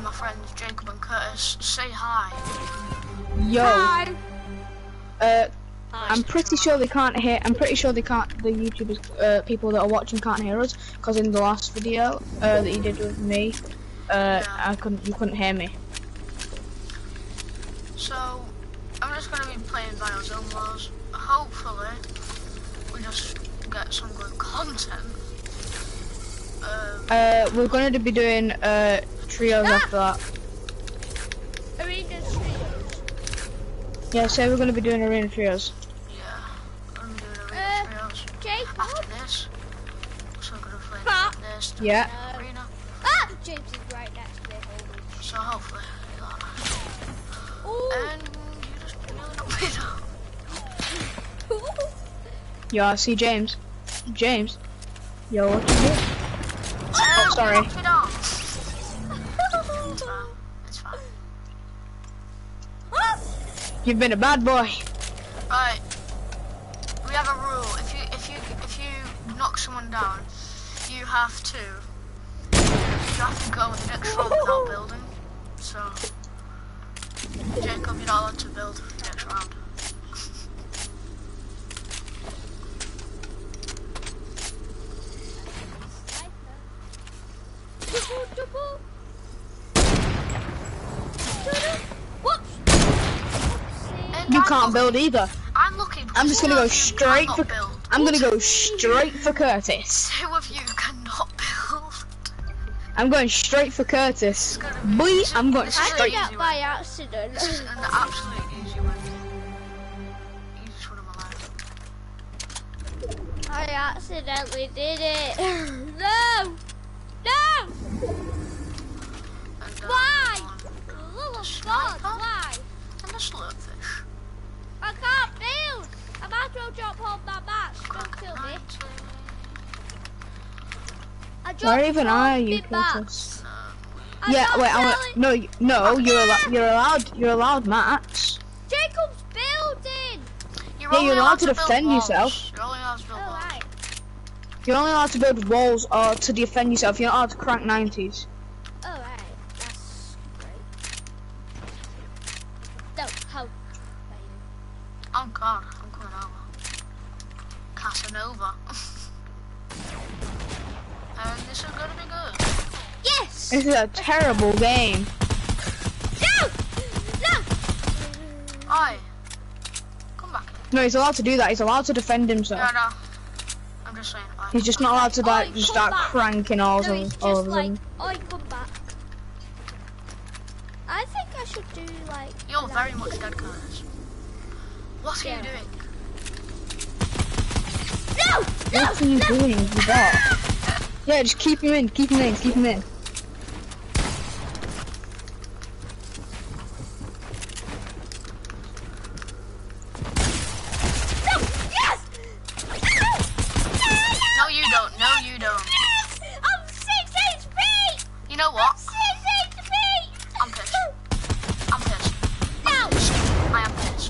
my friends Jacob and Curtis. Say hi. Yo. Hi. I'm pretty sure they can't hear. I'm pretty sure they can't. The YouTubers, people that are watching can't hear us because in the last video that you did with me, Yeah. You couldn't hear me. So I'm just gonna be playing Biozone Wars. Hopefully, we just get some good content. We're going to be doing trios after that. Arena trios. Yeah, so we're going to be doing arena trios. Yeah, I'm doing arena trios Jacob. after this. So I'm gonna play But- this. Yeah. Arena. Ah, James is right next to me. So hopefully, we got that. Ooh. And you just really not me down. Yeah, I see James. James. Yo, what you doing? Oh, sorry. Knock me down. It's fine. It's fine. You've been a bad boy. Right. We have a rule. If you knock someone down, you have to go in the next round without building. So Jacob, you're not allowed to build next round. And You I'm can't lucky- build either. I'm looking. I'm just gonna go You straight cannot for. build. I'm gonna go straight for Curtis. Two of you cannot build. I'm going straight for Curtis. It's gonna be- Boy, this is- I'm going this is I an did straight. easy that win. by accident. This is an absolute easy win. Easiest win of my life. I accidentally did it. No! No! And, Why? on- Oh, Sniper? God, why? And a slurpfish. I can't build. I might as well drop off my match. Don't kill me. I dropped Where even off are you, my Curtis? match. Yeah, I'm wait. not selling- No. You're allowed, Max. Jacob's building. You're Yeah, only you're allowed to build defend walls. yourself. You're only allowed to build Oh, walls. right. You're only allowed to build walls or to defend yourself. You're not allowed to crank 90s. Oh, right. That's great. No, how? Oh god, I'm coming over. Casanova. And this is gonna be good. Yes! This is a terrible game. No! No! Aye. Come back. No, he's allowed to do that. He's allowed to defend himself. Yeah, no. I'm just saying. Aye. He's just not allowed to like just come start back. cranking all No, it's of just like, them. I come back. I think I should do like. You're an very action. much dead, Curtis. What are Yeah. you doing? No! No! What are you doing? You got. Yeah, just keep him in. Keep him in. Keep him in. No! Yes! No, you don't. No, you don't. Yes! I'm 6 HP! You know what? 6 HP! I'm pissed. I'm pissed. No! I am pissed.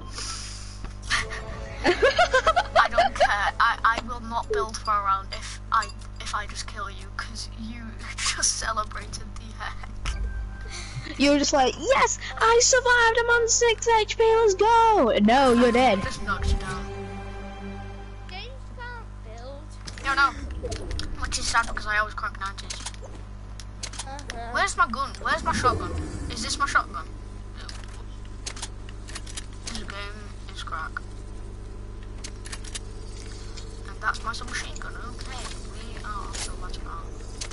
I don't care. I will not build for a round if I just kill you because you just celebrated the heck. You were just like, yes, I survived. I'm on 6 HP. Let's go. No, you're dead. Just knocked you down. James can't build. No, no. Which is sad because I always crank 90s. Where's my gun? Where's my shotgun? Is this my shotgun? This game is crack. And that's my submachine gun. Okay, we are so much about.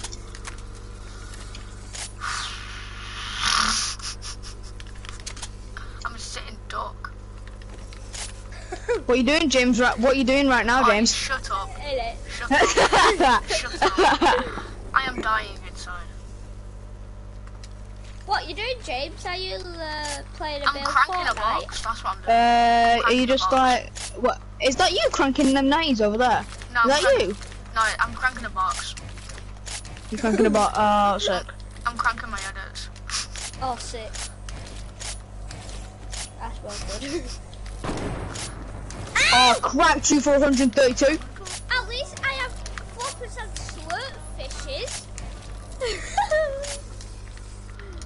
I'm a sitting duck. What are you doing, James? What are you doing right now, Oh, James? shut up. In it. Shut up. Shut up. I am dying inside. What you doing, James? Are you playing a I'm bit of cranking a Fortnite? box. That's what I'm doing. Are you just like, what? Is that you cranking them 90s over there? No, Is that you? No, I'm cranking a box. You cranking about, oh, sick. I'm cranking my edits. Oh, sick. That's well good. Oh, cracked you for 132. At least I have 4% slurp fishes.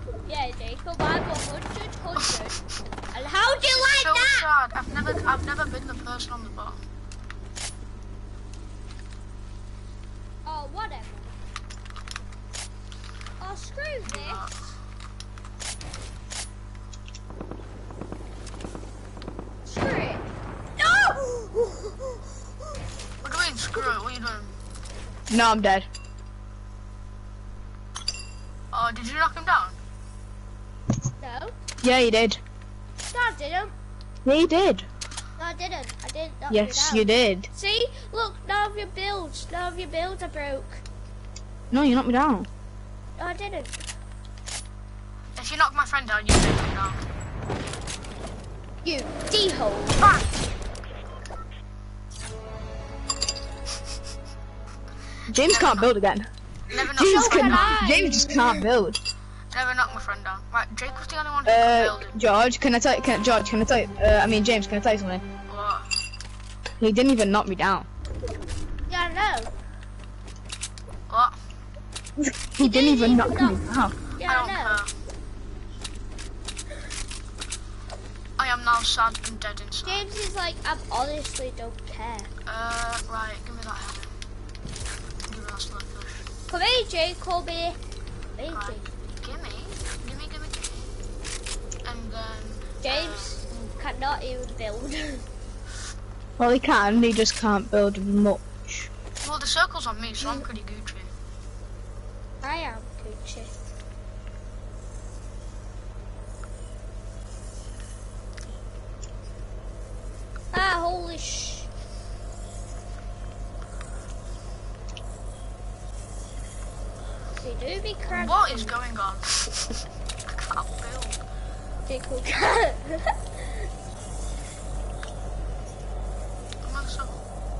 I've never been the person on the bottom. Oh, whatever. Oh, screw this. Screw it. No! What do you mean, screw it? What are you doing? No, I'm dead. Oh, did you knock him down? No. Yeah, you did. No, I didn't. Yeah, you did. No, I didn't. I didn't knock Yes, you you down. did. See? Look, none of your builds are broke. No, you knocked me down. No, I didn't. If you knock my friend down, you take him down. You D-hole. Bang! James can't build again. Never knock James, my friend down. James just can't build. Never knock my friend down. Right, Jake was the only one who could build it. George, can I tell you? George, can I tell you? I mean, James, can I tell you something? What? He didn't even knock me down. Yeah, I know. What? He didn't even knock me down. Yeah, I I don't know. care. I am now sad and dead inside. James is like, I honestly don't care. Right, give me that head. Give me that slugfish. Come here, Jacob. Here. Hey, Right. James. Gimme. And then... James cannot even build. Well, he can. He just can't build much. Well, the circle's on me, so I'm pretty Gucci. I am Gucci. Ah, holy sh... They do be cracked. What is going on? I can't build. Jacob can't. I'm on some...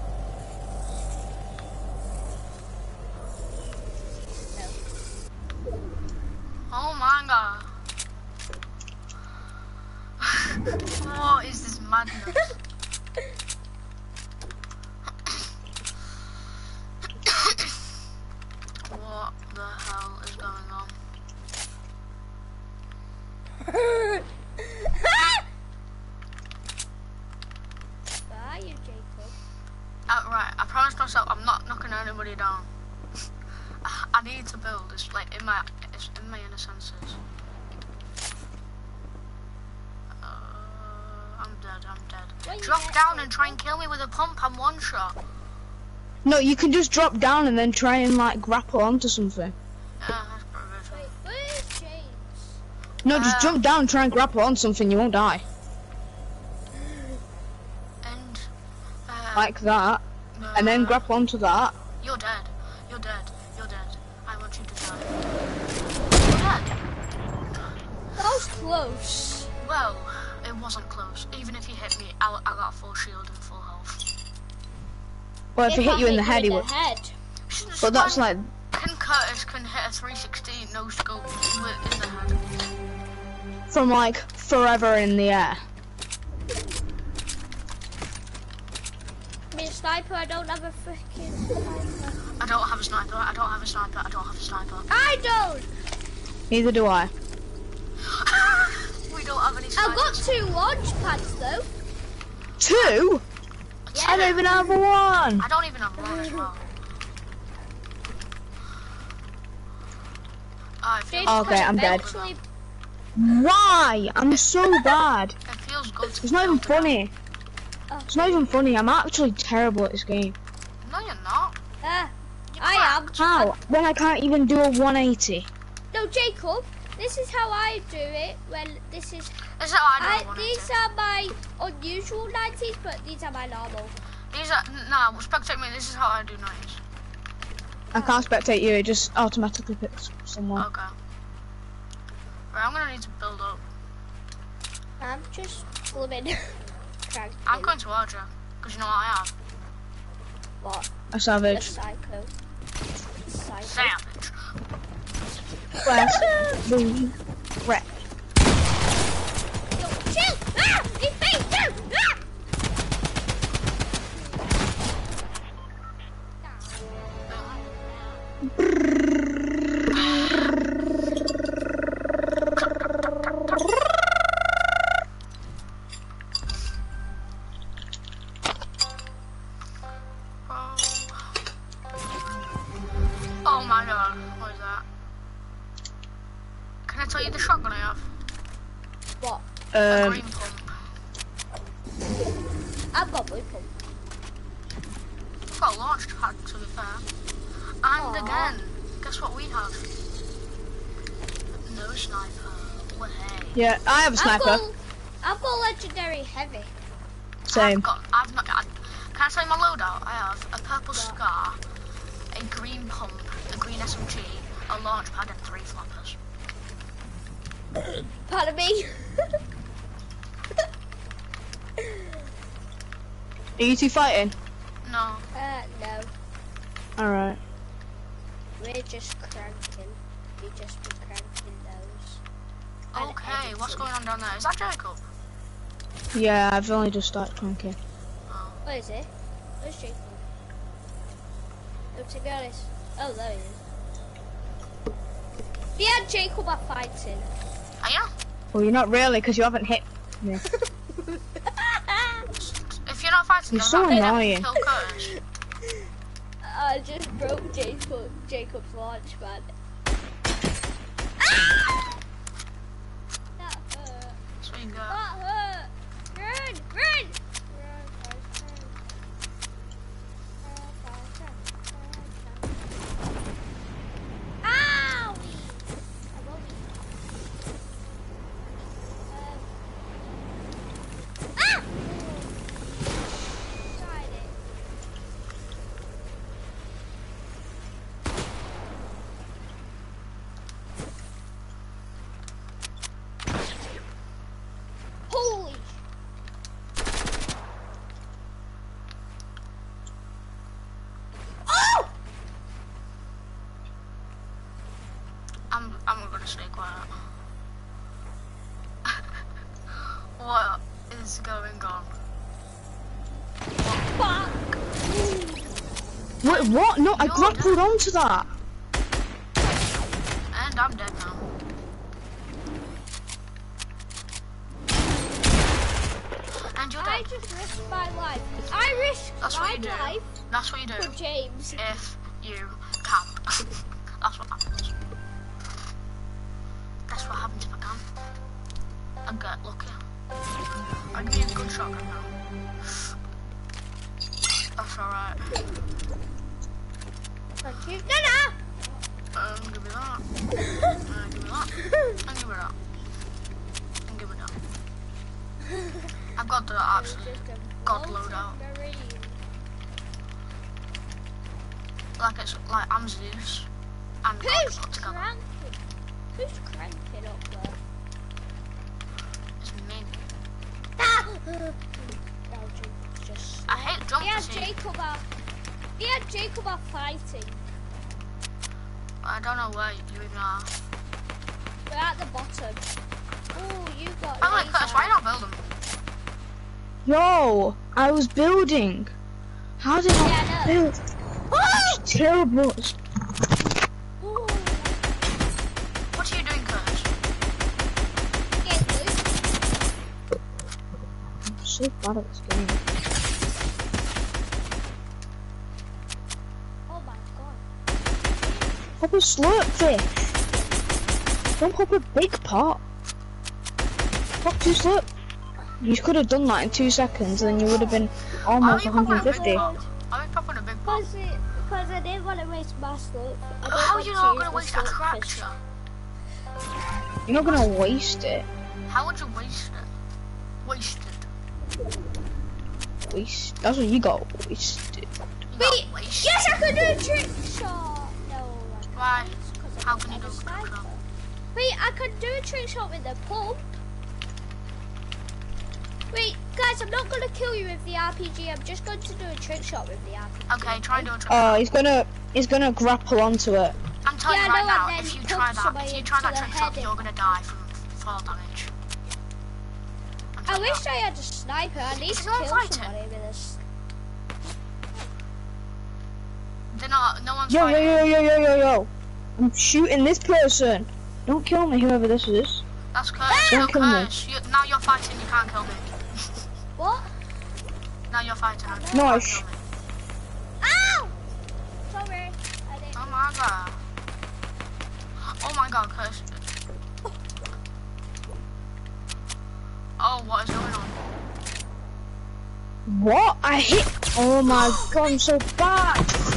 Oh my god. What is this madness? What the hell is going on? Where are you, Jacob? Right, I promised myself I'm not knocking anybody down. I need to build. It's like in my inner senses. I'm dead. When you Drop get down to and try and kill me with a pump. I'm one shot. No, you can just drop down and then try and like grapple onto something. Yeah, that's pretty Wait, where's James? No, just jump down and try and grapple on something. You won't die. And Like that. And then grapple onto that. You're dead. I want you to die. You're dead. That was close. Well, it wasn't close. Even if he hit me, I got full shield and full health. Well, if he hit you in the head, he would. Head. But that's like. Ken Curtis can hit a 316 no scope in the head. From like forever in the air. I mean, sniper, I don't have a freaking sniper. I don't have a sniper. I I don't! Neither do I. We don't have any snipers. I've got 2 launch pads though. 2? Yeah. I don't even have one. I don't even have one as well. James Okay, can I'm dead. eventually- Why? I'm so bad. It feels good to It's not even build it up. funny. It's not even funny. I'm actually terrible at this game. No, you're not. I am. How? When I can't even do a 180. No, Jacob, this is how I do it when this is... This is how I do it. These are my unusual 90s, but these are my normal. These are, nah, spectate me. This is how I do 90s. I can't spectate you. It just automatically picks someone. Okay. Right, I'm gonna need to build up. I'm just living. I'm going to Archer, because you know what I have? What? A A savage. psycho. Savage. Where's the wreck? Yo, chill! Ah! It's me! Chill! Ah! tell you the shotgun I have. What? A green pump. I've got blue pump. I've got a launch pad, to be fair. And Aw. again, guess what we have? No sniper. Way. Yeah, I have a sniper. I've got legendary heavy. Same. I've not got. Can I say my loadout? I have a purple scar, a green pump, a green SMG, a launch pad, and 3 flappers. Pardon me. Are you two fighting? No. No. Alright. We're just cranking. We just be cranking those. And Okay, what's editing. going on down there? Is that Jacob? Yeah, I've only just started cranking. Oh. Where is it? Where's Jacob? Look, to be honest. Oh, there he is. Me and Jacob are fighting. Are you? Well, you're not really, because you haven't hit me. If you're not fighting, You're does so that mean I annoying. can kill Curtis? I just broke Jacob's launch pad. That hurt. So you go. That hurt. Run, run. Ow! Ah! Tried it. Holy! Oh! I'm gonna stay quiet. What is going on? Fuck! Wait, what? No, I You're grappled onto that. And I'm dead now. And you're I dead. just risked my life. I risked That's what my you do. life That's what you do. for James. If you camp. That's what happens. That's what happens if I camp. I get lucky. I give you a good shotgun now. That's alright. Thank you. Nana! Give me that. Give me that. And give me that. And give me that. I've got the absolute god loadout. Like it's like I'm Zeus and God Who's put together. cranking? Who's cranking up there? It's me. Ah! No, Jacob's just... I hate jump Me and to see. Jacob are fighting. I don't know where you even are. We're at the bottom. Oh, you got I'm like, Curtis, why laser. not build them? Yo, I was building. How did I Yeah, build? Oh! Terrible. Oh! What are you doing, Curtis? Get loose. I'm so bad at this game. Oh my god. Pop a slurp fish. Don't pop a big pot. Pop 2 slurp. You could have done that in 2 seconds, and then you would have been almost Are you popping a big 150. pot? Are you popping a big pot? Because I didn't want to waste my slurp. I don't How are want you to not use gonna the waste a slurp fish. fracture? You're not gonna waste it. How would you waste it? Wasted. Waste. That's what you got wasted. You Wait, got wasted. yes, I can do a trick shot. No, I can't. Why? 'Cause I How don't can you have do a a trick sniper. shot? Wait, I can do a trick shot with the pump. Wait, guys, I'm not going to kill you with the RPG. I'm just going to do a trick shot with the RPG. Okay, try and do a trick Oh, shot. he's gonna grapple onto it. I'm telling Yeah, you right no, now, and if then you pump try that, somebody if you try into that the trick shot, head. you're gonna die from fall damage. I'm I telling you wish I had a sniper. I need Is to no one kill fighting? somebody with this. They're not. No one's Yo, yo, fighting. yo, yo, yo, yo, yo. I'm shooting this person. Don't kill me, whoever this is. That's Curtis. Don't No, kill me. Curtis. Now you're fighting. You can't kill me. What? Now you're fighting. You can't Nice. kill me. Ow! Sorry. I didn't. Oh my god. Oh my god, Curtis. Oh, what is going on? What? I hit. Oh my god, I'm so bad.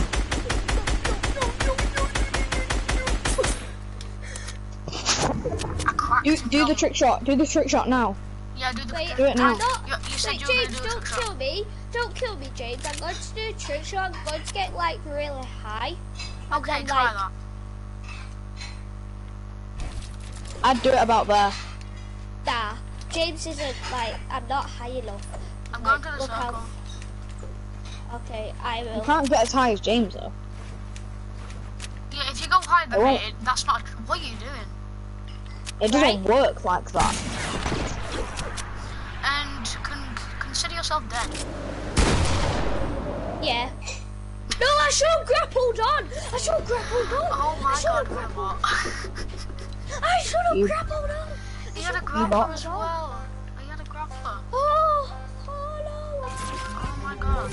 I cracked him Do the down. trick shot. Do the trick shot now. Yeah, do the Wait, Do it now. I'm not. You said Wait, you were James, gonna do a don't trick shot. kill me. Don't kill me, James. I'm going to do a trick shot. I'm going to get like really high. And Okay, then, try like, that. I'd do it about there. nah. James isn't like. I'm not high enough. I'm Like, going to the look how- circle. Okay, I You will. can't get as high as James though. Yeah, if you go higher than I me, won't. that's not. What are you doing? It doesn't Right. work like that. And consider yourself dead. Yeah. No, I should have grappled on. I should have grappled on. Oh I my should god, have grappled. Grandma. I should have You- grappled on. He had a bot. grappler as well. He had a grappler. Oh no. Oh my god.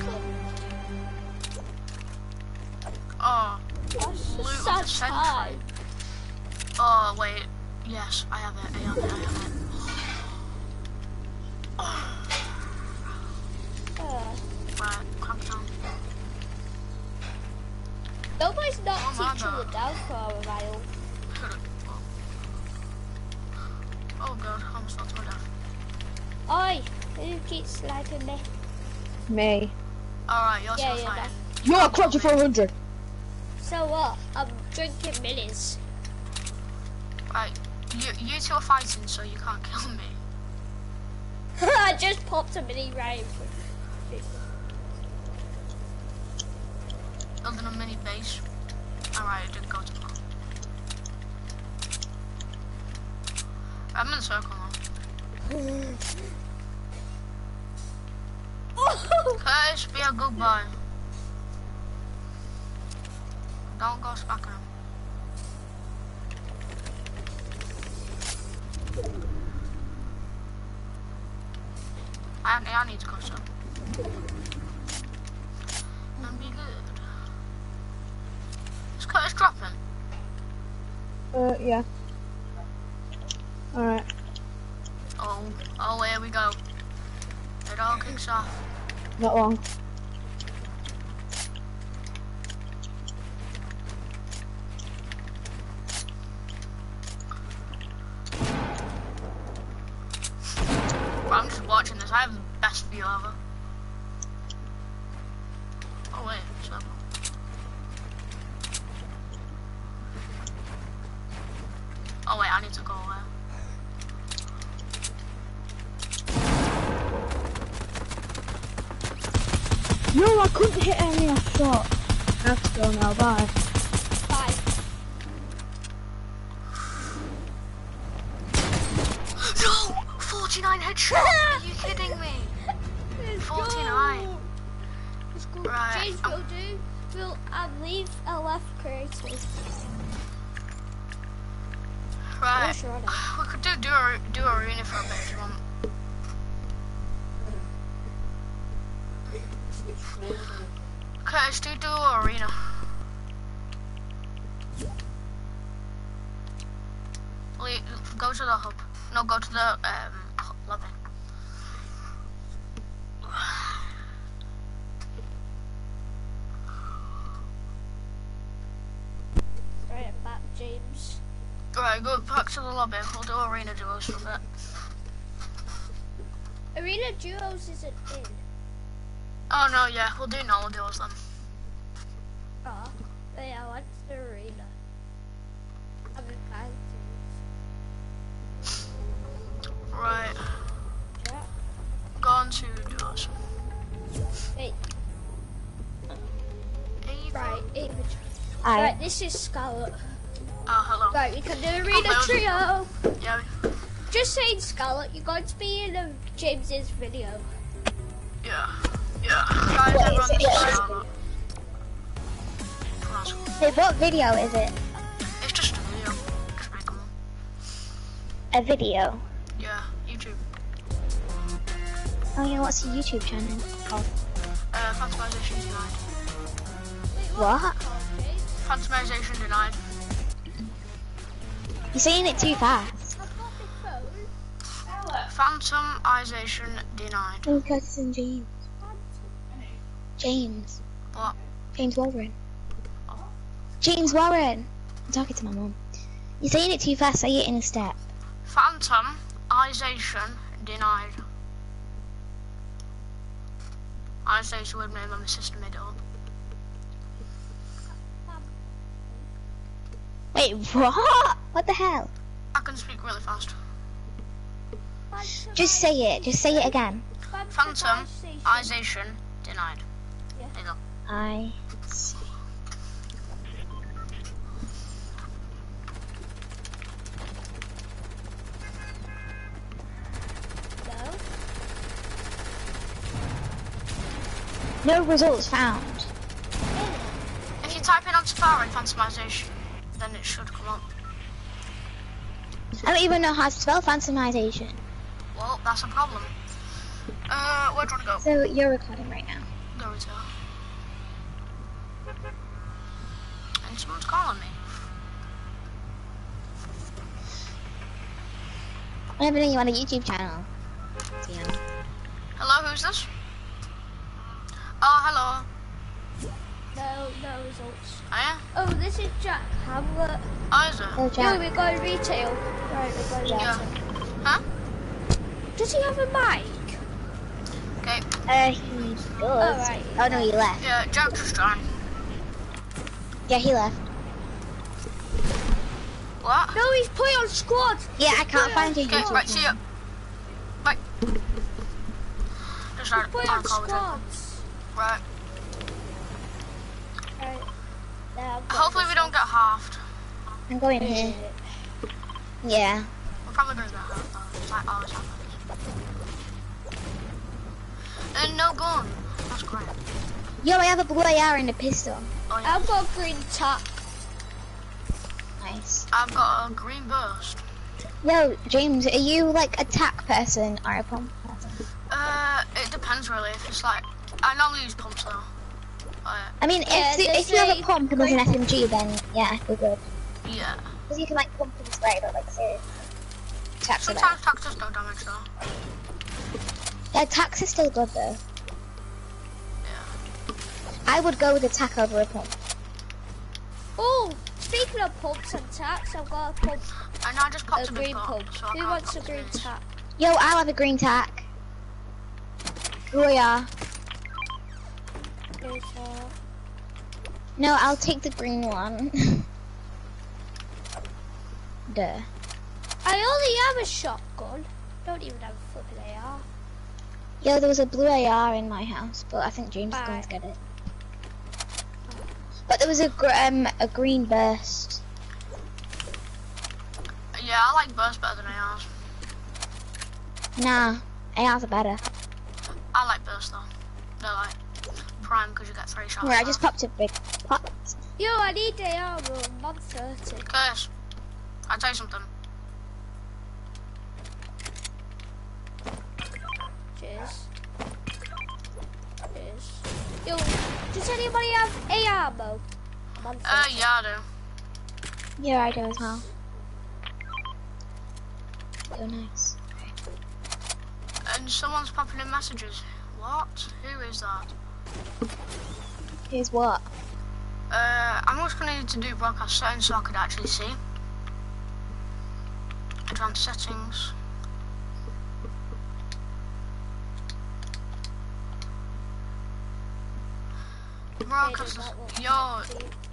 Oh, That's loot just of sad the century. time. Oh wait, yes, I have it. I have it. Right, calm down. Nobody's not Oh my teaching God. the down for a while. Oh god, I almost fell to my death. Oi, who keeps sniping me? Me. Alright, you're Yeah, still yeah, fighting. Yo, I cracked you 400. So what? I'm drinking minis. Right, you two are fighting, so you can't kill me. I just popped a mini right in front. Building a mini base. Alright, it didn't go to plan. I'm in the circle now. Curtis, be a good boy. Don't go smacking him. I need to go so. And be good. Is Curtis dropping? Yeah. Alright. Oh, here we go. It all kicks off. Not long. But I'm just watching this. I have the best view ever. Oh wait, circle. Oh wait, I need to go away. Yo, I couldn't hit any off shot. I have to go now, bye. Bye. No! 49 headshot! Are you kidding me? 49. Let's go. Right, James, I'm- will do. We'll leave a left creative. Right. Where's Ronnie? We could do arena for a bit if you want. Curtis, do arena. Go to the hub. No, go to the lobby. Right, I'm back, James. Right, go back to the lobby. We'll do arena duos for a bit. Arena Duos isn't in. Oh no, yeah, we'll do normal duos then. Oh, yeah, I want the arena. I'm invited. Right, Yeah. go on to duos. Wait, Ava. right, Ava. Aye. Right, this is Scarlet. Oh, hello. Right, we can do arena Oh, trio. Yeah. Just saying, Scarlet, you're going to be in James's video. Yeah. Guys, Wait, everyone, is it- this is yeah. Charlotte. Class. Wait, what video is it? It's just a video. Just make them. A video? Yeah, YouTube. Oh yeah, what's your YouTube channel called? Phantomization denied. What? Phantomization denied. You're saying it too fast. I've got my phone. Phantomization denied. Oh, cousin James. James. What? James Warren. James Warren. I'm talking to my mum. You're saying it too fast. Say it in a step. Phantomization denied. I say it's a weird name, my sister made it up. Wait, what? What the hell? I can speak really fast. Just say it. Just say it again. Phantomization denied. Yeah. There you go. I see. No. No results found. If you type in on Safari Phantomization, then it should come up. I don't even know how to spell phantomization. Well, that's a problem. Where do you want to go? So you're recording right now. Go to. And someone's calling me. I never knew you had a YouTube channel. Yeah. Hello, who's this? Oh, hello. No results. Oh, yeah? Oh, this is Jack Hamlet. Oh, is it? Oh, No, Jack. we got retail. Right, we got Yeah. retail. Huh? Does he have a mic? Okay. He does. Oh, right. Oh no, he left. Yeah, Jack just joined. Yeah, he left. What? No, he's put on squad. Yeah, I can't find your Okay, YouTube right, see ya. channel. Bye. Just started Put on on call with Jacob. squads. Right. Right. There, I've got Hopefully we this don't get halved. I'm going one. here. Yeah. We're probably gonna get halved though. It's like always happens. And no gun. That's great. Yo, I have a blue AR and a pistol. Oh yeah. I've got green tack. Nice. I've got a green burst. Yo, James, are you like a tack person or a pump person? It depends really. If it's like, I normally use pumps though. I mean, Yeah, if you have a there's pump and there's an FMG, then yeah, we're good. Yeah. Because you can like pump and spray, but like say, tacks are better. Sometimes tactics don't damage though. Yeah, tacks are still good though. Yeah. I would go with a tack over a pump. Oh, speaking of pumps and tacks, I've got a pump, And I just popped a a big green pump. pump. So I Who can't wants a pop green these. tack? Yo, I'll have a green tack. Who are ya? There's, No, I'll take the green one. Duh. I only have a shotgun. Don't even have a flipping AR. Yo, there was a blue AR in my house, but I think James is going Right. to get it. But there was a green burst. Yeah, I like burst better than ARs. Nah, ARs are better. I like burst though. They're like prime because you get 3 shots. Where I just popped a big pot. Yo, I need AR, bro. I'm on 30. Curse. I'll tell you something. Cheers. Cheers. Yo, does anybody have AR ammo? I'm on 30. Yeah, I do. Yeah, I do as well. Oh, nice. And someone's popping in messages. What? Who is that? Here's what? I'm just gonna need to do broadcast settings so I could actually see. Advanced settings. Broadcast. Yo.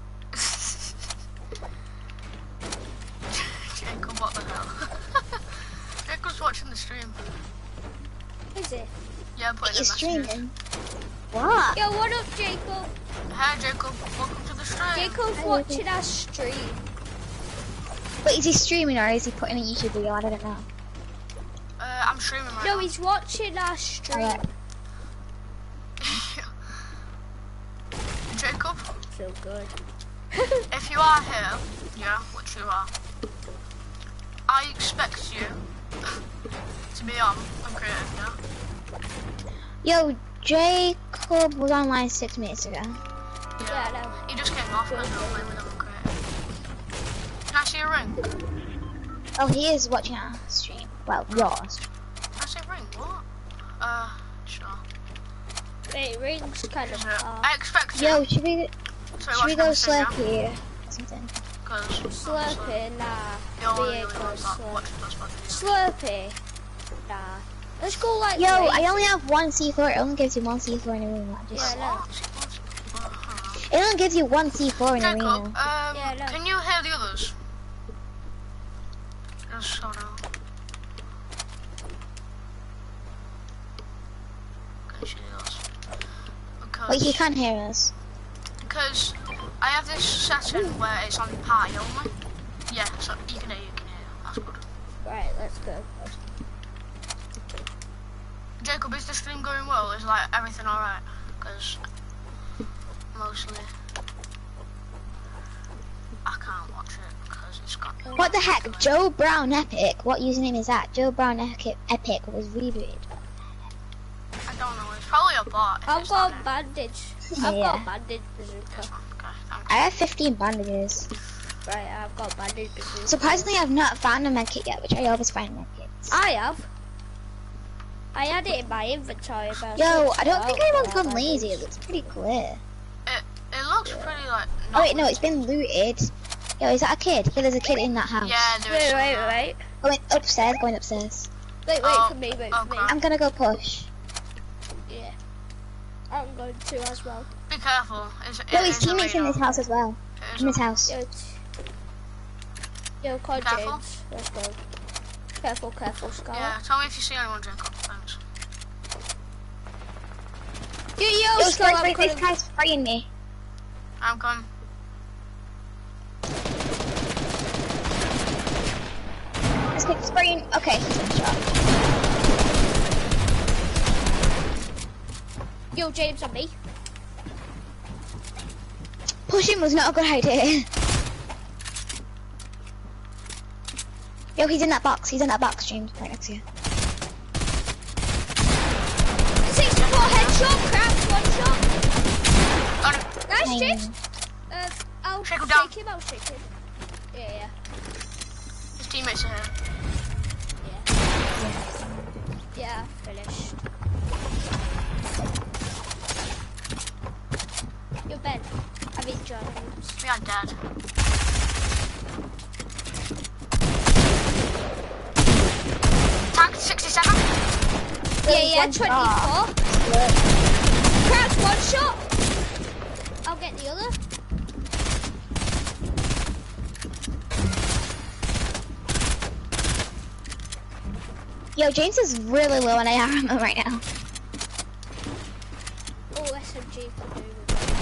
Jacob, what the hell? Jacob's watching the stream. Is it? Yeah, putting in He's messages. streaming. What? Yo, what up, Jacob? Hey Jacob, welcome to the stream. Jacob's Hi, watching our stream. But is he streaming or is he putting a YouTube video? I don't know. I'm streaming right No, now. he's watching our stream. Alright. Jacob, Feel good. if you are here, yeah, which you are, I expect you to be on and creative, yeah? Yo, Jacob was online 6 minutes ago. Yeah, I know. He just came off and I'm playing with him and creative. Can I see your ring? Oh, he is watching our stream. Well, yours. Can I Wait, ring's kind of Is it? far. I expect to. Yo, should we Sorry, go what's gonna say Slurpee or something? Because Slurpee, nah. You're We really ain't going watch Slurpee. those Slurpee, nah. Let's go like. Yo, I lazy. only have one C4. It only gives you one C4 in arena. Yeah, no. It only gives you one C4 in Jacob, arena. Yeah, no. can you hear the others? Just so now. Can you see us? Wait, he can't hear us. Because I have this setting where it's on party only. Yeah, so you can hear. That's good. Right, let's go. Jacob, is the stream going well? Is like everything alright? Because mostly I can't watch it because it's got. What the heck? Joe Brown Epic? What username is that? Joe Brown Epic was rebooted. I don't know. It's probably a bot. I've got a bandage. I've Yeah. got a bandage bazooka. Okay, thanks. I have 15 bandages. Right, I've got a bandage bazooka. Surprisingly, I've not found a medkit yet, which I always find medkits. I have. I had it in my inventory. But Yo, I don't think anyone's got gone lazy. It looks pretty clear. It looks pretty like. Oh wait, no, it's been looted. Yo, is that a kid? Yeah, there's a kid in that house. Yeah, there is. Wait. Going upstairs. Wait Oh, for me, wait oh, for me. crap. I'm gonna go push. Yeah. I'm going to as well. Be careful. Yo, his teammates in this house as well. In this house. Yo, Con Careful. James. Let's go. Careful, Scarlet. Yeah, tell me if you see anyone, Jacob. Thanks. Yo, Yo, Scarlet, this guy's spraying me. I'm coming. This guy's spraying. Okay, he's been shot. Yo, James on me. Pushing was not a good idea. Yo, he's in that box. He's in that box, James. Right next to you. 64 headshot, cracked, one shot. Got him. Nice, James. I'll Shake him shake down. him, I'll shake him. Yeah. His teammates are here. Yeah, finished. Yo, Ben. I mean, James. We are dead. Tank 67. Yeah, one 24. shot. Cracked, one shot. I'll get the other. Yo, James is really low on AR ammo right now. Oh, SMG for doing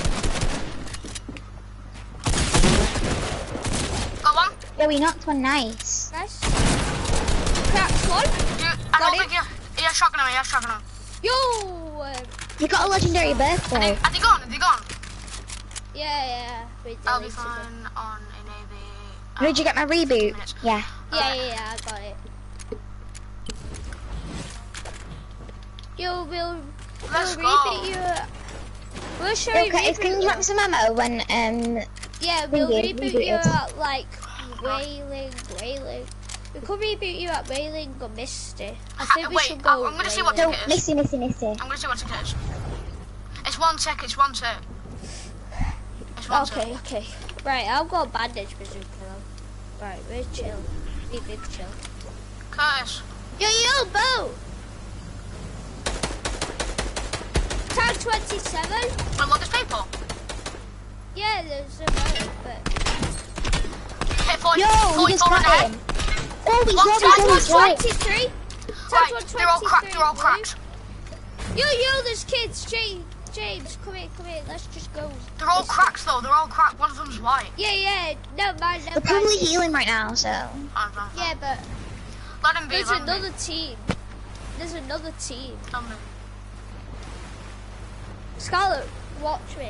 Got one. Yo, he knocked one nice. Nice. Cracked one. I don't think he has shotgun him. He has shotgun him. Yo. You got a legendary birthday. Are they gone? Are they gone? Yeah. We I'll be deleted them. fine on a maybe. Did you get my reboot? minutes. Yeah. Yeah, I got it. Yo, we'll Let's repeat go. you. We'll show you. Okay, can you drop me some ammo when Yeah, we'll Reboot, reboot reboot you it. at like Wailing. We could reboot you at Wailing or Misty. I think we Wait, should go. I'm gonna see what no, ticket it is. Missy. I'm gonna see what ticket it is. It's one tick. It's one tick. It's one tick. Okay. Right, I've got a bandage bazooka though. Right, we're chill. Be big chill. Curtis. Yo, Bo! Tag 27? I want this paper. Yeah, there's a boat, but... Hit 40, Yo, we just 44 on got the head. him. Oh, he's One low, tap, he's one low. 23? Right, Tag 123. they're all cracked. They're all cracked. Yo, there's kids. James, come here. Let's just go. They're all cracked though. They're all cracked. One of them's white. Yeah, never mind. We're probably healing right now, so. Fine. Yeah, but Let him be. there's Let him another team. There's another team. be. Let him be. Scarlet, watch me.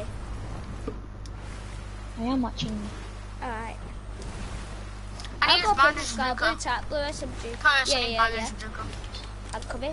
I am watching you. Alright. I need I'll his go for bandage, Scar, blue Luca. tap, blue SMG. Curtis, I need Yeah. bandage, Luca. I'm coming.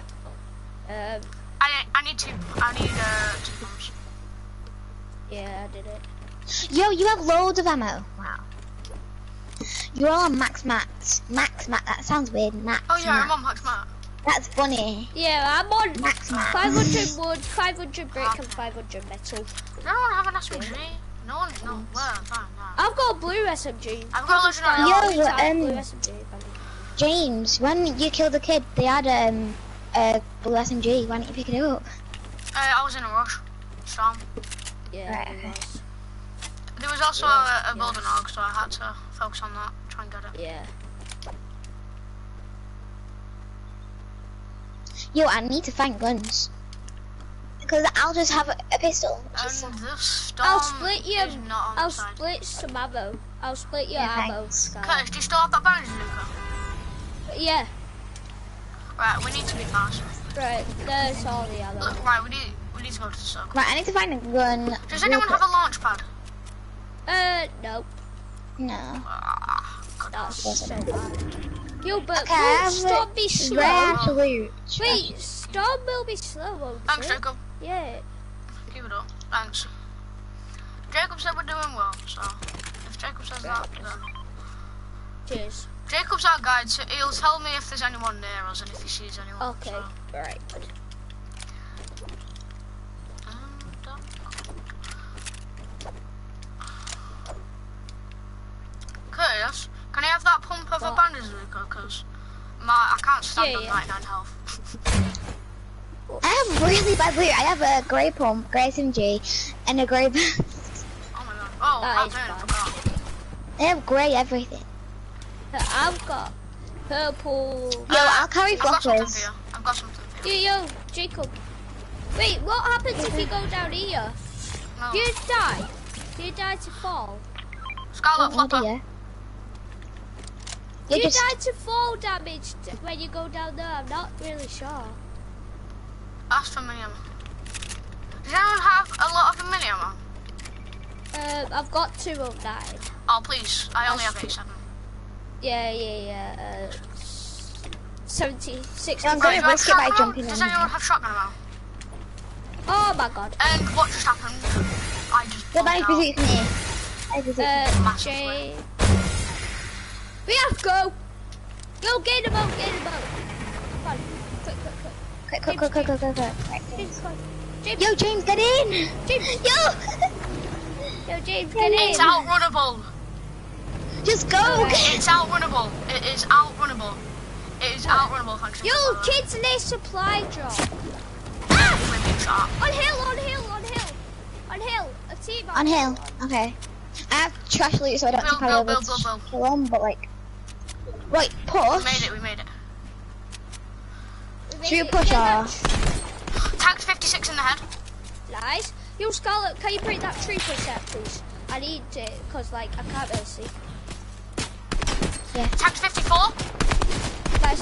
I need two. I need 2 pumps. Yeah, I did it. Yo, you have loads of ammo. Wow. You're all on max. That sounds weird. Max. Oh yeah, I'm max. on Max Matt. That's funny. Yeah, I'm on Maximum. 500 wood, 500 brick, and 500 metal. Does anyone have an SMG? No one, no. Where? Fine, no. I've got a blue SMG. I've got a legendary Yo, arm. Blue SMG. James, when you killed the kid, they had a blue SMG. Why didn't you pick it up? I was in a rush. Storm. Yeah, Right, it okay. was. There was also Yeah, a golden hog, so I had to focus on that. Try and get it. Yeah. Yo, I need to find guns. Because I'll just have a pistol. And the storm I'll split you. is not on I'll the side. split some ammo. I'll split your Yeah, ammo. thanks. Sky. Curtis, do you still have that bandage, Luca? Yeah. Right, we need to be fast. Right. There's all the ammo. Look, right, we need to go to the circle. Right, I need to find a gun. Does real anyone quick. have a launch pad? No. No. God, That's Yes, so I do. bad. Yo, but Okay, I have stop be slow. Absolute. Wait, Storm will be slow, won't Thanks, it? Jacob. Yeah. Keep it up. Thanks. Jacob said we're doing well, so if Jacob says that, then... Cheers. Jacob's our guide, so he'll tell me if there's anyone near us and if he sees anyone. Okay. So. Right. Curtis, can I have that pump of a What? bandage, Luca? Because I can't stand Yeah, on yeah. 99 health. I have really bad loot. I have a grey pump, grey SMG, and a grey. Oh my god. Oh, That I'll is turn it. bad. Forgot. I have grey everything. I've got purple. Yo, I'll carry I've got something for floppers. you. I've got something for you. Yo, Jacob. Wait, what happens if you go down here? No. Do you die? Do you die to fall? Scarlet Oh, Flopper. dear. Do You you just die to fall damage when you go down there? I'm not really sure. Ask for mini ammo. Does anyone have a lot of mini ammo? I've got 209. Oh, please. I only have That's 87. Yeah. 76. Yeah, I'm Right, gonna do you have risk it by shotgun? jumping Does on anyone him. have shotgun ammo? Oh my god. And what just happened? I just The bombed bank out. visit me. I visit. Massively. Jay. We have to go. Go get him out. Come on. Quick. Right, James, come on. James. Yo, James, get in! James. Yo! Yo, James, get in. It's outrunnable. Just go! It's outrunnable. It is outrunnable. It is outrunnable, thanks to Yo, you, by the way. kids, near supply drop. We're being shot. On hill. A team On hill. Okay. I have trash loot so I don't have to carry over Build. to kill them, but like... Right, We push. made it. Should we push or... Tagged 56 in the head. Nice. Yo, Scarlet, can you break that tree for a sec, please? I need it, because, like, I can't really see. Tagged 54. Nice.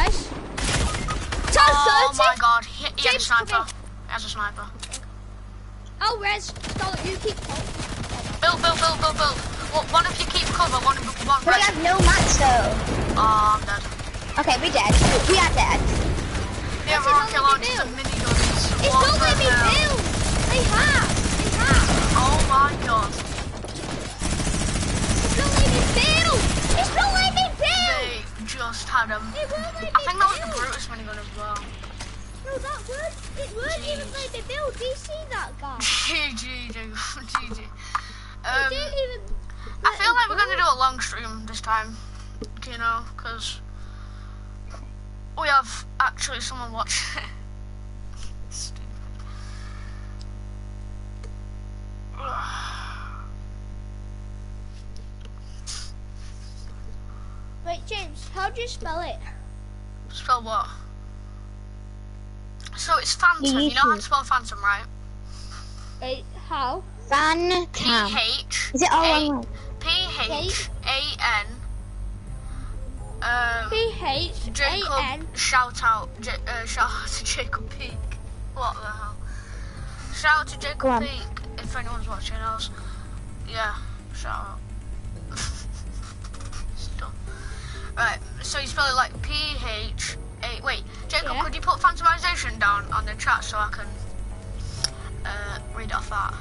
Oh 30. my god, he has a James, come sniper. here. He has a sniper. Oh, Rez. Scarlet, you keep going. Build. Well, one of you keep cover, one We red. have no mats though. Oh, I'm dead. Okay, we dead. We are dead. Yeah, That's rocket another launchers and build. miniguns. It's What not the letting me hell? build. They have. Oh my god. It's not letting me build. They just had him. It won't let me I think that was the build. Brutus minigun as well. No, that would. It wouldn't even let me build. Do you see that guy? GG. It Um, didn't even. I feel like we're gonna do a long stream this time, you know, because we have actually someone watching. Stupid. Wait, James, how do you spell it? Spell what? So it's Phantom. You know how to spell Phantom, right? Wait, how? Phantom. P-H. Is it all one word? P-H-A-N. P-H-A-N. Jacob, shout out to Jacob Peak. What the hell? Shout out to Go Jacob on. Peak if anyone's watching else. Yeah, shout out. Stop. Right, so you spell it like P-H-A... Wait, Jacob, Yeah. could you put Phantomization down on the chat so I can read off that?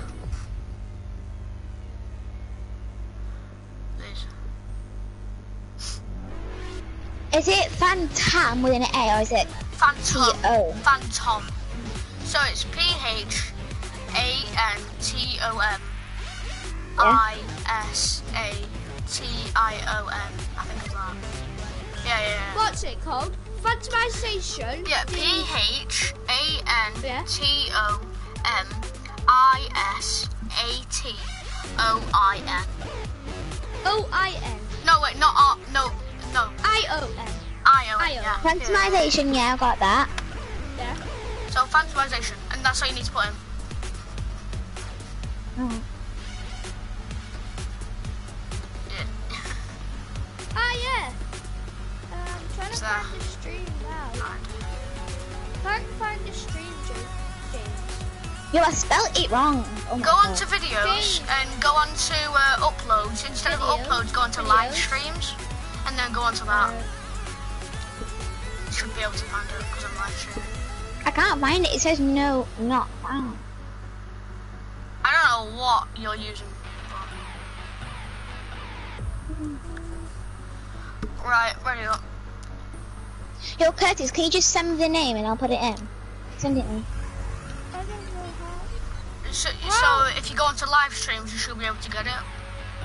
Please. Is it Phantom with an A or is it Phantom. T-O. Phantom. So it's Phantom. ISATION. I think it's that. Yeah. What's it called? Phantomization. Yeah, PHANTOMISATOIN. OIN. No, wait, not R. No. ION. ION. Yeah. Phantomization, yeah, I got that. Yeah. So phantomization, and that's how you need to put in. Oh. Yeah. Yeah. I'm trying to So- find the stream now. Can't find the stream, James. Yo, I spelled it wrong. Oh my Go on God. to videos and go on to uploads. Instead of Videos, uploads, go on to live videos. streams, and then go on to that. You should be able to find it because I'm live streaming. I can't find it. It says no, not found. I don't know what you're using. Right, ready up. Yo, Curtis, can you just send me the name and I'll put it in? Send it me. I don't know how. So if you go onto live streams, you should be able to get it.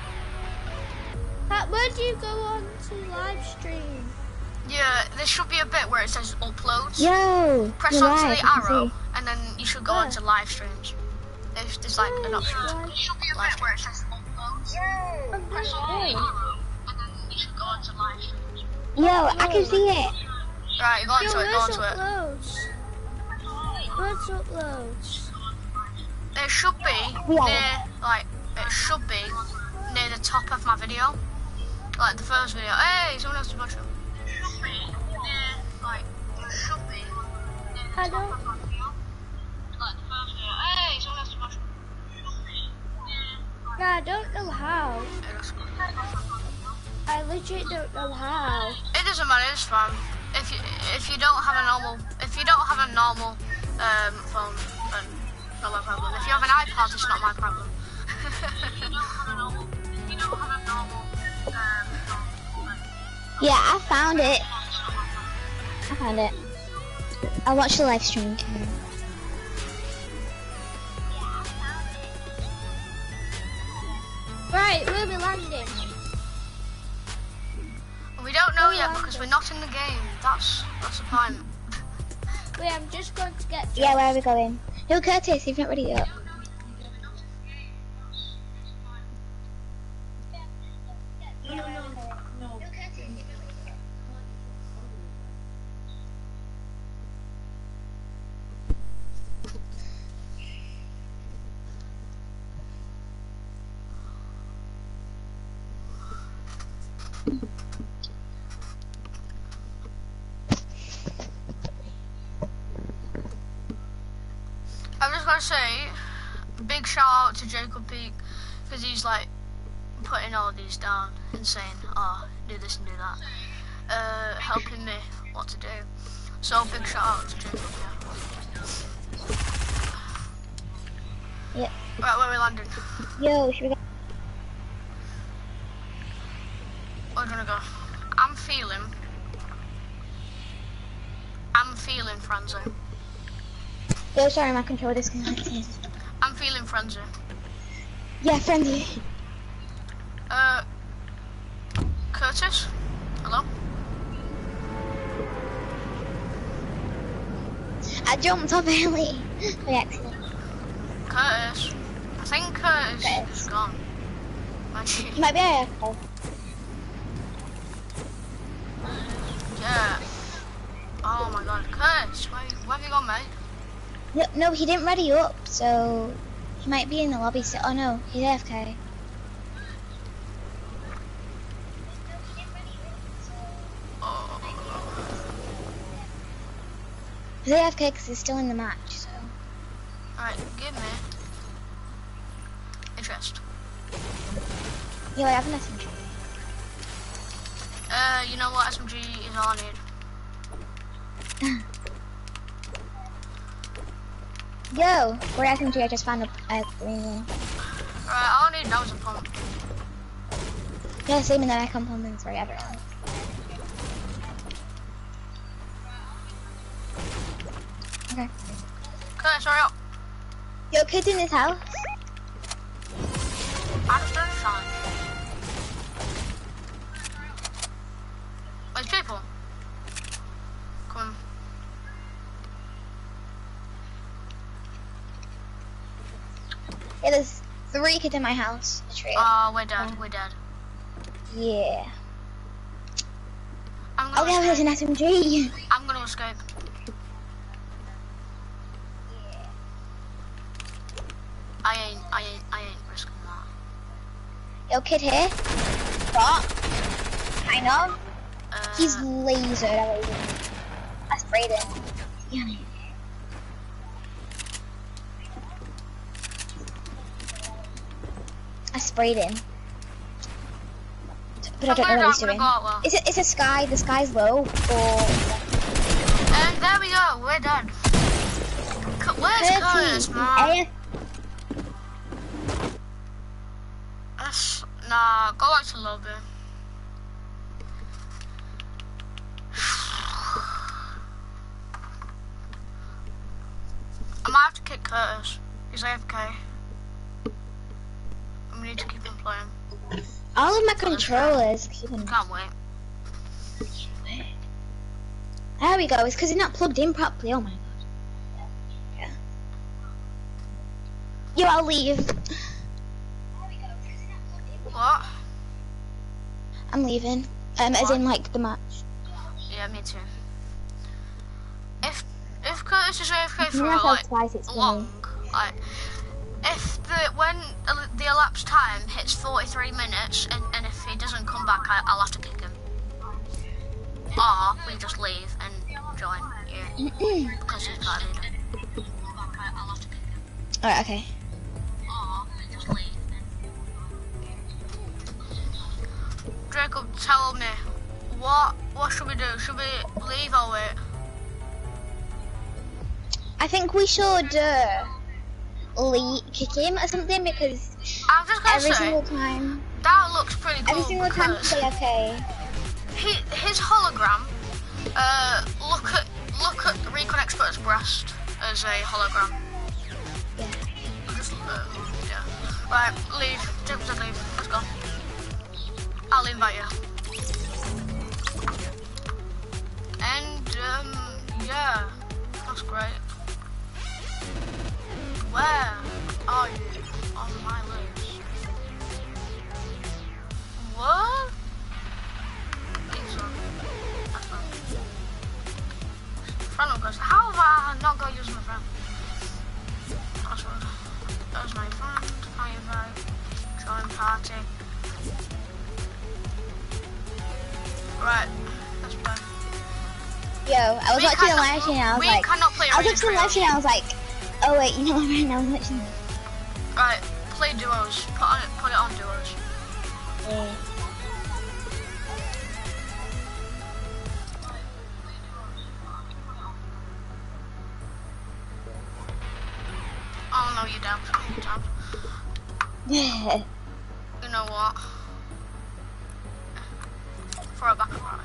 Where do you go on to live stream? Yeah, there should be a bit where it says uploads. Yo, Press you're onto right, the I can arrow, see. and then you should go Where? onto live streams. There's like an option. Live- There should be a bit where it says uploads. Press onto the arrow, and then you should go onto live streams. Yo, I can see it. Right, go onto it, go where's onto it. uploads? Where's uploads? It should be it should be near the top of my video. Like the first video. Hey, someone else is watching. It should be near, like, it should be near the I top don't- of my video. Like the first video. Hey, someone else is watching. It should be near, like, Yeah, I don't know how. it looks good. I legit don't know how. It doesn't matter, it's fine. If you don't have a normal phone, then not my problem. If you have an iPad, it's not my problem. If you don't have a normal Yeah, I found it. I found it. I'll watch the live stream. Right, where are we landing? We don't know yet because we're not in the game. That's the point. Wait, I'm just going to get. Yeah, where are we going? No, Curtis, you've not ready yet. I'm just gonna say, big shout out to Jacob Peak because he's like putting all these down and saying, "Oh, do this and do that," helping me what to do. So big shout out to Jacob. Yeah. Yep. Right, where we landing? Yo, should we go? Where do you wanna go? I'm feeling frenzy. Yo, sorry, my controller disconnected. I'm feeling frenzy. Yeah, friendly. Curtis? Hello? I jumped off early by accident. Curtis? I think Curtis Curtis. is gone. Actually, Might be a yeah. Oh my god, Curtis, where have you gone, mate? No, he didn't ready up, so he might be in the lobby. Oh no, he's AFK. Oh. He's AFK because he's still in the match. So Alright, give me interest. yo, I have an SMG. You know what, SMG is all I need. Yo, where SMG? I just found a green one. Alright, all I need now is a pump. Yeah, same, and then I come home and throw everyone. Okay. Curtis, hurry up. Yo, kid's in this house. I just don't challenge. Where's people? Come on. Yeah, there's 3 kids in my house. Oh, we're dead. We're dead. Yeah. I'm Oh, gonna yeah, there's an escape. SMG. I'm gonna escape. I ain't risking that. Yo, kid here. What? Kind of. He's lasered. I sprayed him. Yeah. I sprayed him. But I don't know what he's doing. It's a sky. The sky's low. Or... And there we go. We're done. Where's Curtis, man? Nah, go back to lobby. I might have to kick Curtis. He's AFK. And we need to keep him playing. All of my controllers keep him. Can't wait. There we go. It's because he's not plugged in properly. Oh my god. Yeah. Yo, I'll leave. What? I'm leaving. As in like the match. Yeah, me too. If Curtis is AFK for Yeah, like twice, it's long, like if when the elapsed time hits 43 minutes and if he doesn't come back, I'll have to kick him. Or we just leave and join you because he's got a leader. I'll have to kick him. Alright, okay. Or we just leave. Jacob, tell me, what should we do? Should we leave or wait? I think we should kick him or something because I'm just gonna every say, single time, that looks pretty cool. every single time we because say okay. his hologram. Look at Recon Expert's breast as a hologram. Yeah. Just yeah. Right, leave. Jacob said leave. Let's go. I'll invite you. And yeah, that's great. Where are you on my list? What? These are. That's fine. Friend request. How have I not got using my friend? Password. There's my friend. I invite. Join party. Right. Let's play. Yo, I was watching the live stream and I was like, I was like, oh wait, you know what, right now I'm watching this. Right, play duos. Put it on duos. Yeah. Oh no, you down. You down. Yeah. You know what? For a back right.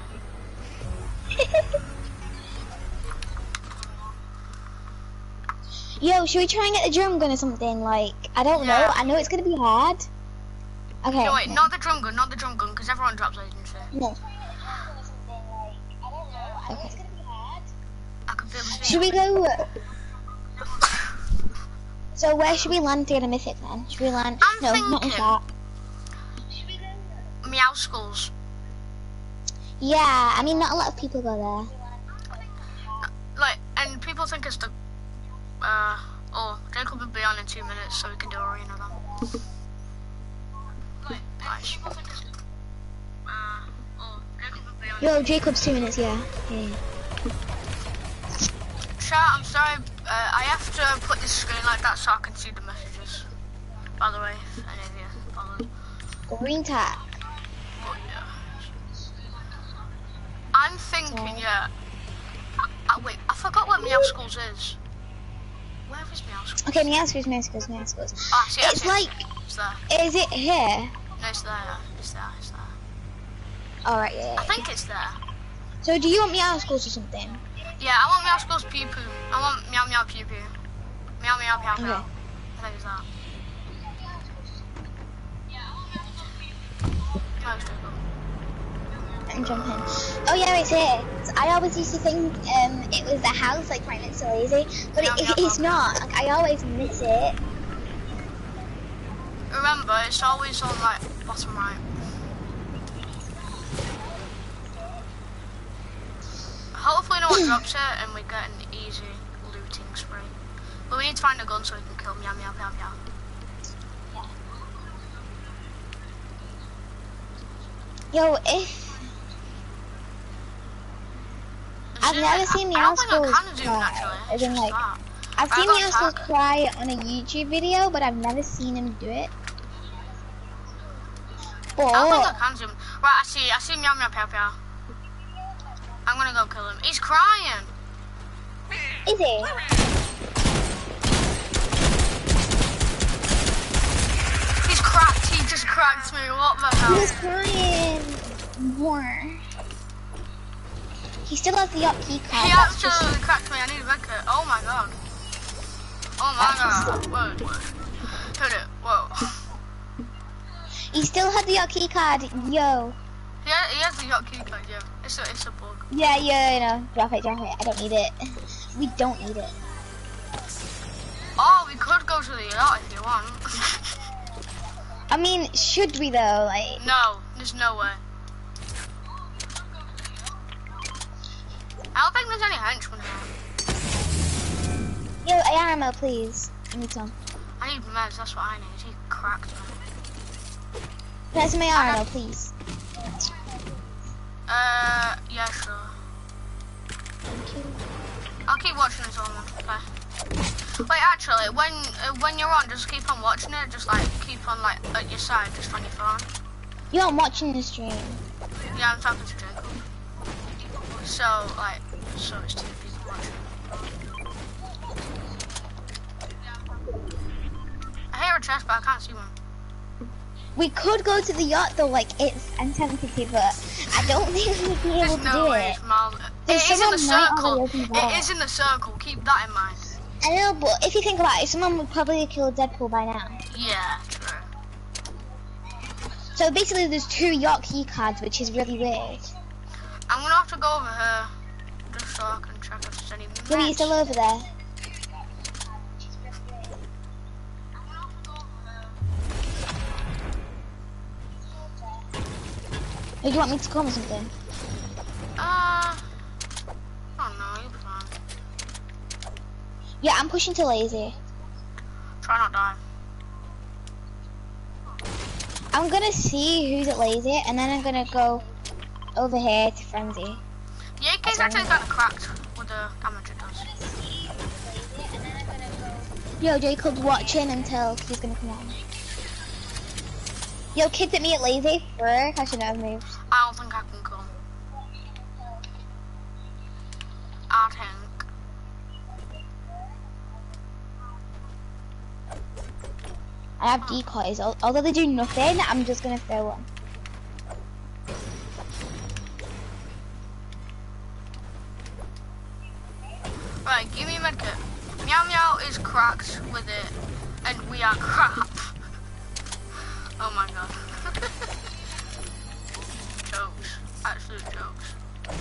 Yo, should we try and get the drum gun or something? Like, I don't know. I know it's gonna be hard. Okay. No, wait, not the drum gun, because everyone drops agency. No. Okay. I can feel the Should we go? So where should we land to get a mythic then? Should we land? No, not in that. Meow Skulls. Yeah, I mean, not a lot of people go there. Like, and people think it's the. Oh, Jacob will be on in 2 minutes, so we can do arena then. Nice. Yo, Jacob's 2 minutes, yeah. Chat, I'm sorry, I have to put this screen like that so I can see the messages. By the way, if any of you followed. Green tag. But yeah. I'm thinking, yeah. Wait, I forgot what Meow Skulls is. Where is Meow Skulls? Okay, Meow Skulls. Ah, see, it's like, it's there. Is it here? No, it's there. It's there. Alright, yeah. I think it's there. So do you want Meowscles or something? Yeah, I want Meowscles Pew Poo. I want Meow Meow Pew Pew. Meow Meow Pow Pow. Okay. I think it's that. Oh, it's cool. I'm jumping. Oh yeah, it's here. So I always used to think it was the house like right next to Lazy, but it's not. Like, I always miss it. Remember, it's always on like bottom right. Hopefully no one drops it and we get an easy looting spree. But we need to find a gun so we can kill Meow Meow Meow Meow. Yo, I've never seen Meowscles cry. As in, like, I've seen Meowscles cry on a YouTube video, but I've never seen him do it. I don't think I can zoom. Right, I see Meow Meow Pow Pow. I'm gonna go kill him. He's crying. Is he? He's cracked. He just cracked me. What the hell? He was crying more. He still has the yacht key card. He actually cracked me. I need a red kit. Oh my god. Oh my god. Whoa. Hit it. Whoa. He still had the yacht key card. Yo. Yeah, he has the yacht key card. Yeah. It's a bug. Yeah, you know. Drop it. I don't need it. We don't need it. Oh, we could go to the yacht if you want. I mean, should we though? Like. No, there's no way. I don't think there's any henchmen here. Yo, ammo, please. I need some. I need meds, that's what I need. He cracked me. Can I have some ammo, please? Yeah, sure. Thank you. I'll keep watching this on. Okay. Wait, actually, when you're on, just keep on watching it. Just like keep on like at your side, just on your phone. Yo, I'm watching the stream. Yeah, I'm talking to Jacob. So it's two people watching. I hear a chest, but I can't see one. We could go to the yacht though, like I'm tempted to, but I don't think we'd be able to do it. It is in the circle. It is in the circle. Keep that in mind. I know, but if you think about it, someone would probably kill Deadpool by now. Yeah, true. So basically, there's 2 yacht key cards, which is really weird. I'm gonna have to go over here just so I can check if there's any. Are you still over there? Or do you want me to come or something? I don't know, you'll be fine. Yeah, I'm pushing to Lazy. Try not die. I'm gonna see who's at Lazy, and then I'm gonna go over here to Frenzy. The AK's actually kind of cracked with the damage it does. Yo, Jacob's watching until he's gonna come on. Yo, kids at me at Lazy. Frick, I shouldn't have moved. I don't think I can come. I think. I have decoys. Although they do nothing, I'm just gonna throw one. Right, give me a medkit. Meow Meow is cracked with it, and we are crap. Oh my god. Jokes. Absolute jokes.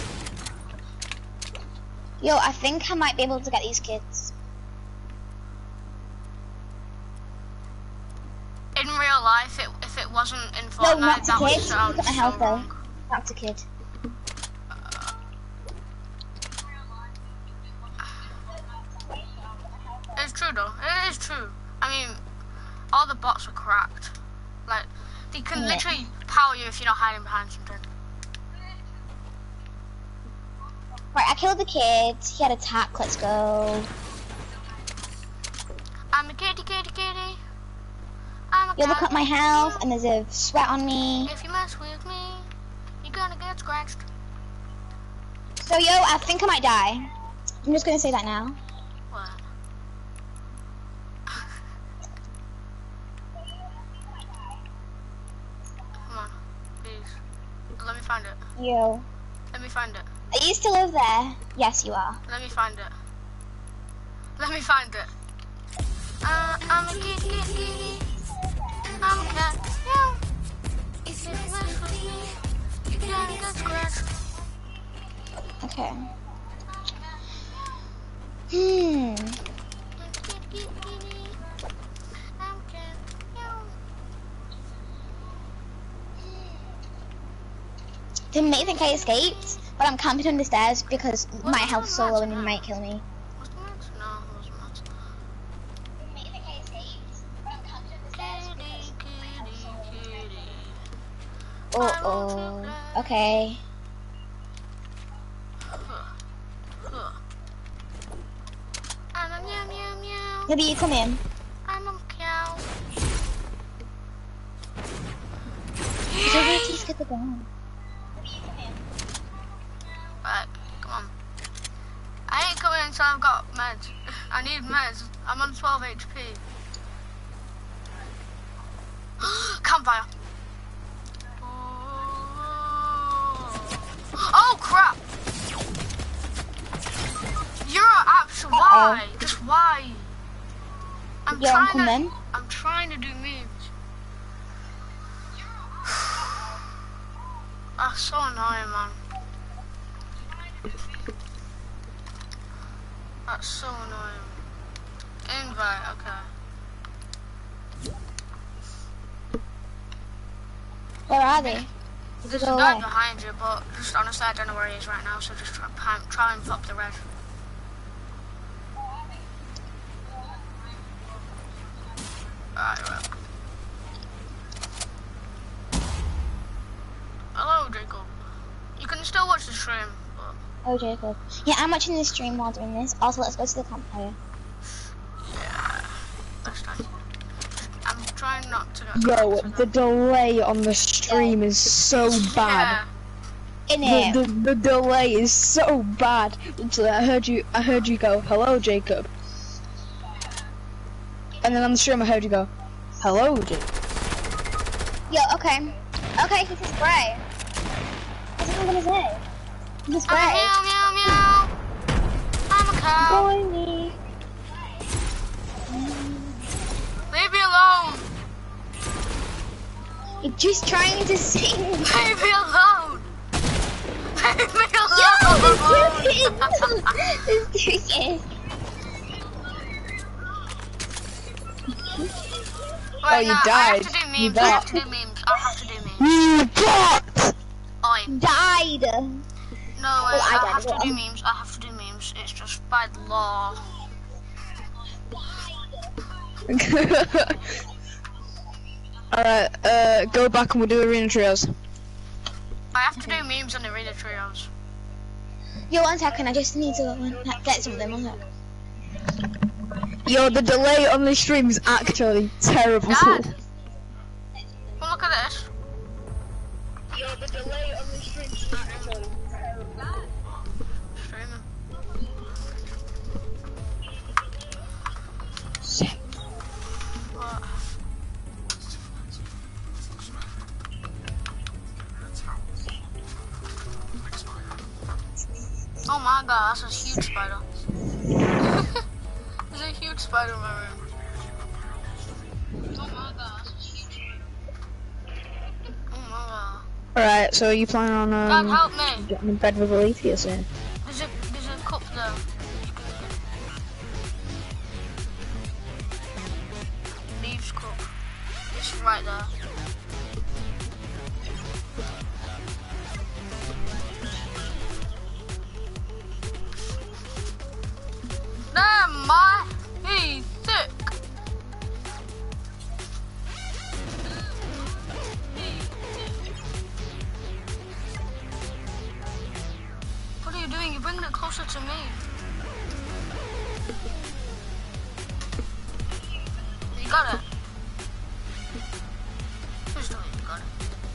Yo, I think I might be able to get these kids. In real life, if it wasn't in No, Fortnite, not that a would kid. sound Look at my so health though. wrong. Not a kid. It's true though. It is true. I mean, all the bots are cracked. Like, they can literally power you if you're not hiding behind something. Right, I killed the kid. He had a attack. Let's go. I'm a kitty, kitty, kitty. I'm a Yo, look cat. at my health, and there's a sweat on me. If you mess with me, you're gonna get scratched. So, yo, I think I might die. I'm just gonna say that now. What? Come on, please. Let me find it. Yo. Let me find it. Are you still over there? Yes, you are. Let me find it. Let me find it. I'm a kitty. I'm a cat. Yeah. If you mess with me, you can't get scratched. Okay. They may think I escaped, but I'm camping on the stairs because my health's so low and it might kill me. What's the match? No, it wasn't match. They may think I escaped, but I'm camping on the stairs because... Uh-oh. Okay. Maybe you come in. I'm a cow. So where did you skip the ground? Right, come on. I ain't coming until I've got meds. I need meds. I'm on 12 HP. Campfire. Oh crap! You're an absolute why? Just why? I'm trying to do memes. That's so annoying, man. That's so annoying. Invite, okay. Where are they? There's a guy behind you, but just honestly, I don't know where he is right now, so just try and pop the red. Right. Hello, Jacob. You can still watch the stream, but... Oh, Jacob. Yeah, I'm watching the stream while doing this. Also, let's go to the campfire. Yeah, that's nice. I'm trying not to... Yo, the delay on the stream is so bad. Yeah. The delay is so bad. Literally, I heard you go, hello, Jacob. And then on the stream I heard you go, hello, Jacob. Yo, okay. Okay, he's a spray. What's he gonna say? He's a spray. Meow, meow, meow. I'm a cow. Boing. Leave me alone. You're just trying to sing. Leave me alone. Leave me alone. Yo, this is Right, Oh, you no, died. I have to do memes. I have to do memes. I have to do memes. You bot! Oi. died. No, I have to do memes. I have to do memes. It's just by law. Alright, go back and we'll do arena trios. I have to do memes on arena trios. Yo, 1 second, I just need to get something. 1 sec. Yo, the delay on the stream is actually terrible. Dad! Well, look at this. Yo, the delay on the stream is actually terrible. Streaming. What? Oh my god, that's a huge spider. There's a huge spider in my room. Oh my god, that's a huge spider. Oh my god. Alright, so you plan on Dad, help me. getting in bed with Alethea soon? There's a cup there. Leaves cup. It's right there. Damn, my he's sick. What are you doing? You're bringing it closer to me. You got it. Just do it. You got it.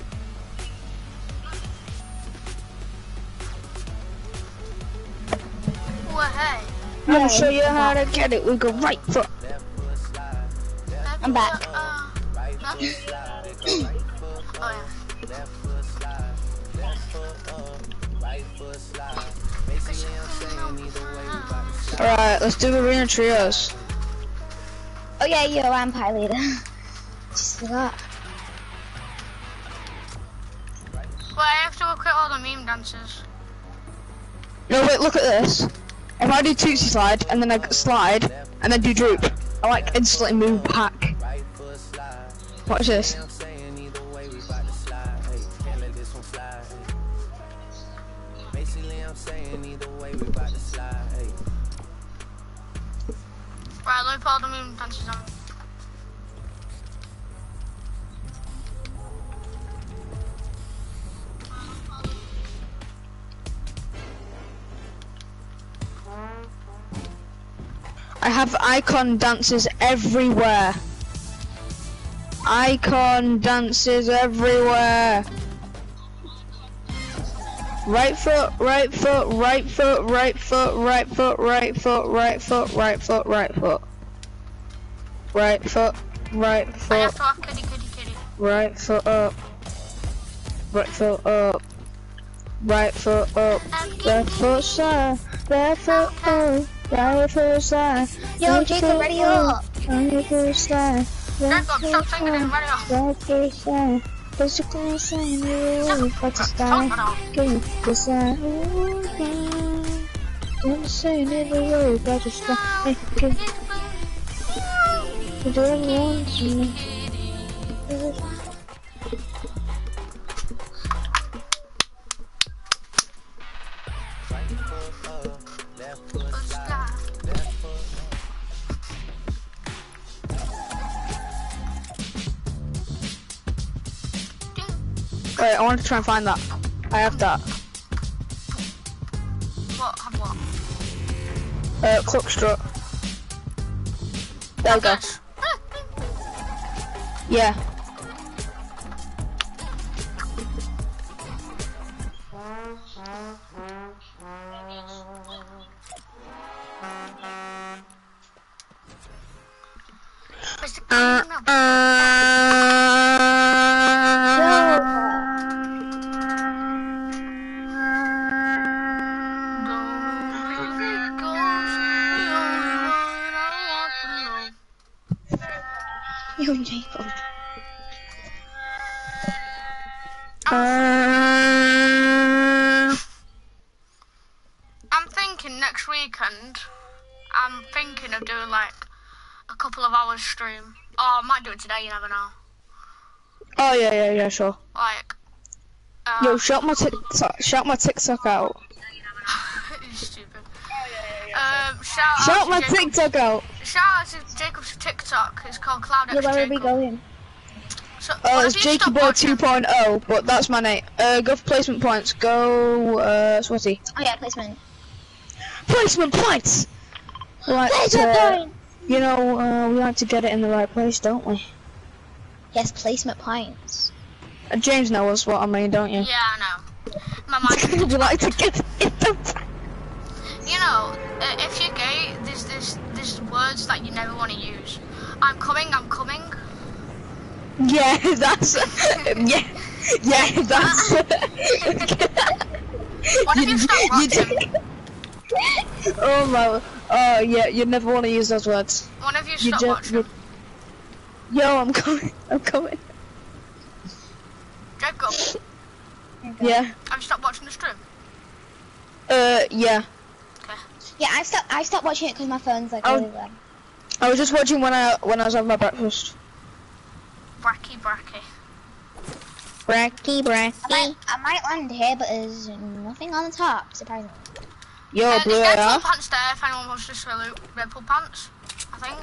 Well, hey. I'll show you how to get it with a right foot. I'm back. Oh yeah. Alright, let's do arena trios. Oh yeah, you're a vampire leader. Just forgot. Well, I have to look at all the meme dances. No, wait, look at this. If I do Tootsie Slide, and then I slide, and then do Droop, I like instantly move back. Watch this. Right, let me put all the meme dances on. I have icon dances everywhere. Icon dances everywhere. Right foot, right foot, right foot, right foot, right foot, right foot, right foot, right foot, right foot. Right foot, right I have foot, to have kitty, kitty, kitty. right foot up. Right foot up. Right foot up. Left foot side. Left foot up. Right foot side. Yo, Jacob, ready up. Right foot side. Jacob, stop singing and ready up. Right foot side. Basically saying you got to Stop start. it. Give the side. Don't say it in the way. Got to start. You don't want to. Wait, I want to try and find that. I have that. What? Have what? Clock strut. There we go. This. Yeah. Mr. Clean, Yo, Jacob. I'm thinking next weekend, I'm thinking of doing like a couple of hours stream. Oh, I might do it today, you never know. Oh yeah, sure. Like, Yo, shout my TikTok out. you're stupid. Shout Shout out my to Jacob, TikTok out. Shout out to Jacob's TikTok. It's called Cloud Yeah, X where are we Jacob. going? So, Oh, what it's if you stop Jakey Boy watching? 2.0, but that's my name. Go for placement points. Go, Swatty. Oh yeah, placement. Placement points! We like to, you know, we like to get it in the right place, don't we? Yes, placement points. James knows what I mean, don't you? Yeah, I know. My mind. We like to get it in the You know, if you're gay, there's words that you never want to use. I'm coming. Yeah, that's yeah, that's. What if you stop watching? Oh my! Oh yeah, you never want to use those words. What if you You stop just. watching? Yo, I'm coming. I'm coming. Jacob, Yeah. have you stopped watching the stream? Yeah. Okay. Yeah, I stopped watching it because my phone's like Oh. really low. I was just watching when I was having my breakfast. Bracky. Bracky. I might land here, but there's nothing on the top, surprisingly. Yo, There's blue Deadpool AR. pants there if anyone wants to salute Deadpool pants. I think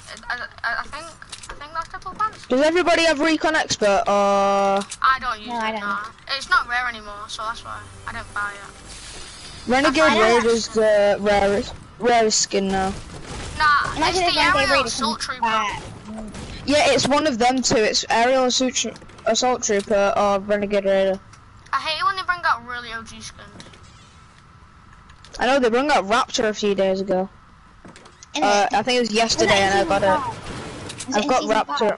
that's Deadpool pants. Does everybody have Recon Expert or I don't use No, it. I don't. No. It's not rare anymore, so that's why I don't buy it. Renegade I don't Raid is the rarest skin now. Nah, Imagine it's if the Renegade aerial Raid assault comes trooper. back. Yeah, it's one of them two. It's Aerial Assault Trooper or Renegade Raider. I hate it when they bring out really OG skins. I know they brought out Raptor a few days ago. And I think it was yesterday, and I got it. I've got Raptor.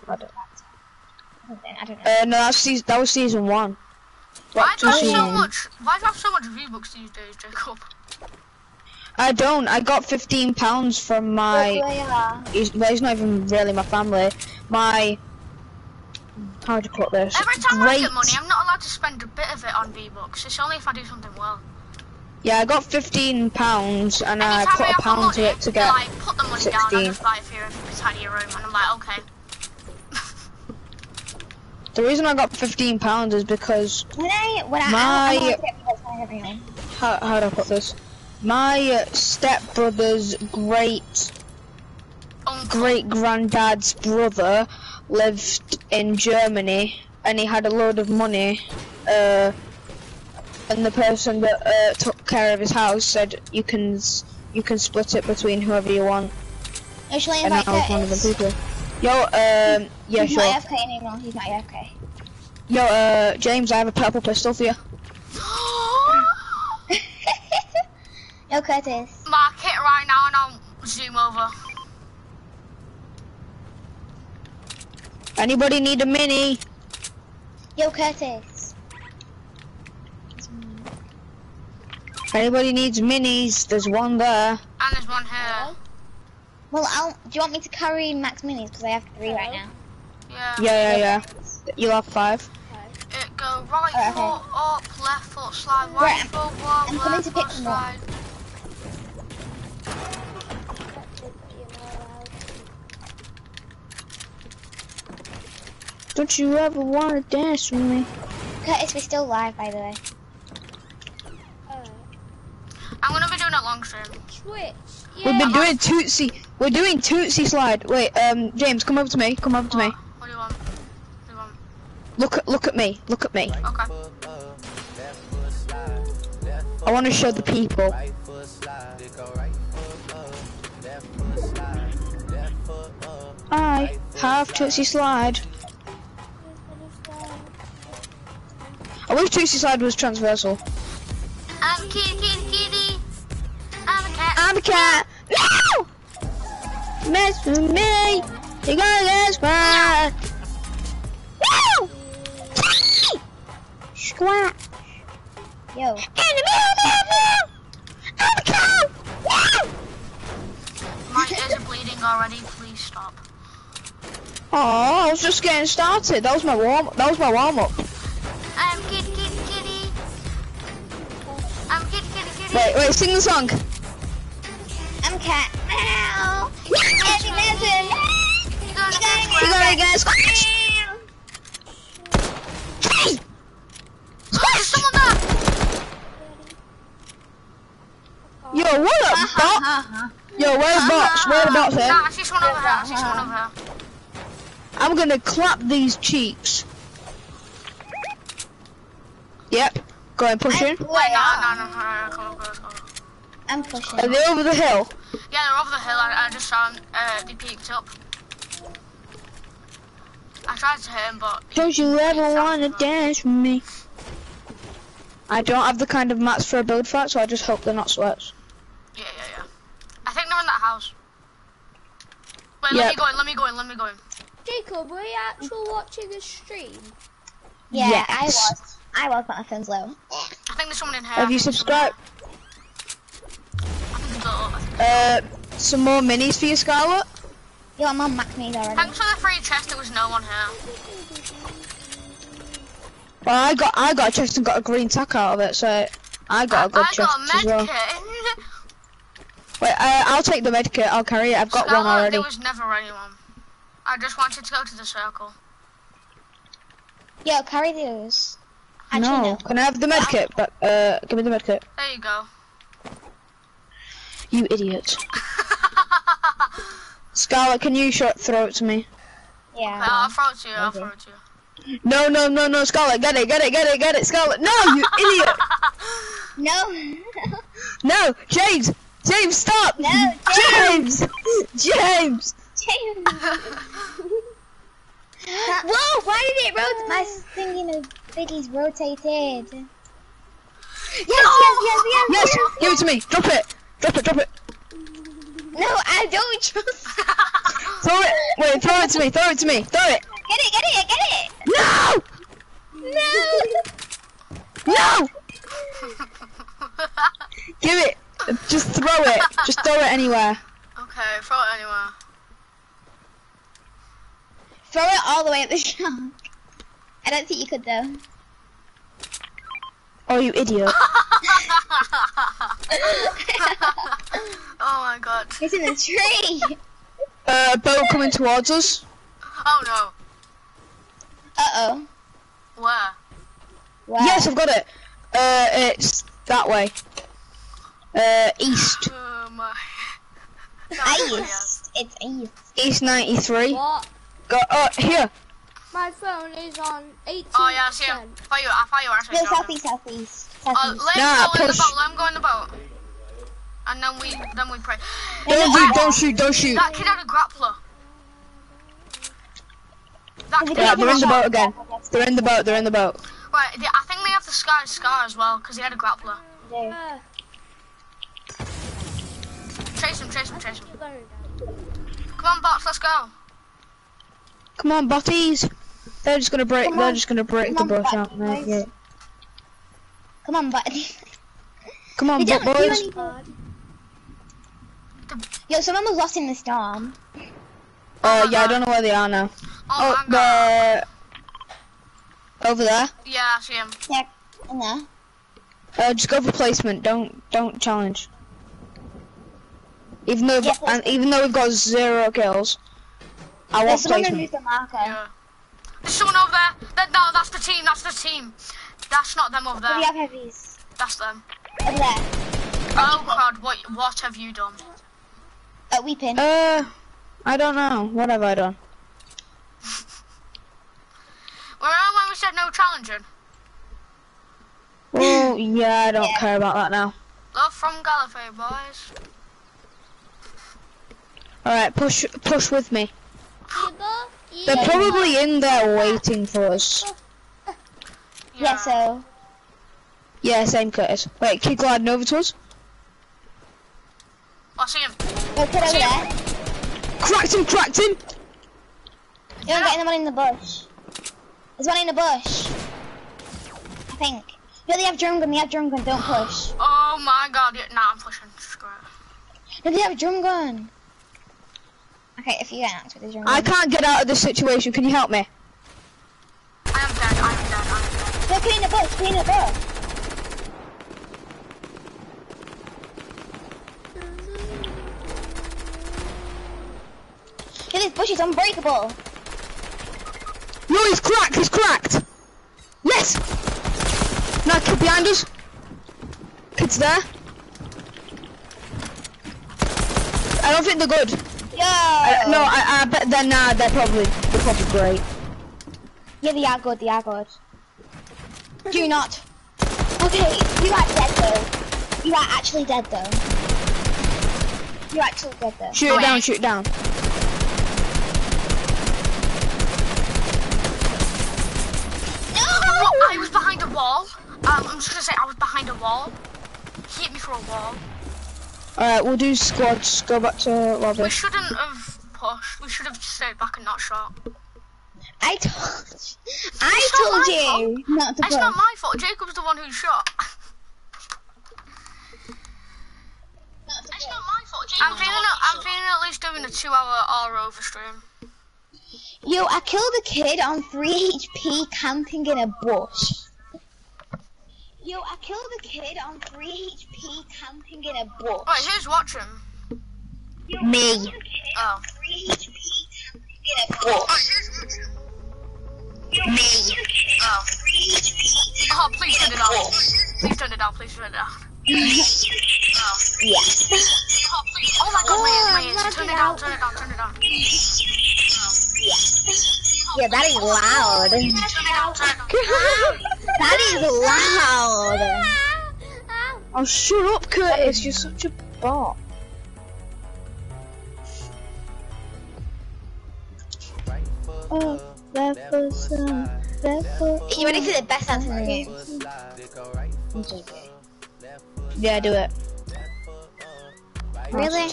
I don't know. No, that was season 1. Why do you have so season- much? Why do you have so much V-Bucks these days, Jacob? I don't. I got £15 from my. Well, he's not even really my family. My. How would you put this? Every time I get money, I'm not allowed to spend a bit of it on V-Bucks. It's only if I do something well. Yeah, I got £15 and I Anytime put a have pound money, to it to get like, put the money 16. down and just buy it for you in a tiny room, and I'm like, okay. The reason I got £15 is because how do I put this? My stepbrother's great granddad's brother lived in Germany, and he had a load of money. And the person that took care of his house said you can split it between whoever you want. Shall I And I invite was one of the Curtis? people. Yo, yeah, He's sure. not AFK anymore, he's not AFK. Yo, James, I have a purple pistol for you. Yo, Curtis. Mark it right now and I'll zoom over. Anybody need a mini? Yo, Curtis. Anybody needs minis? There's one there. And there's one here. Well, do you want me to carry Max Minis? Because I have 3 right now. Yeah. Yeah. You'll have 5. It go right Okay. foot up, left foot slide, right Right, foot walk, I'm coming left to pick foot them up. slide. Don't you ever want to dance with me? Curtis, we're still live, by the way. I'm gonna be doing it long stream. Twitch. We've been Yeah. doing Tootsie. We're doing Tootsie slide. Wait, James, come over to me. Come over to me. What do you want? What do you want? Look at me. Look at me. Okay. I want to show the people. I have Tootsie slide. I wish Tootsie slide was transversal. I'm kitty. I'm a cat. I'm a cat. No! Mess with me. You gonna get spot. No! Squat. Yo. I'm a cat. No! My ears are bleeding already. Please stop. Oh, I was just getting started. That was my warm up. I'm kitty. I'm kitty. Wait, sing the song. I'm cat. Meow. Eddie Manson. You gonna You gotta get scratched. Hey! There's someone there. Yo, what a bot? Yo, where the bots? Where the bots here? Nah, she's one over here. I'm gonna clap these cheeks. Yep. Go and push in. Wait, no. Come on. I'm pushing. Are they over the hill? Yeah, they're over the hill. I just saw them. They peeked up. I tried to hit him, but... Don't you ever wanna dance with me? I don't have the kind of mats for a build fight, so I just hope they're not sweats. Yeah. I think they're in that house. Wait, Yep. let me go in. Jacob, were you actually watching a stream? Yeah, Yes. I was, but my phone's low. I think there's someone in here. Have you subscribed? I think there's Some more minis for you, Scarlet? Yo, I'm on Max Minis already. Thanks for the free chest, there was no one here. Well, I got a chest and got a green tack out of it, so I got a good I chest got a as well. medkit. Wait, I'll take the medkit. I'll carry it. I've got one already. There was never anyone. I just wanted to go to the circle. Yo, carry those. Actually, No, can I have the medkit? But give me the medkit. There you go. You idiot. Scarlet, can you throw it to me? Yeah. I'll throw it to you. No, Scarlet, get it, Scarlet. No, you idiot. No. No, James, stop. No, James. Whoa, why did it rotate? My thinking of Biggies rotated. Yes. Give it to me. Drop it. No, I don't trust. Throw it. Wait, throw it to me. Throw it. Get it. No. No. Give it. Just throw it. Just throw it anywhere. Okay, throw it anywhere. Throw it all the way at the shark. I don't think you could though. Oh, you idiot. Oh my god. It's in the tree. Boat coming towards us. Oh no. Uh-oh. Where? Wow. Yes, I've got it. It's that way. East. Oh my. East. It's east. East 93. What? Go, here. My phone is on 18%. Oh yeah, I see him. I thought you were actually No, jumping. southeast. Let him Nah, go in the push. boat. Let him go in the boat. And then we pray. Don't shoot. That kid had a grappler. That kid Yeah, had a they're in the grappler. boat again. They're in the boat. Right, I think they have the scar as well, because he had a grappler. Uh, Chase him. you're going down. Come on, bots, let's go. Come on, botties. They're just gonna break. Come They're on. just gonna break Come the on, boat out. botties. Yeah. Come on, buddy. Come on, We don't boat do boys. anything. Yo, someone was lost in the storm. Yeah, I don't know where they are now. Oh, my god. They're over there. Yeah, I see him. Yeah, in there. Just go for placement. Don't challenge. Even though Yeah, even though we've got 0 kills, I want There's someone placement. removed the marker. Yeah. There's someone over there. No, that's the team. That's not them over Do we there. have heavies? That's them. Over there. Oh god, what have you done? Weeping. I don't know. What have I done? Remember when we said no challenging? Well, yeah, I don't Yeah. care about that now. Love from Gallifrey, boys. Alright, push with me. You go? They're Yeah. probably in there waiting for us. Yeah, so. Yeah, same Curtis. Wait, keep gliding over to us. I see him. Go kid over there. Cracked him! You don't get anyone in the bush. There's one in the bush. I think. No, they have drum gun, don't push. Oh my god, yeah, nah, I'm pushing. Screw it. No, they have a drum gun. Okay, if you get an axe with a drum gun. I can't get out of this situation. Can you help me? I am dead. No, clean the bush. Yeah, this bush is unbreakable. No, he's cracked! Yes! No, kid behind us. Kid's there. I don't think they're good. Yo! No, I bet they're probably great. Yeah, they are good. Do not. Okay, you are dead though. You are actually dead though. You're actually dead though. Shoot it down. I was behind a wall. I'm just gonna say I was behind a wall. He hit me through a wall. Alright, we'll do squads. Go back to lobby. We shouldn't have pushed. We should have stayed back and not shot. I told not my you not to It's not push. my fault. Jacob's the one who shot. It's not my fault. I'm feeling at least doing a 2-hour R-over stream. Yo, I killed a kid on 3 HP camping in a bush. Yo, I killed a kid on 3 HP camping in a bush. Wait, who's watching? Me. Oh. 3 HP camping in a bush. Me. Oh. 3 HP. Oh, please turn it down. Please turn it down. Oh. Yeah. Oh, please. Oh my god, my ears. Turn it down. Yeah, that is loud. That is loud. Oh, shut up, Curtis. You're such a bot. Oh, left foot, left foot. Are you ready for the best answer in the game? Yeah, do it. Really?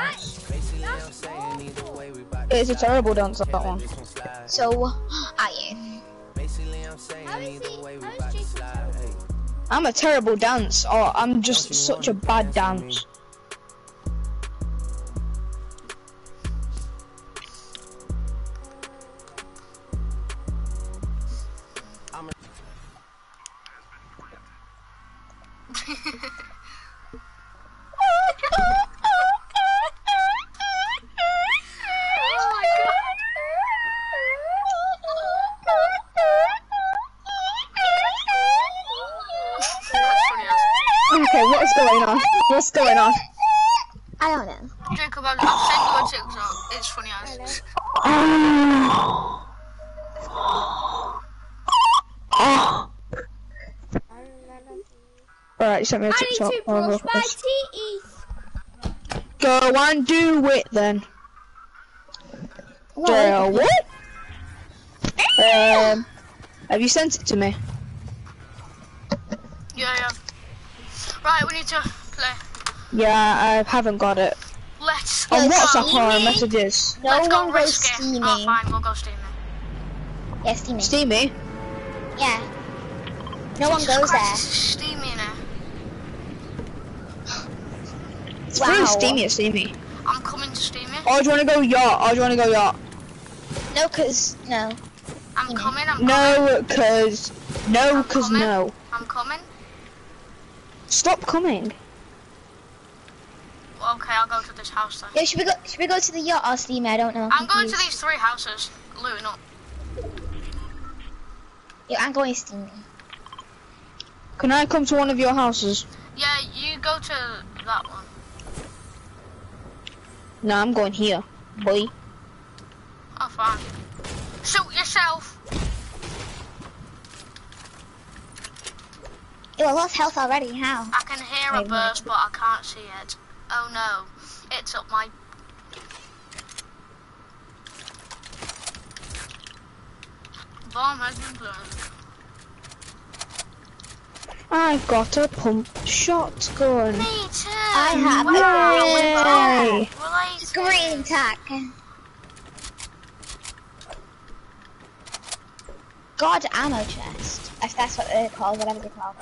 It's a terrible dance, that one. So, are you? How is Jason? I'm a terrible dance, or I'm just such a bad dance. Okay, what's going on? What's going on? I don't know. Jacob, I've sent you a TikTok. It's funny as. Alright, you sent me a I TikTok. need to I'll brush look at my this. teeth. Go and do it then. What? Have you sent it to me? Yeah. Right, we need to play. Yeah, I haven't got it. Let's On go. WhatsApp or on messages? No Let's go one goes risky. steamy. Oh, fine, we'll go steamy. Yeah, steamy. Steamy? Yeah. No one Jesus goes Christ, there. this is steamy in here. It's Wow. really steamy, it's steamy. I'm coming to steamy. Oh, do you want to go yacht? Oh, do you want to go yacht? No, cause no. I'm coming, I'm coming. No, cause coming. no. I'm coming. Stop coming. Okay, I'll go to this house then. Yeah, should we go to the yacht or steamy? I don't know. I'm going to confused. these 3 houses, looting up. Yeah, I'm going steamy. Can I come to one of your houses? Yeah, you go to that one. No, I'm going here, boy. Oh, fine. Shoot yourself. Ew, I lost health already. How? I can hear a Wait, burst, but I can't see it. Oh no, it's up my... Bomb has been blown. I've got a pump shotgun. Me too. I have a Yay! Related. green attack. God ammo chest. If that's what they're called, whatever they're called.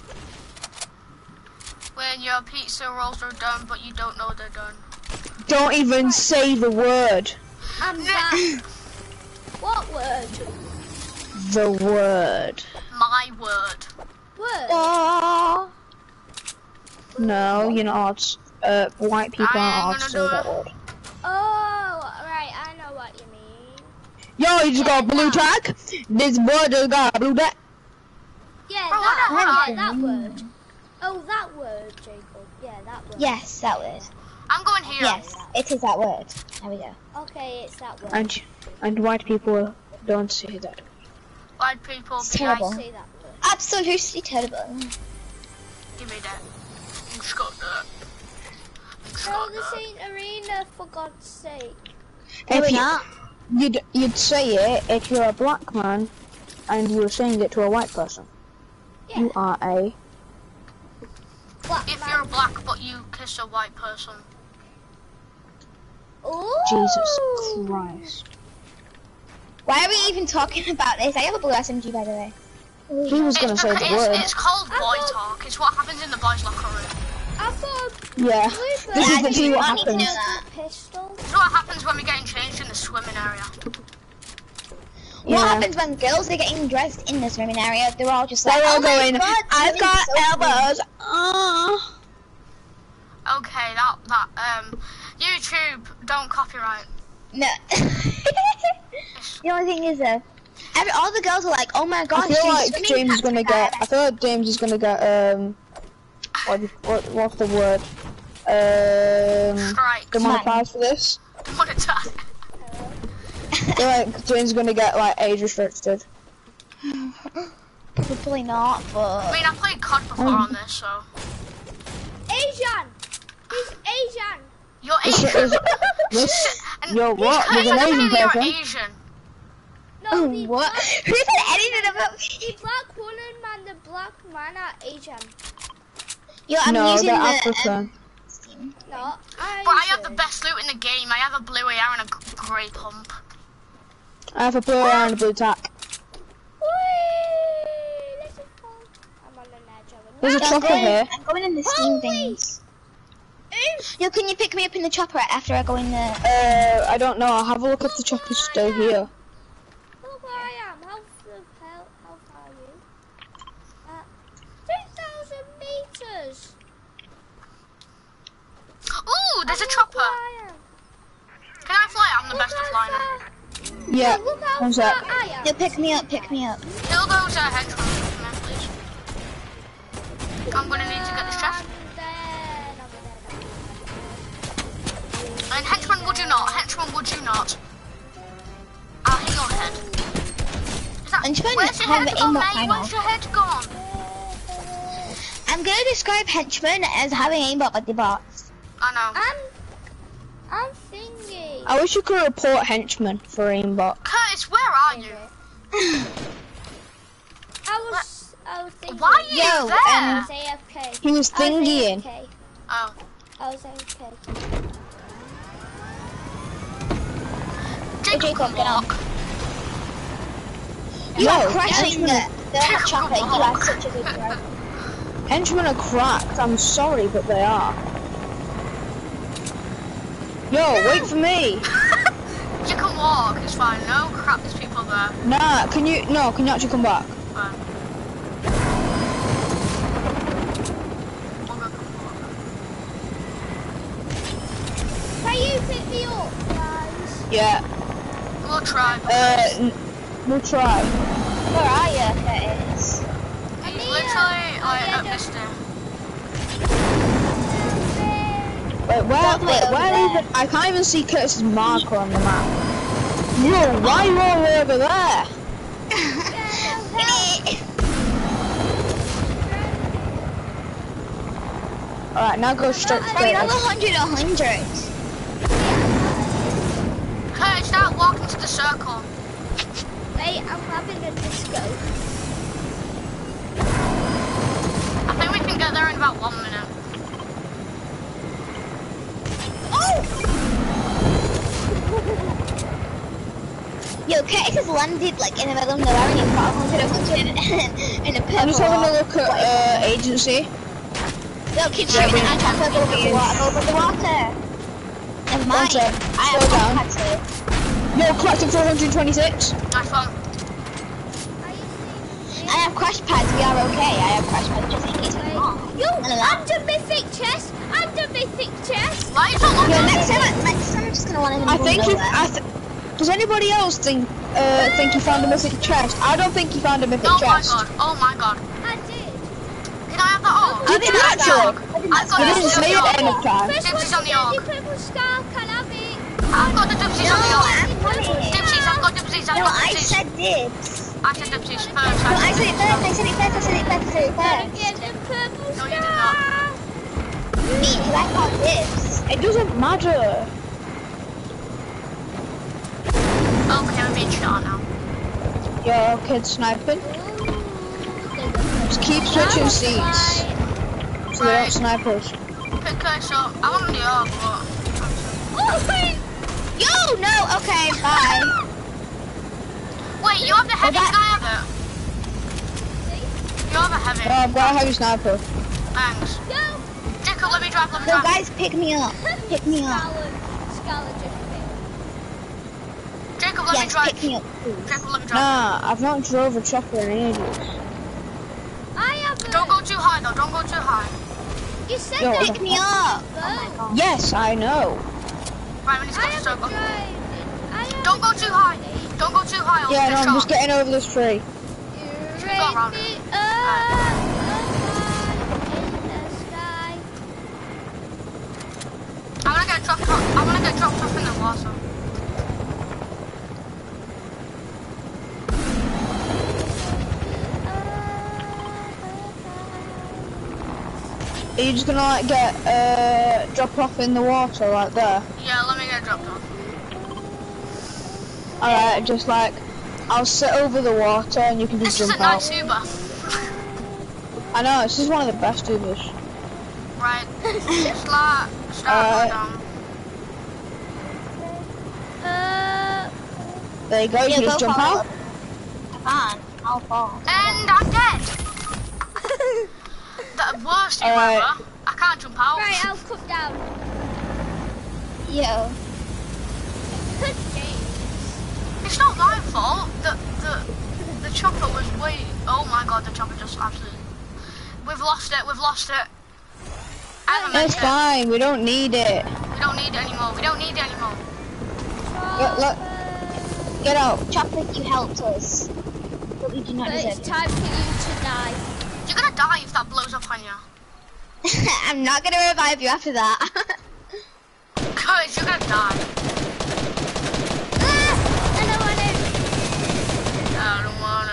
When your pizza rolls are done, but you don't know they're done. Don't even say the word. I'm back. What word? The word. My word. Word? Oh. No, you're not. White people I aren't ain't allowed to gonna say that do it. word. Oh, right, I know what you mean. Yo, you just got a blue tag? This boy just got a blue tag. Yeah, Bro, what the hell? that word. Oh, that word, Jacob. Yeah, that word. Yes, that word. I'm going here. Yes, it is that word. There we go. Okay, it's that word. And white people don't say that. White people It's be terrible. nice. Say that word. Absolutely terrible. Give me that. You just got that. You just No, got this that. ain't arena, for God's sake. No, If we're you- not. You'd say it if you're a black man and you were saying it to a white person. Yeah. You are a... Black If man. you're black but you kiss a white person. Ooh. Jesus Christ. Why are we even talking about this? I have a blue SMG, by the way. He was gonna say the word. It's called boy talk. It's what happens in the boys' locker room. I thought Yeah. blue This is I literally what want me to know happens. that. pistol. It's what happens when we're getting changed in the swimming area. What Yeah. happens when girls are getting dressed in the swimming area? They're all just like, They're all oh my going, God, I've swimming's got so cool." elbows. Okay, YouTube, don't copyright. No. The only thing is, all the girls are like, oh my gosh, I feel she's like swimming James is past gonna the get. guy." I feel like James is gonna get. What's the word? Strike. Demonetized for this. Monetize. I feel like James is gonna get like age restricted. Probably not, I but mean, I played COD before on this, so. Asian. He's Asian. You're Is- Asian. is- this- And Yo, what? he's There's an Asian clearly person. Asian. No, the what? Black, Who said anything about the black woman and the black man are Asian. Yo, I'm No, using they're the African. No, Asian. But I have the best loot in the game. I have a blue AR and a grey pump. I have a blue eye and a blue tack. Whee! Let's go. I'm on an edge of There's a chopper here. I'm going in the steam things. Yo, can you pick me up in the chopper after I go in the... I don't know. I'll have a look if the chopper's still here. Look where I am. How far are you? 2,000 meters. Ooh, there's a chopper. Can I fly? I'm the best at flying. Yeah. Look how One far sec. I am. Yo, pick me up, pick me up. Kill those henchmen, man, please. I'm gonna need to get this chest. And henchman, would you not? Henchman, would you not? I'll hit your head. Is that, Henchman, where's your have head an gone, aimbot mate? timer. Where's your head gone? I'm gonna describe henchmen as having aimbot with the bots. I know. I'm thinking. I wish you could report henchman for aimbot. Curtis, where are you? I was thinking. Why are you Yo, there? I was AFK. He was I was thingying. AFK. Oh. I was AFK. Jacob can get on. walk. You No, are crushing henchmen, the chopper. You are such a good driver. henchmen are cracked. I'm sorry, but they are. Yo, wait for me. You can walk, it's fine. No crap, there's people there. Nah, can you actually come back? Fine. I'll go walk. Can you pick me up, guys? Yeah. We'll try. We'll try. Where are you, Curtis? He's literally like at this day. Wait, where even? I can't even see Curtis's marker on the map. Yo, why are you all over there? Alright, now go straight to Sorry, I'm Curtis. 100. Curtis, start walking to the circle. Wait, I'm having a disco. I think we can get there in about 1 minute. Yo, Curtis has landed like in the middle of nowhere and he's got 100 in a purple. I'm just having a look wall. at agency. Yo, keep shooting at chopper, go over the water, go over the water. Never mind. sec, I have slow down. had to. Yo, collecting 426. Nice one. I have crash pads, we are okay. I have crash pads just in case we're not. Yo, None of I'm that. the mythic chest. I'm the mythic chest. Why are you so long? Yo, next time I'm just gonna want to I think does anybody else think you found a mythic chest? I don't think you found a mythic Oh my chest. god, oh my god. I did. Can I have the orc? Did you actually? I've got You the didn't say it at the end of time. First Dibsies one on the to get orc. the purple scar can have it. I've got the dibsies on the No, orc. I'm funny. Dibsies, I've got dibsies, I've No, got I dibsies. said dibs. I said dibsies first. No, I said it first, I said it first, I said it first, I said it Gotta first. get the purple No, scar. you did not. Me, because I called dibs. It doesn't matter. Okay, I'm being shot now. Yo, kid sniping. Just keep switching seats so they don't snipe us. Pick Curtis up. I want the orc, but... Oh, wait. Yo, no, okay, bye. Wait, you have the heavy, that- can I have it? You have a heavy. I've got a heavy sniper. Thanks. Yo. Jacob, let me drive, let me Yo, drive. guys, pick me up. Pick me up. Scarlet just Jacob, let me Yes, drive. pick me up, please. Jacob, let me drive. Nah, I've not drove a chopper in ages. I have a... Don't go too high though, don't go too high. You said Yo, that. Pick me up. Oh. Yes, I know. Right, we need to I get the have a circle. drive. Don't go too high. Don't go too high, I'll Yeah, get no, I'm shot. just getting over this tree. You Go around raise it. me up in the sky. I'm gonna get dropped off. I'm gonna get dropped off in the water. Are you just gonna like get drop off in the water like there? Yeah, let me get dropped off. Alright, just like I'll sit over the water and you can just This is a jump out. nice Uber. I know, this is one of the best Ubers. Right. Start Alright. down. There you go, you Yeah, can go just jump fall. out. I can't. I'll fall. And I'm dead. worst Alright. ever. I can't jump out. Right, I'll come down. Yo. Good game. It's not my fault. The chopper was way. Oh my god, the chopper just absolutely. We've lost it. We've lost it. I haven't That's meant it. fine. We don't need it. We don't need it anymore. We don't need it anymore. Look. Get out. Chopper, you helped us. But we do not But deserve it's it. time for you to die. You're gonna die if that blows up on you. I'm not gonna revive you after that. Guys, you're gonna die. I don't want it. I don't wanna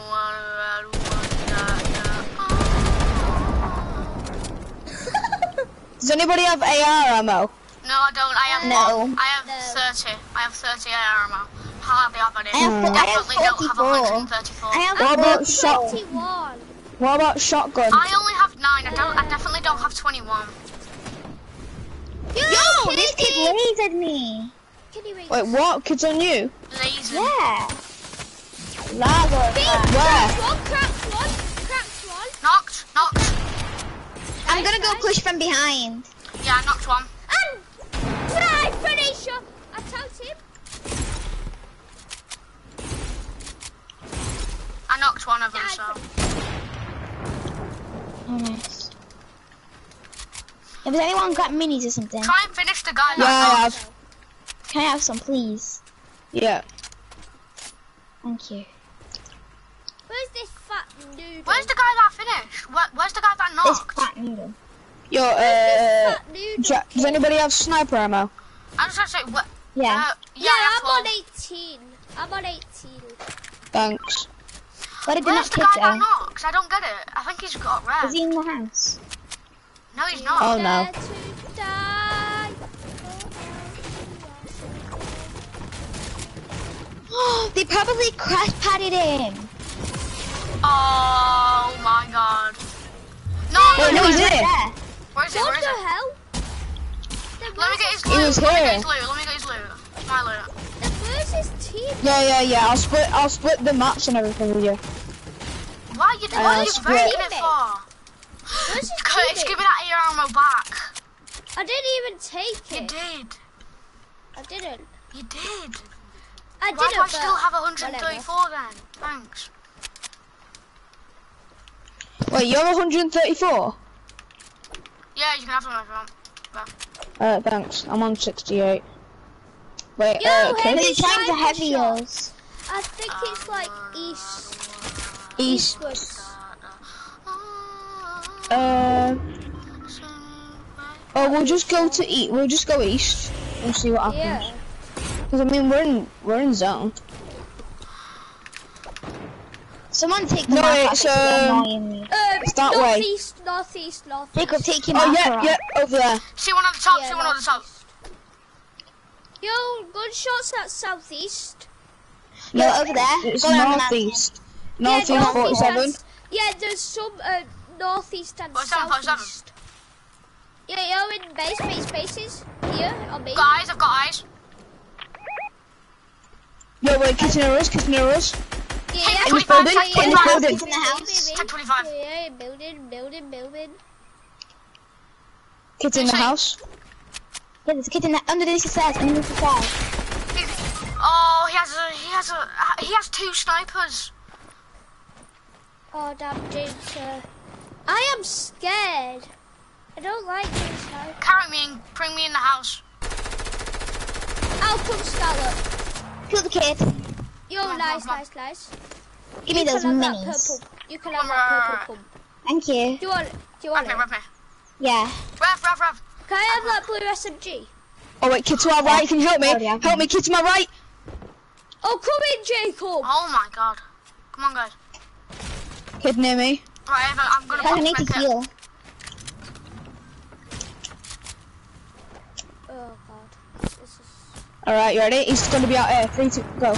die. Does anybody have AR ammo? No, I don't. I have No. I have No. 30. I have 30 air ammo. Hardly have any. I have Definitely don't have 44. 134. I have What about shot? 21. What about shotgun? I only have 9. I definitely don't have 21. Yo, this kid lasered me. Kitty wings. Wait, what? Kids on you? Lazy. Yeah. Lava. Where? Cracked one. Cracked one. Knocked. I'm gonna go push from behind. Yeah, I knocked one. And try finisher. I told him. I knocked one of them, Yeah, so. Oh, nice. Has anyone got minis or something? Try and finish the guy Yeah, I that have. knocked. Can I have some, please? Yeah. Thank you. Where's this fat noodle? Where's the guy that finished? Where's the guy that This knocked? fat noodle. Yo, Fat noodle. does anybody have sniper ammo? I was gonna say, what? Yeah. Yeah, I have I'm on 12. 18. I'm on 18. Thanks. But I did Where's not the kick guy that her. knocked? I don't get it. I think he's got red. Is he in the house? No, he's not. Oh, no. Dare to die. They probably crash padded him. Oh my god. No, Wait, no, he's right here. there. Where is it? What Where is the it? hell? Let me get his He loot. was Let me here. get his loot. Let me get his loot. It's my loot. Where's his team? Yeah. I'll split the mats and everything with you. Why are you doing I'll what are you split. breaking it for? Where's his Curtis, give teammate? me that air ammo back. I didn't even take You it. did. I didn't. You did. I Why didn't. do I still but have whatever. 134 then? Thanks. Wait, you're 134? Yeah, you can have them if you want. Thanks. I'm on 68. Wait, Yo, okay. Henry, They're trying to Sniper heavy shot. us. I think it's like east. East. Eastwards. Oh, we'll just go to eat. We'll just go east and see what happens. Yeah. Because I mean, we're in zone. Someone take the No, map it's, out, they're annoying me. It's that way. Northeast. Jacob, take your Oh map yeah, out. yeah, over there. See one on the top, Yeah, see one on the top. Yo, gunshots at southeast. No, over there. It's Go around the northeast. Yeah, Northeast 47. and- Yeah, there's some northeast and 47, 47. southeast. Yeah, yo, in bases. Here, on me. Guys, I've got eyes. Yo, wait, kids near us. Yeah, In this building, Take in this 25. building. He's in the house. Take 25. Yeah, building. Kids in the house. Yeah, there's a kid in the, underneath the stairs, underneath the stairs. Oh, he has 2 snipers. Oh, damn, James. I am scared. I don't like this house. Carry me and bring me in the house. I'll come Scallop. Kill the kid. Yo, Come on, nice. Give me You those can have that minis. purple. You can have that purple pump. Thank you. Do you want it? Rev me. Yeah. Rev. Can I have that blue SMG? Oh wait, kid to our right. Can you help me? Oh, yeah. Help me, kid to my right. Oh, come in, Jacob. Oh my god. Come on, guys. Kid near me. Right, Eva, I'm gonna Guys, I pop need to medkit. heal. Oh, God. This is... All right, you ready? He's gonna be out here. 3, 2, go.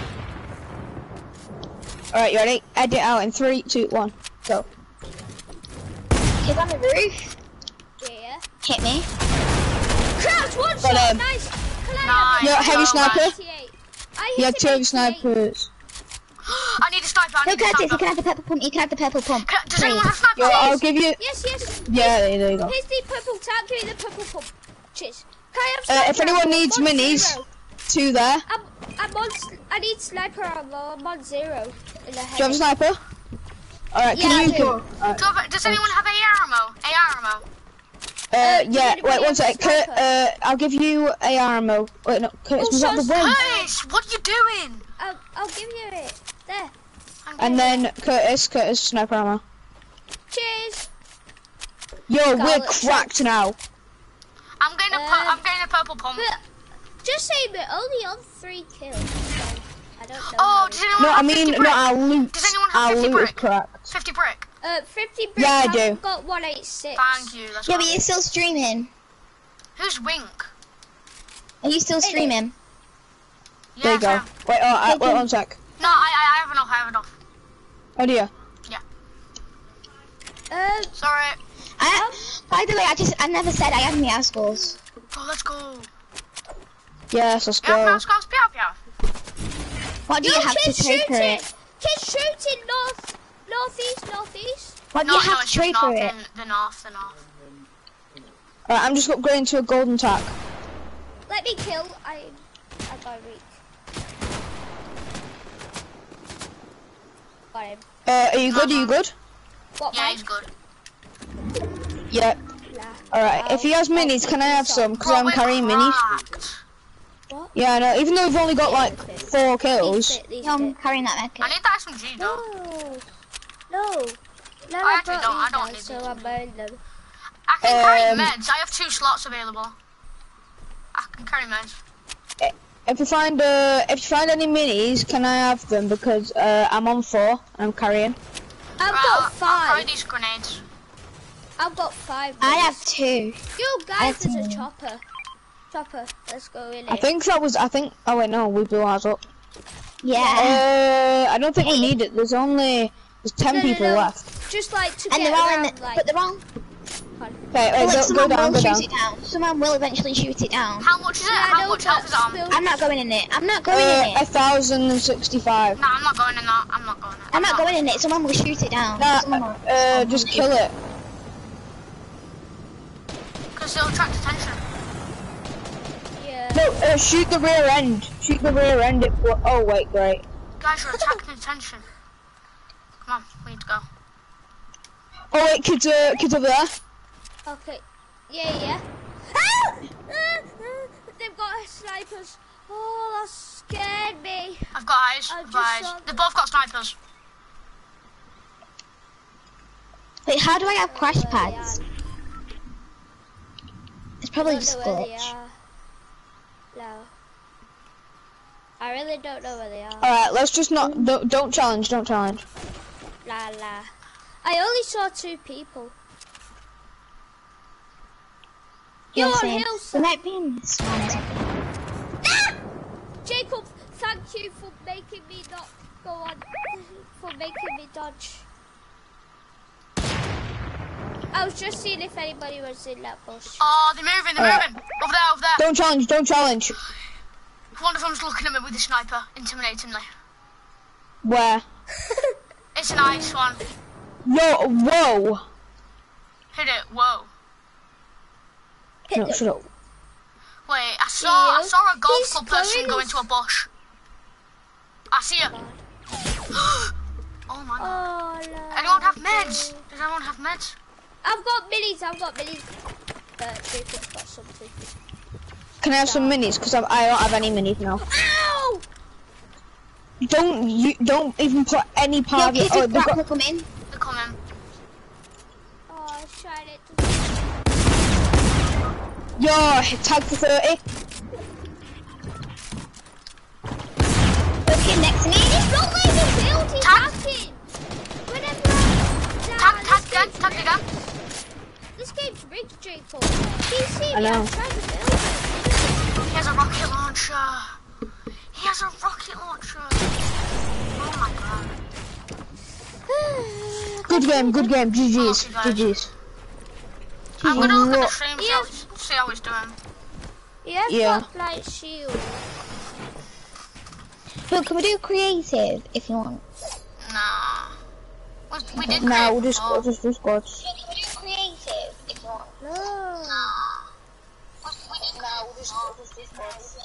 All right, you ready? Edit out in 3, 2, 1, go. Kid on the roof. Yeah. Hit me. Crouch, one Got shot. him. Nice. Can I Nice. Yeah, heavy Oh, sniper. guys. 88? He had 2 heavy snipers. I need a sniper. I No, need a Curtis, you sniper. can have the purple pump. You can have the purple pump. Does Please. anyone have sniper? Yo, I'll give you. Yes, yes. Yeah, there you go. Here's the purple tap. Give me the purple pump. Cheers. Can I have If sniper anyone ammo? needs I'm on minis, 0. 2 there. I'm on. I need sniper ammo. I'm on 0 in the head. Do you have a sniper? Alright, Yeah, I can you do. go? Does anyone have AR ammo? AR ammo? Yeah, anybody wait one have a sec. sniper? I'll give you AR ammo. Wait, no, Curtis, was that the Also one? Curtis, what are you doing? I'll give you it. There. And then Curtis, sniper ammo. Cheers. Yo, Got we're it. cracked now. I'm getting a purple pump. But just say we're only on 3 kills. So I don't know. Oh, how does we- anyone No, I have mean, 50 no, brick? our loot. Does anyone have Our 50 loot is brick? cracked. 50 brick. 50 bricks. Yeah, I I've do. got 186. Thank you. That's Yeah, what but I you're still streaming. Who's Wink? Are you still streaming? Yeah, There you go. I am. Wait, wait one sec. No, I have enough. I have enough. Oh dear. Sorry. By the way, I never said I have any scores. Oh, let's go. Yes, let's Yeah, go. mouse guys, pew pew. What do you have to kids trade for shooting. it? Kids shooting northeast. What do No, you have it's to trade just for north. it? The north. Alright, I'm just upgrading to a golden tack. Let me kill. I got weak. Got him. Are you good? Are you good? What, Yeah, Mike? he's good. Yeah. Nah. Alright, if he has minis, can I have some? Because I'm carrying minis. Cracked. Yeah, I know. Even though we've only got like 4 kills. No, I'm carrying that I medkit. need that SMG though. No. No, I actually brought don't- I these don't down, need so these. I'm buying them. I can carry Um, meds. I have 2 slots available. I can carry meds. If you find any minis, can I have them? Because I'm on 4 and I'm carrying. I've Right, got I'll carry 5. these grenades. I've got 5. I have 2. Yo, guys, there's a have chopper. Chopper, let's go in I it. think that was. Oh wait, no, we blew ours up. Yeah. I don't think we need it. There's 10 people No. left. Just like to And get they're all in around, the, like, but they're all. Okay, wait, go Someone down, will go down. shoot it down. Someone will eventually shoot it down. How much is it? Yeah, I How know, much but health is it on? still- I'm not going in it. I'm not going in it. 1,065. Nah, I'm not going in that. I'm not going in. I'm not going in it. Someone will shoot it down. Someone will. Just kill it. Because it'll attract attention. Yeah. No, shoot the rear end. Shoot the rear end. Oh wait, great. Guys, you're attracting attention. Come on, we need to go. Oh wait, kids over there. Okay. Yeah. Ah! They've got snipers. Oh, that scared me. I've got eyes. I I've just got eyes. saw They've both got snipers. Wait, how do I have crash Where they pads? are. It's probably I just don't know where they glitch. are. No. I really don't know where they are. Alright, let's just not. Don't challenge. Don't challenge. La la. I only saw 2 people. You're on same. hillside. We might be in this one. Ah! Jacob, thank you for making me not go on. For making me dodge. I was just seeing if anybody was in that bush. Oh, they're moving. They're Alright. moving. Over there. Over there. Don't challenge. Don't challenge. One of them's looking at me with a sniper, intimidating me. Where? It's a nice one. Yo, whoa. Hit it. Whoa. No, shut up. Wait, I saw a golf He's club person going go as- into a bush. I see her. Oh my god. Oh, no. Anyone have meds? Does anyone have meds? I've got minis. Jacob's got something. Can I have some minis? Because I don't have any minis now. Ow! Don't even put any Yo, part of your. kids Oh, with they've black got. will come in. They're coming. Oh, I tried it. Yo, tag for 30. Looking next to me. He's not leaving build, he's Tag. hacking. Whenever I... Tag again. This game's rigged, Jacob. Do you see I me? know. I'm trying to build it. He has a rocket launcher. He has a rocket launcher. Oh my god. Good game. GG's. Okay, guys. GG's. I'm gonna look at the Look. stream, Yes. see how he's doing. He has Yeah. got light shield. Look, can we do creative if you want? Nah. We did Nah, create we'll before. just do squads. You can do creative if you want. No. No, we'll just do squads.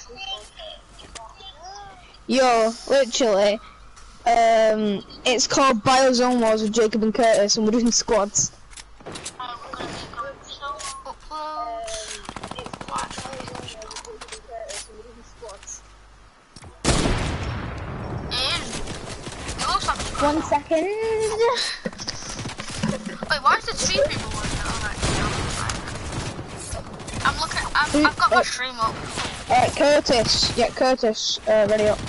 Yo, literally, it's called Biozone Wars with Jacob and Curtis, and we're doing squads. One second. Wait, why is there 2 people watching? I'm looking. I've got my stream up. Alright, Curtis. Yeah, Curtis, ready up.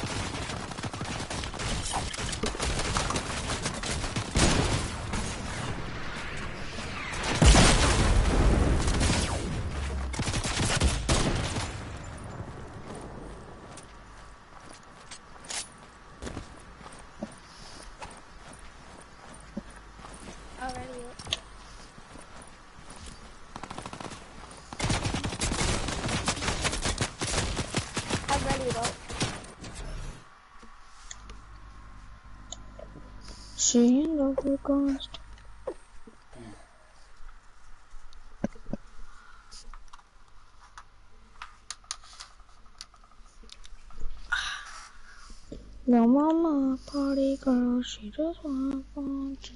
Already up. I'm ready up. Seeing the ghost. No mama, party girl, she just wanna punch.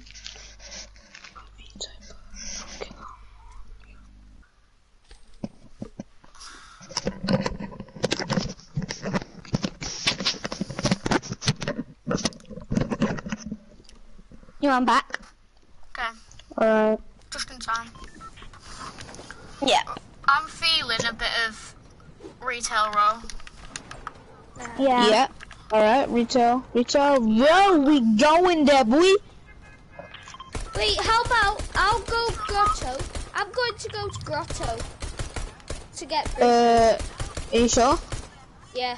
You want back? Okay, Alright. just in time. Yeah. I'm feeling a bit of retail row. Yeah. Yeah. Alright, retail. Retail. Yo, we going there, boy. Wait, how about I'll go Grotto. I'm going to go to Grotto to get Are you sure? yeah.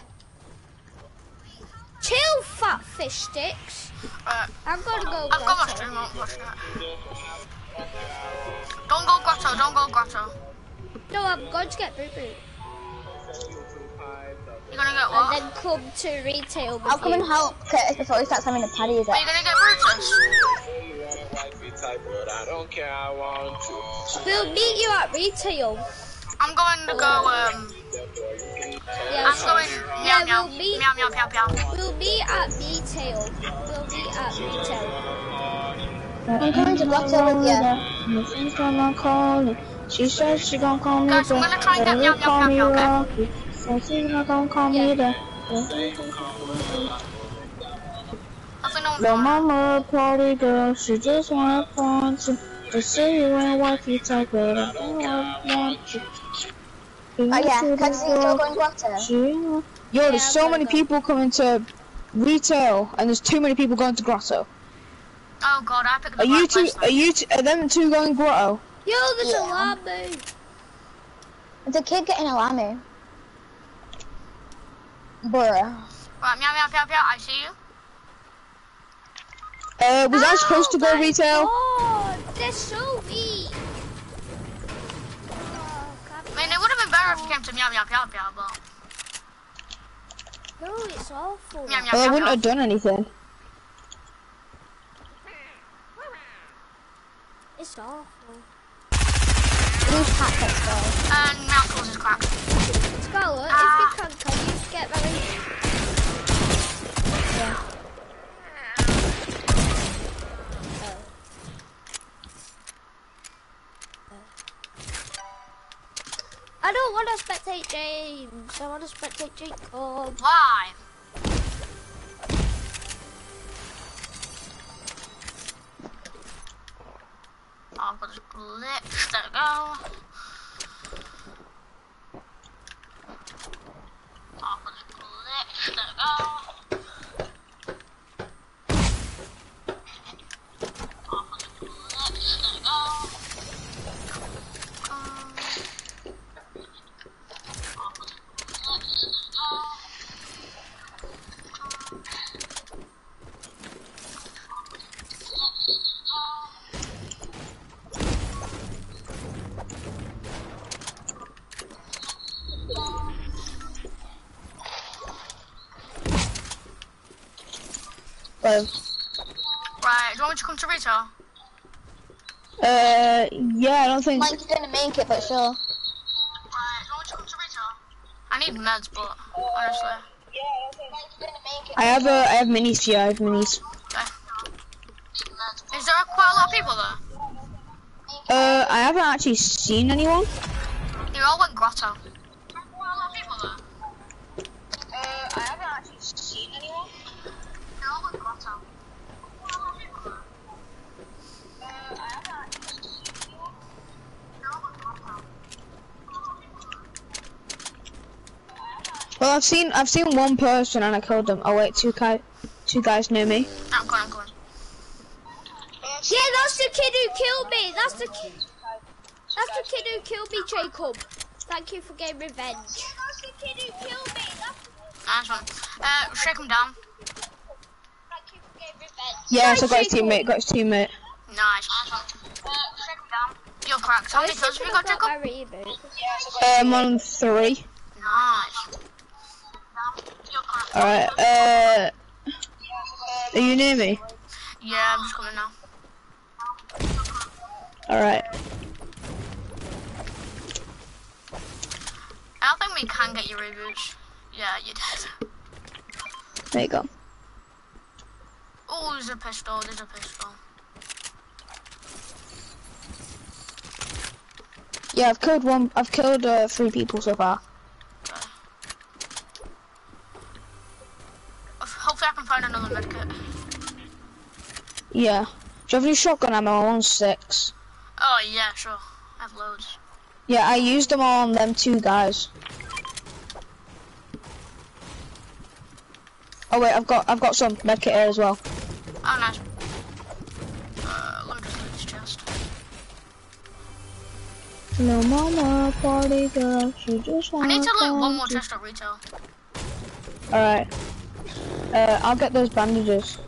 Chill, fat fish sticks. I'm gonna go I've got my Grotto. stream up. Watch that. Don't go grotto. Don't go grotto. No, I'm going to get Boot Boot. You're gonna get And what? then come to retail with I'll come you. and help Curtis before he starts having a paddy, is Are it? you gonna get Brutus? We'll meet you at retail. I'm going to go. Yeah, I'm going. Yeah, Meow meow we'll meet. meow meow meow meow. We'll meet at retail. We'll meet at retail. I'm coming to Grotto with you. She's gonna call me. She said she gonna call me Guys, I'm back. gonna try and get Better meow, call meow, me meow, meow, Rocky. Said she's not gonna call me Yeah. back. Hopefully no one's Little on. mama, party girl, she just wanna punch you. Just say you ain't wifey type, but I don't want you. Oh yeah, Curtis, are you still going Grotto? Yo, there's I'm so gonna many go. people coming to retail, and there's too many people going to Grotto. Oh god, I picked the Are you right two? place then. Are you? Are them two going Grotto? Yo, there's Yeah. a llama. There's a kid getting a lammy. Bruh. Right, meow meow meow meow. I see you. Was I supposed to go Oh my retail? God, they're so weak. Oh, I mean, it would have been better if you came to meow meow meow meow, but no, it's awful. meow meow Well, I meow wouldn't meow. have done anything. It's awful. Who's tactics though? And meow calls is cracked. Scarlet, if you can you get ready? Yeah. I don't want to spectate James. I want to spectate Jacob. Why? Oh, I've got this glitch. There we go. Oh, I've got this glitch. There we go. Oh, I've got this glitch. There we go. Well, Right, do you want me to come to retail? Yeah, I don't think. Mike's gonna make it, but sure. Right, do you want me to come to retail? I need meds, but honestly. I have minis here. I have minis. Okay. Is there quite a lot of people there? I haven't actually seen anyone. You all went grotto. I haven't actually seen anyone. You all went grotto. Well, I've seen one person and I killed them. Oh wait, two guys near me. I'm going. Yeah, that's the kid who killed me. That's the kid who killed me, Jacob. Thank you for getting revenge. That's the kid who killed me. Nice one. Shake him down. Thank you for getting revenge. Yes, I got his teammate. Nice. Shake him down. You're cracked. How many kills have you got, Jacob? I'm on 3. Nice. Alright, are you near me? Yeah, I'm just coming now. Alright. I don't think we can get your reboots. Yeah, you did. There you go. Oh, there's a pistol. Yeah, I've killed 3 people so far. Okay. Hopefully I can find another medkit. Yeah. Do you have any shotgun ammo? I want 6. Oh yeah, sure. I have loads. Yeah, I used them all on them 2 guys. Oh wait, I've got some medkit here as well. Oh nice. Let me just loot this chest. No mama, party girl, she just I wants need to loot one more chest at retail. Alright. I'll get those bandages.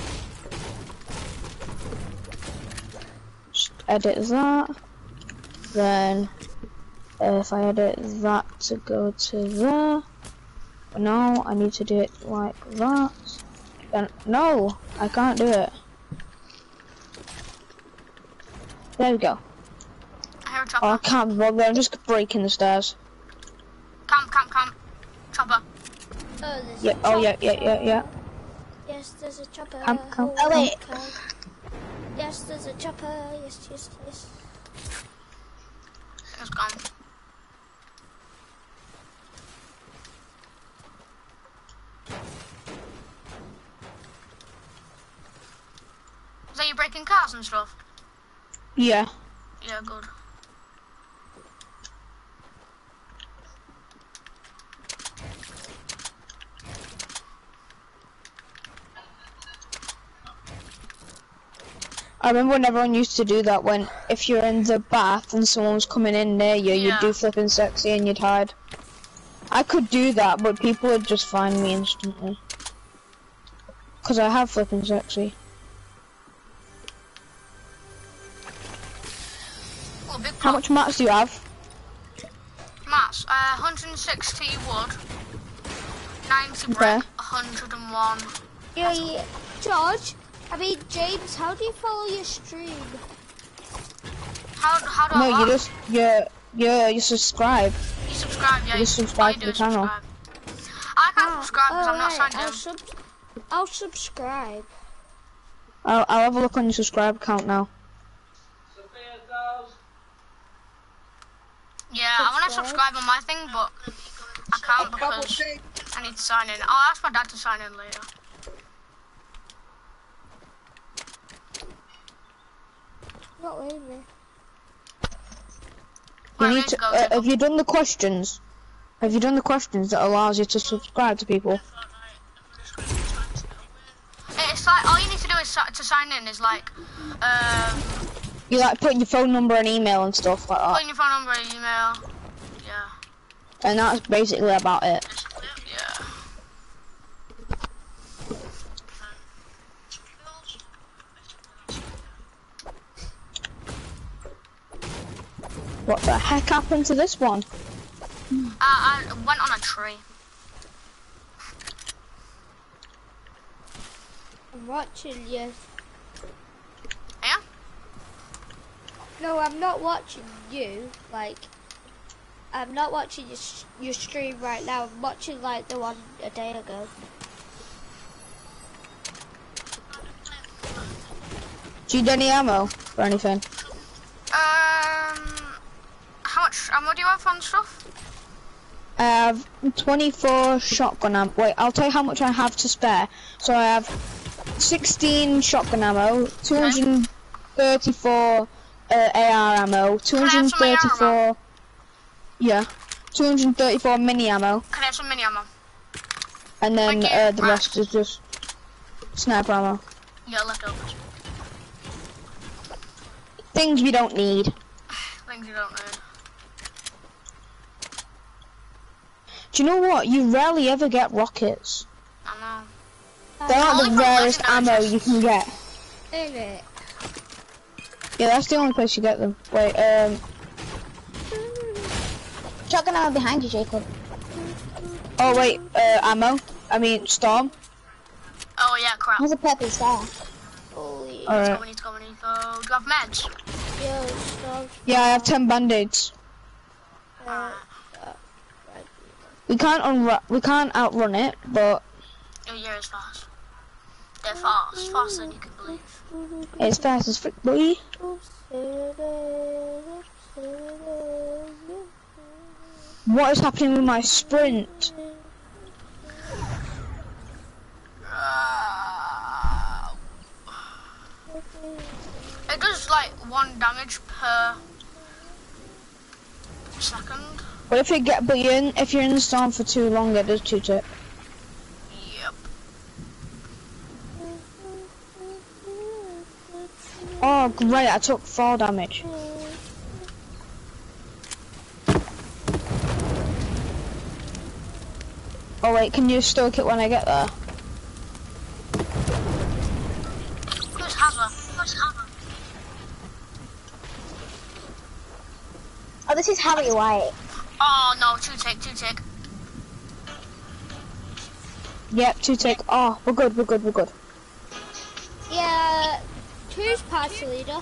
Just edit that. Then, if I edit that to go to there. No, I need to do it like that. Then, no, I can't do it. There we go. I hear a chopper. Oh, I can't bother, I'm just breaking the stairs. Camp. Chopper. Oh, there's Yeah, a oh yeah. Yes, there's a chopper. Come. Oh wait. Yes, there's a chopper. Yes. It's gone. Is that you breaking cars and stuff? Yeah. Yeah, good. I remember when everyone used to do that when, if you're in the bath and someone's coming in near you, Yeah. you'd do flipping sexy and you'd hide. I could do that, but people would just find me instantly. Cause I have flipping sexy. Oh, big How pot. much mats do you have? Mats, 160 wood, 90 brick, Okay. 101. Yeah. George, James, how do you follow your stream? How do I No, what? you just you subscribe. You subscribe, yeah. you subscribe all you to do the is channel. subscribe. I can't subscribe because I'm not right, signed in. I'll subscribe. I'll have a look on your subscribe account now. Yeah, I want to subscribe on my thing, but I can't because I need to sign in. I'll ask my dad to sign in later. Not really. You Where need we to. go, Have you done the questions? Have you done the questions that allows you to subscribe to people? It's like all you need to do is to sign in is like You like putting your phone number and email and stuff like that, putting your phone number and email. Yeah, and that's basically about it. yeah. What the heck happened to this one? I went on a tree. I'm watching you. No, I'm not watching you. Like, I'm not watching your stream right now. I'm watching like the one a day ago. Do you need any ammo or anything? How much ammo do you have on stuff? I have 24 shotgun ammo. Wait, I'll tell you how much I have to spare. So I have 16 shotgun ammo, 234 AR ammo, 234. Yeah, 234 mini ammo. Can I have some mini ammo? And then Thank you. the rest is just sniper ammo. Yeah, leftovers. Things we don't need. Things you don't need. Do you know what? You rarely ever get rockets. I know. They're not Only the from rarest legendary ammo you can get. Ain't it? Yeah, that's the only place you get them. Wait, Shotgun ammo behind you, Jacob. oh wait, ammo. I mean, storm. Oh yeah, crap. There's a purple star. Holy. Alright. We need to go, we need to go. Do you have meds? Yo, stop. Yeah, I have 10 band-aids. We can't outrun it, but Oh, yeah, it's fast. They're fast. Faster than you can believe. it's fast as frick, boy. What is happening with my sprint? It does like 1 damage per second. But if you're in the storm for too long, it does 2 tick. Yep. Oh great, I took 4 damage. Oh wait, can you stoke it when I get there? Who's Hazard? Who's Hazard? Oh, this is Harry White. Oh no, 2 tick, 2 tick. Yep, 2 tick. Oh, we're good, we're good, we're good. Yeah, who's party leader?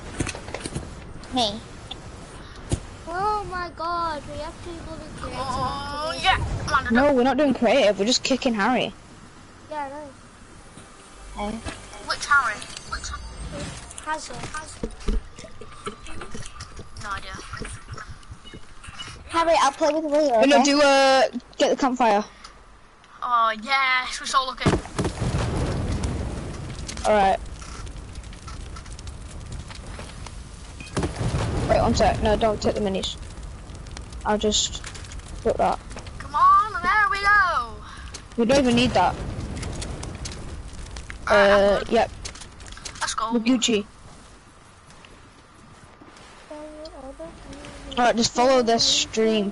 Me. Oh my god, we have to go to creative. Oh yeah, landed No, it. we're not doing creative, we're just kicking Harry. Yeah, I know. Oh. Which Harry? Which Hazard. No idea. Harry, I'll play with Leo, We're gonna okay? do get the campfire. Oh yes, we're so lucky. Alright. Wait, 1 sec. No, don't take the minis. I'll just put that. Come on, there we go. We don't even need that. Yep, Let's go. we're Gucci. Alright, just follow this stream.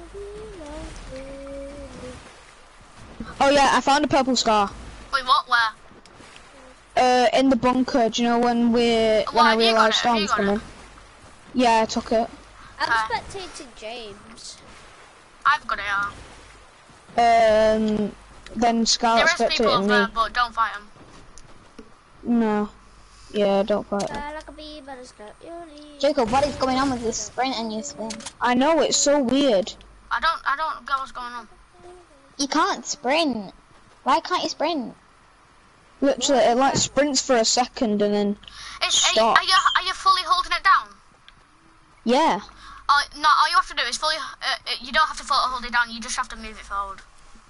Oh yeah, I found a purple scar. Wait, what? Where? In the bunker. Do you know when I have you got realised it? Have you storm's got coming? Yeah, I took it. I'm Okay. spectating James. I've got it, yeah. Then Scarlet There is people spectating over there, me. but don't fight them. No. Yeah, don't fight it. Like a bee, but it's got your lead. Jacob, what is going on with this sprint and your spin? I know, it's so weird. I don't get what's going on. You can't sprint. Why can't you sprint? Literally, it like sprints for a second and then stop. Are you fully holding it down? Yeah. No, all you have to do is fully. You don't have to fully hold it down. You just have to move it forward.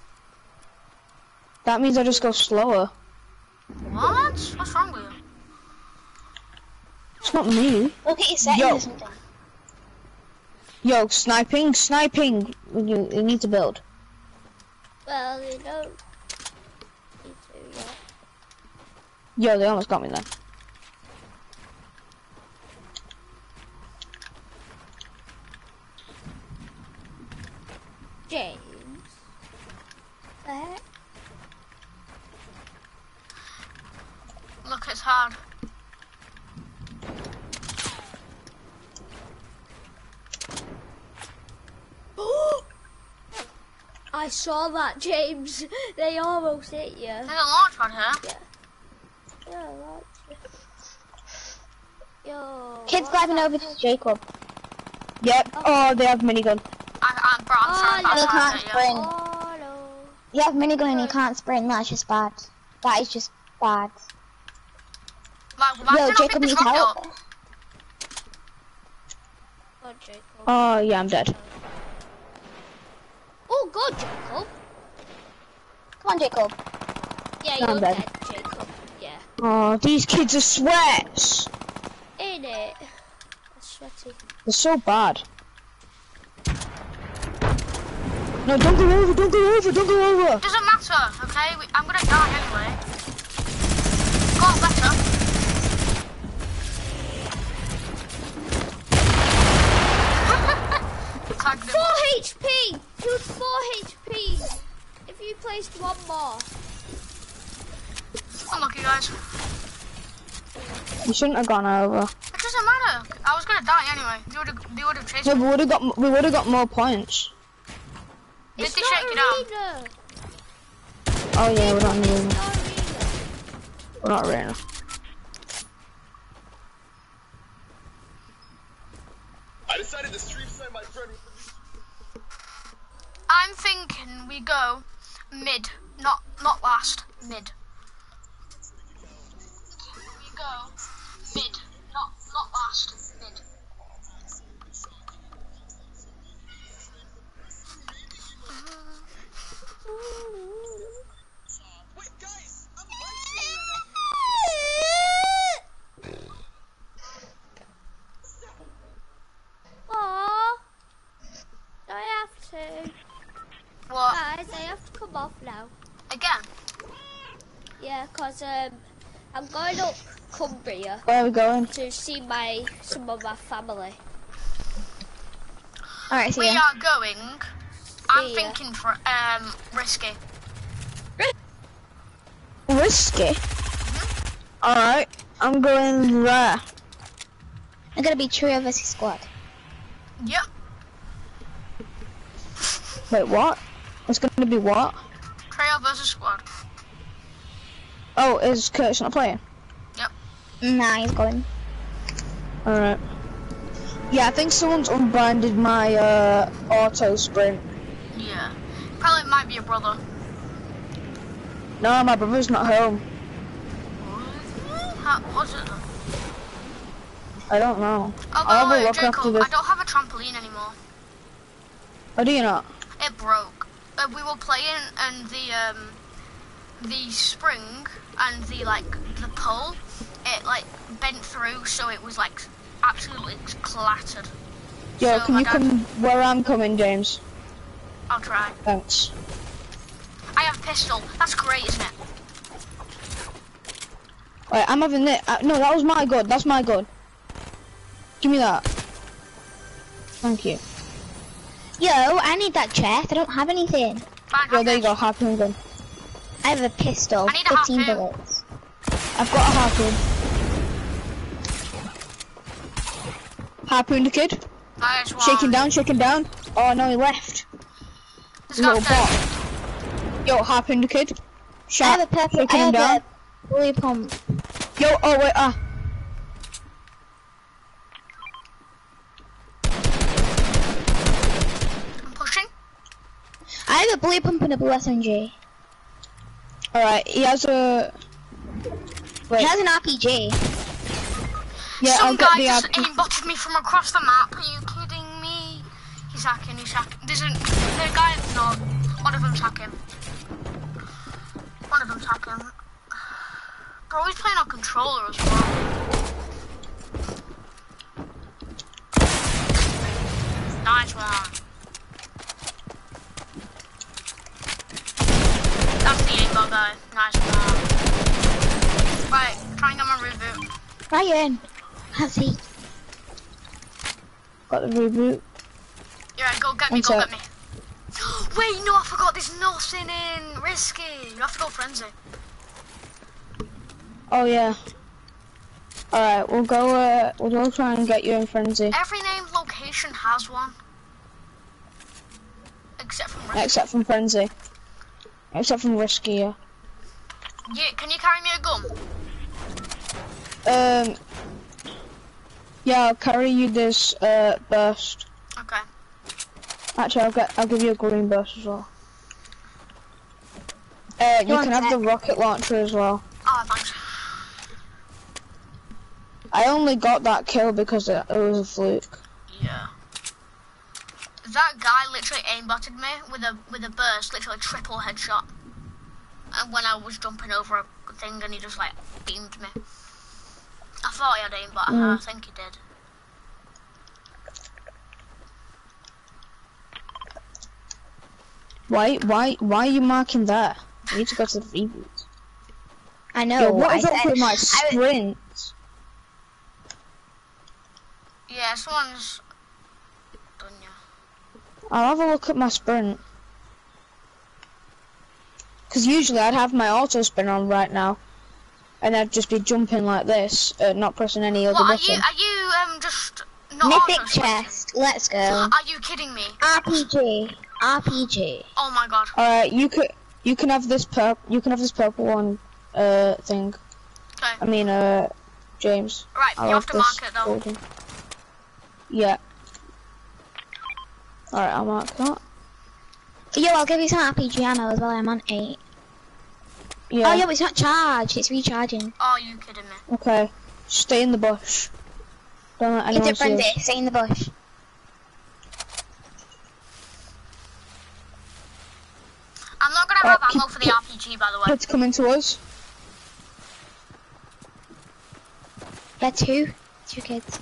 That means I just go slower. What? What's wrong with you? It's not me. Look at your settings Yo. or something. Yo, sniping. You need to build. Well, you don't need to yet. Yo, they almost got me there. James. The heck? Look, it's hard. I saw that, James. They almost hit you. There's a launch pad here. Yeah, that's it. Yo. Kids climbing over to Jacob. Yep. Oh, they have minigun. Bro, I'm sorry about They that. can't Yeah. sprint. Oh no. You have minigun and you can't sprint. That's just bad. That is just bad. Like, why Yo, did I pick Jacob this needs rocket help. up? God, Jacob. Oh, yeah, I'm dead. Oh, God, Jacob. Come on, Jacob. Yeah, No, I'm you're dead. dead, Jacob. Yeah. Oh, these kids are sweats. Ain't it? That's sweaty. They're so bad. No, don't go over, don't go over, don't go over. Doesn't matter, okay? I'm gonna die anyway. Got better. Tagged him. 4 HP! He was 4 HP! If you placed one more. Unlucky, guys. You shouldn't have gone over. It doesn't matter. I was gonna die anyway. They would have chased No, me. we would have got more points. Did It's they not shake it out? arena! Oh yeah, we're not in the It's arena. not arena. We're not arena. I decided to stream snipe my friend. I'm thinking we go mid, not last, mid. We go mid, not last, mid. Wait, guys! Aww. I have to. What? Guys, I have to come off now. Again? Yeah, cause I'm going up Cumbria Where are we going? to see some of my family. Alright, see We ya. are going. I'm ya. thinking for risky. Risky. Alright, I'm going there. I'm gonna be trio versus squad. Yep. Wait, what? It's gonna be what? Trail versus squad. Oh, is Curtis not playing? Yep. Nah, he's going. Alright. Yeah, I think someone's unbinded my auto sprint. Yeah. Probably might be your brother. No, my brother's not home. How was it? I don't know. Oh, I'll by have a the way, look after Jacob, this. I don't have a trampoline anymore. Oh, do you not? It broke. We were playing and the spring and the pole, it like bent through, so it was like absolutely clattered. Yo, So can my you dad- come where I'm coming, James? I'll try. Thanks. I have pistol. That's great, isn't it? Wait, I'm having this. No, that was my gun. That's my gun. Give me that. Thank you. Yo, I need that chest. I don't have anything. Fine, Yo, have there you this. go, harpoon gun. I have a pistol. I need a 15 harpoon. bullets. I've got a harpoon. Harpoon the kid. Nice one. Shaking down. Oh no, he left. This Little guy's bot. dead. Yo, harpoon the kid. I Shot. have a purple. I Shaking him have down. a blue pump. Yo, oh wait, I'm pushing. I have a blue pump and a blue SMG. Alright, he has a... Wait, He has an RPG. yeah, I'll Some get guy the just RPG. aimbotted me from across the map. Are you kidding me? He's hacking. There's a guy. No, one of them's hacking. One of them's hacking. Bro, he's playing on controller as well. Nice one. That's the aimbot guy. Nice one. Right, try and get my reboot. Ryan, has he? Got the reboot. Yeah, go get me, What's go up? get me. Wait, no, I forgot there's nothing in risky. You have to go frenzy. Oh yeah. Alright, we'll go try and get you in frenzy. Every named location has one. Except from risky. Except from frenzy. Except from risky, yeah. Yeah, can you carry me a gun? Yeah, I'll carry you this burst. Okay. Actually, I'll give you a green burst as well. You can have the rocket launcher as well. Oh, thanks. I only got that kill because it was a fluke. Yeah. That guy literally aimbotted me with a burst, literally triple headshot. And when I was jumping over a thing, and he just like beamed me. I thought he had aimbot. I think he did. Why are you marking that? You need to go to the reboot. I know. Yo, what is up with my sprint? Yeah, someone's done you. I'll have a look at my sprint. Because usually I'd have my auto spin on right now. And I'd just be jumping like this, not pressing any other button. Are you just not Mythic auto-switching? chest. Let's go. Are you kidding me? RPG. RPG. Oh my god. Alright, you can have this purple one thing. Okay. I mean James. Right, I'll you have to this mark it though. golden. Yeah. Alright, I'll mark that. Yo, I'll give you some RPG ammo as well. I'm on 8. Yeah. Oh, yeah, but it's not charged. It's recharging. Oh, you kidding me? Okay. Stay in the bush. Don't let anyone It's a see friendly. us. Stay in the bush. I'm not gonna have ammo for the RPG, by the way. Kids coming to us. Yeah, two kids.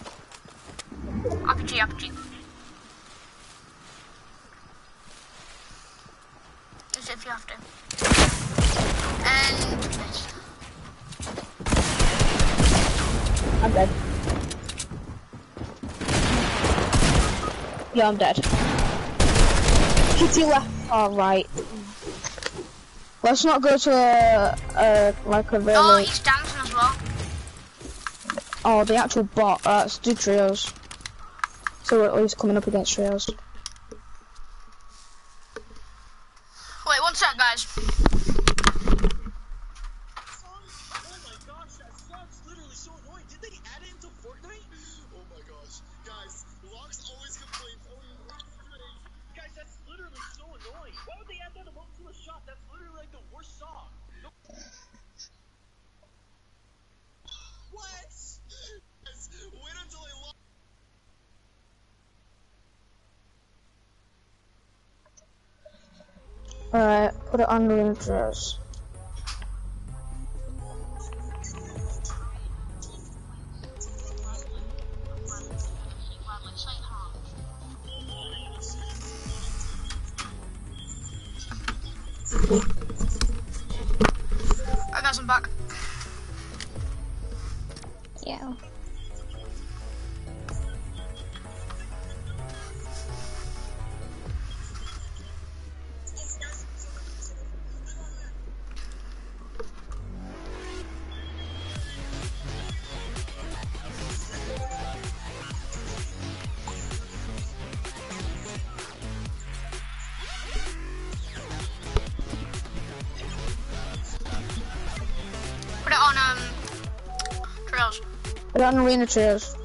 RPG. As if you have to. And this. I'm dead. Yeah, I'm dead. Kitty left. Alright. Let's not go to like a really... Oh, he's dancing as well. Oh, the actual bot. Let's do trios. So we're at least coming up against trios. Wait, one sec, guys. Oh my gosh, that song's literally so annoying. Did they add it into Fortnite? Oh my gosh. Guys, Locks always complains. Oh, you guys, that's literally so annoying. Why would they add that emote to a shot? That's literally like the worst song. What? Guys, wait until I lock. Alright, put it on the intros. I got some back. Yeah. Put it on trails. Put it on arena trios.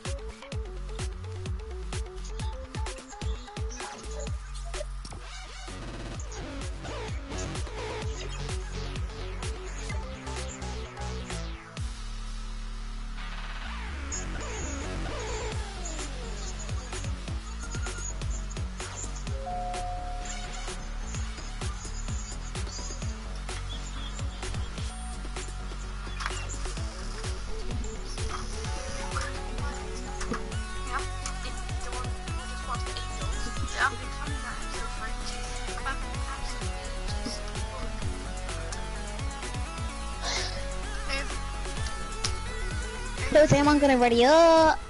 So I'm gonna ready up.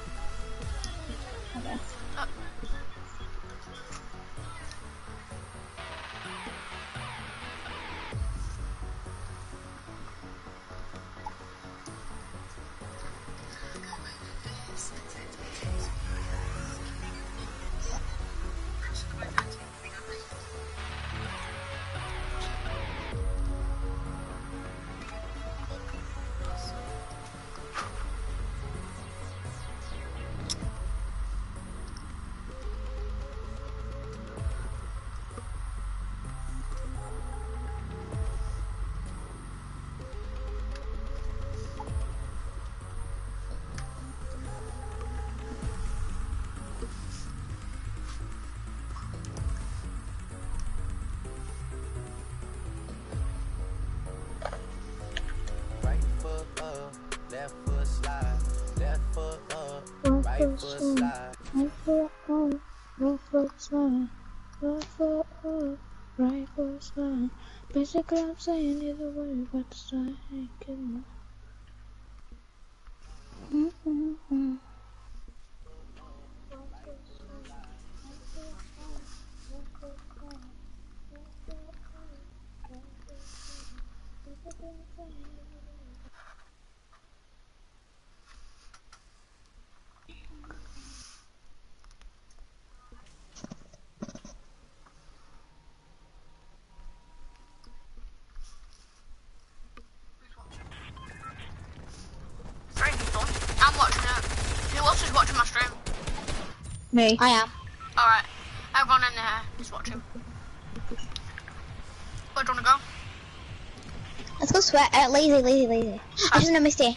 foot slide, right foot up, left foot slide, left foot up, right foot slide. Basically, I'm saying either way, but the slide ain't good enough. Three people. I'm watching it. Who else is watching my stream? Me. I am. Alright. Everyone in there is watching. Where do you want to go? Let's go sweat. Lazy. Actually, no, Misty.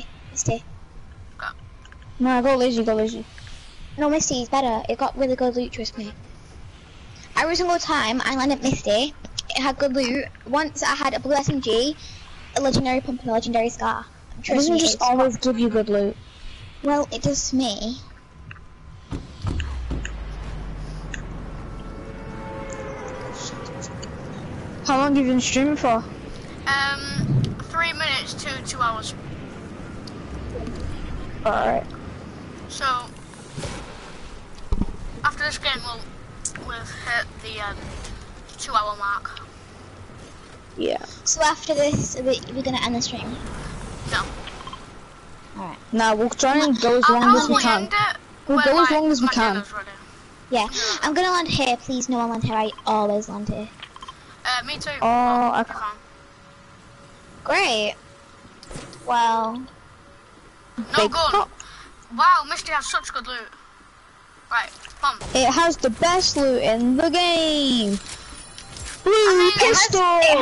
No, go lazy. No, Misty's better. It got really good loot, trust me. Every single time I landed Misty, it had good loot. Once I had a blue SMG, a legendary pump, and a legendary scar. It Trust doesn't me, just it's always give you good loot. well, it does to me. How long have you been streaming for? 3 minutes to 2 hours. Alright. So, after this game, we've hit the 2 hour mark. Yeah. So after this, we're gonna end the stream. No. Alright. Nah, we'll try and go as long as we can. End it We'll when, go as long as we my can. dinner's ready. Yeah. I'm gonna land here. Please, no one land here. I always land here. Me too. Oh, I okay, fine. Great. Well, No Big gun. pop. Wow, Misty has such good loot. Right, come on. It has the best loot in the game. Blue mean, pistol.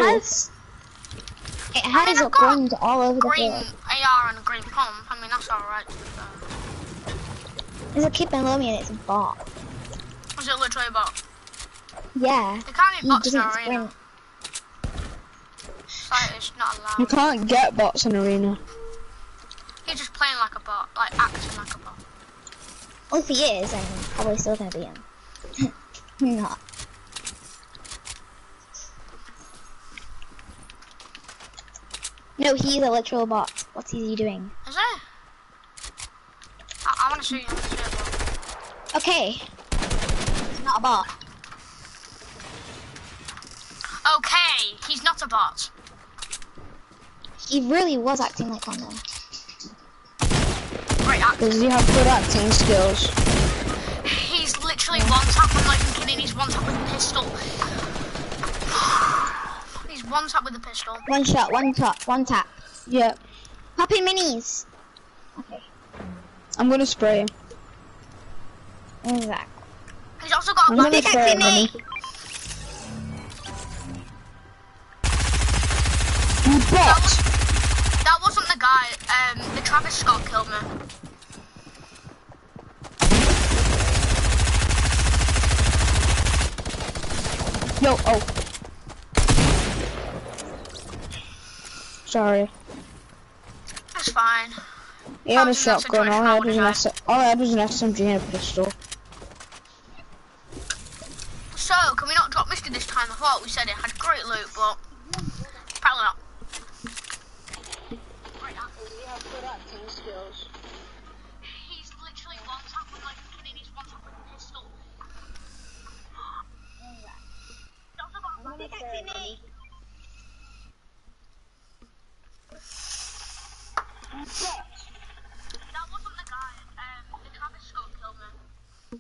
it has I've a got guns all over the Green field. AR and a green pump. I mean, that's alright to be fair. There's a kid below me and it's a bot. Was it literally a bot? Yeah. They can't He eat bots in doesn't arena. sprint. Like, it's not You allowed. can't get bots in arena. He's just playing like a bot, like acting like a bot. Well, if he is, then probably still gonna be him. Not. No, he's a literal bot. What's he doing? Is it? I want to see. I want to see it. Okay. He's not a bot. Okay, he's not a bot. He really was acting like one though. Great actor. Does he have good acting skills? He's literally one tap and like kidding. He's one tap with a pistol. He's one tap with a pistol. One shot, one tap. Yeah. Poppy minis. Okay. I'm gonna spray him. Exactly. He's also got a I'm gonna black. spray him, honey. You bot! That wasn't the guy. The Travis Scott killed me. Yo, oh. Sorry. That's fine. He had a How's in that shotgun, situation? all I had was an SMG and a pistol. So, can we not drop Misty this time? I thought we said it had great loot, but probably not. He's literally one tap with like kidding. He's one tap with a pistol. That wasn't the guy. The Travis Scott killed me.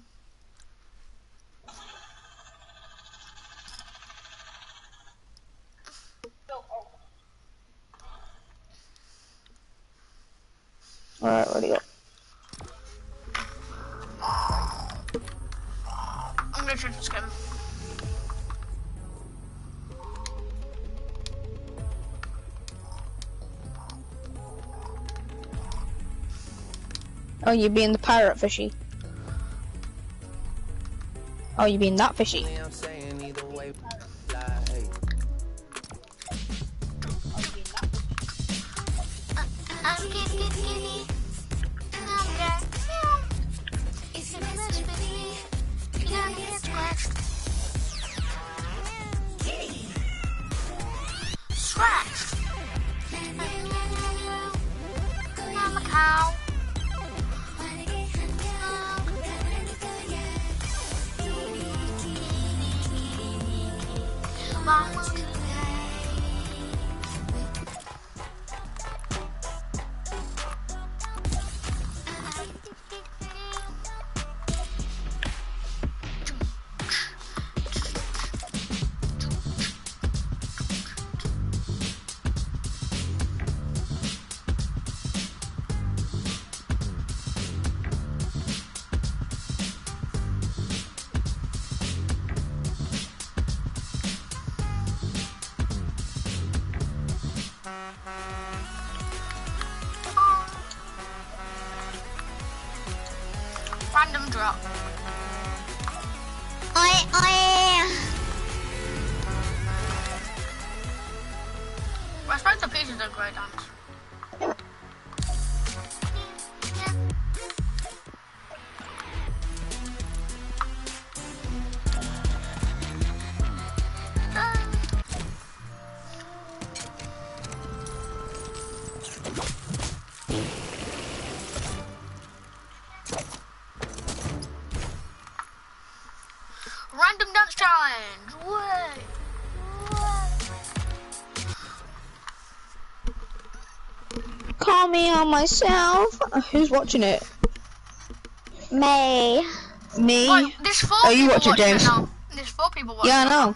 Alright, ready go. I'm gonna shoot this game. Oh, you being the pirate fishy. Oh, you being that fishy. Scratched. I'm a cow. Random drop. I suppose the pieces are great dance. Random dance challenge. Way. Call me on myself. Who's watching it? May. Me? Wait, there's 4 Are you people watching, James? it now. There's 4 people watching Yeah, I it know.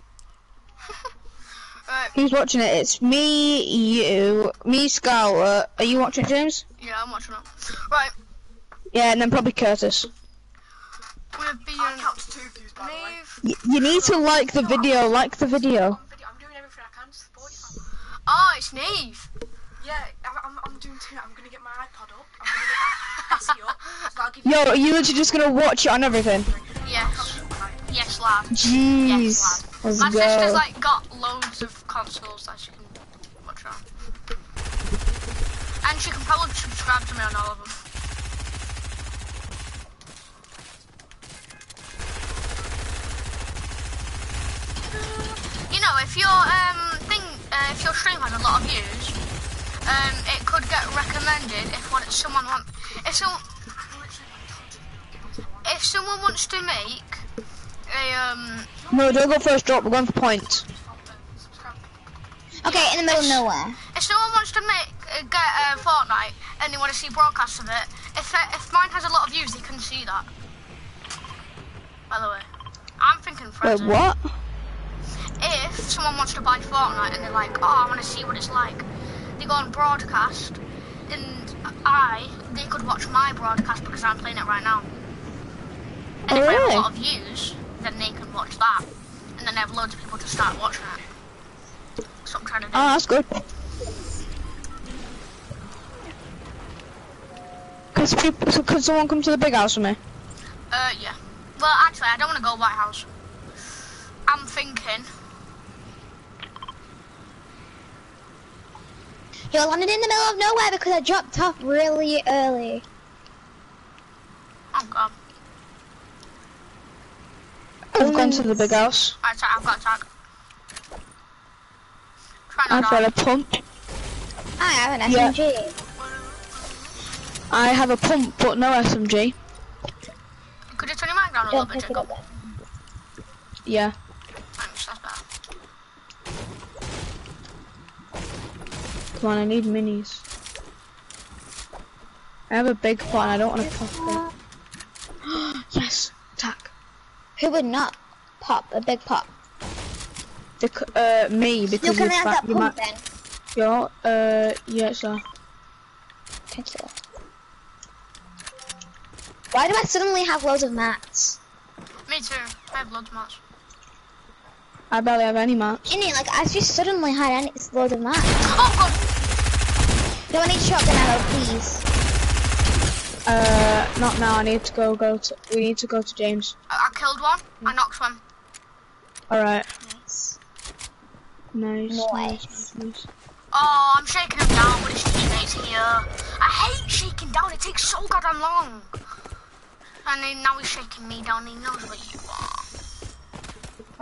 Right. Who's watching it? It's me, you, me, Scarlet. Are you watching, James? Yeah, I'm watching it. Right. Yeah, and then probably Curtis. We're being I count to 2 views, by the way. You need to like the video. Like the video. I'm doing everything I can to support you, fam. Oh, it's Neve. Yeah, I'm doing 2. I'm gonna get my iPod up. I'm gonna get my PC up. So I'll give you. Yo, are you literally just gonna watch it on everything? Yes. Yes, lad. Jeez. Yes, lad. Let's My go. sister's like got loads of consoles that she can watch on. And she can probably subscribe to me on all of them. You know, if your if your stream has a lot of views, it could get recommended if someone wants to make a No, don't go first drop. We're going for points. Okay, in the middle of nowhere. if someone wants to get Fortnite and they want to see broadcasts of it, if mine has a lot of views, they can see that. By the way, I'm thinking Wait, Frozen. what? If someone wants to buy Fortnite and they're like, oh, I want to see what it's like, they go on broadcast, and they could watch my broadcast because I'm playing it right now. And Oh, if I have really? a lot of views, then they can watch that, and then they have loads of people to start watching it. That's what I'm trying to do. Oh, that's good. Could someone come to the big house with me? Yeah. Well, actually, I don't want to go White House. I'm thinking. Yo, I landed in the middle of nowhere because I dropped off really early. Oh god. I've gone to the big house. I've got tag. Try not I've to got die. a pump. I have an Yeah. SMG. I have a pump, but no SMG. Could you turn your mic down a little Don't bit, pick it Jacob? up. Yeah. Thanks, that's better. Come on, I need minis. I have a big pot and I don't want to pop it. Yes, attack. Who would not pop a big pop? Me, because You can have that you pump might. then. Yo, yeah, sir. Thank you. Why do I suddenly have loads of mats? Me too. I have loads of mats. I barely have any mats. Inni, like I just suddenly had loads of mats. Oh god! Do I need shotgun ammo, please? Not now. I need to we need to go to James. I killed one. I knocked one. All right. Nice. Nice. Oh, I'm shaking him down with his teammates here. I hate shaking down. It takes so goddamn long. And then now he's shaking me down. He knows what you are.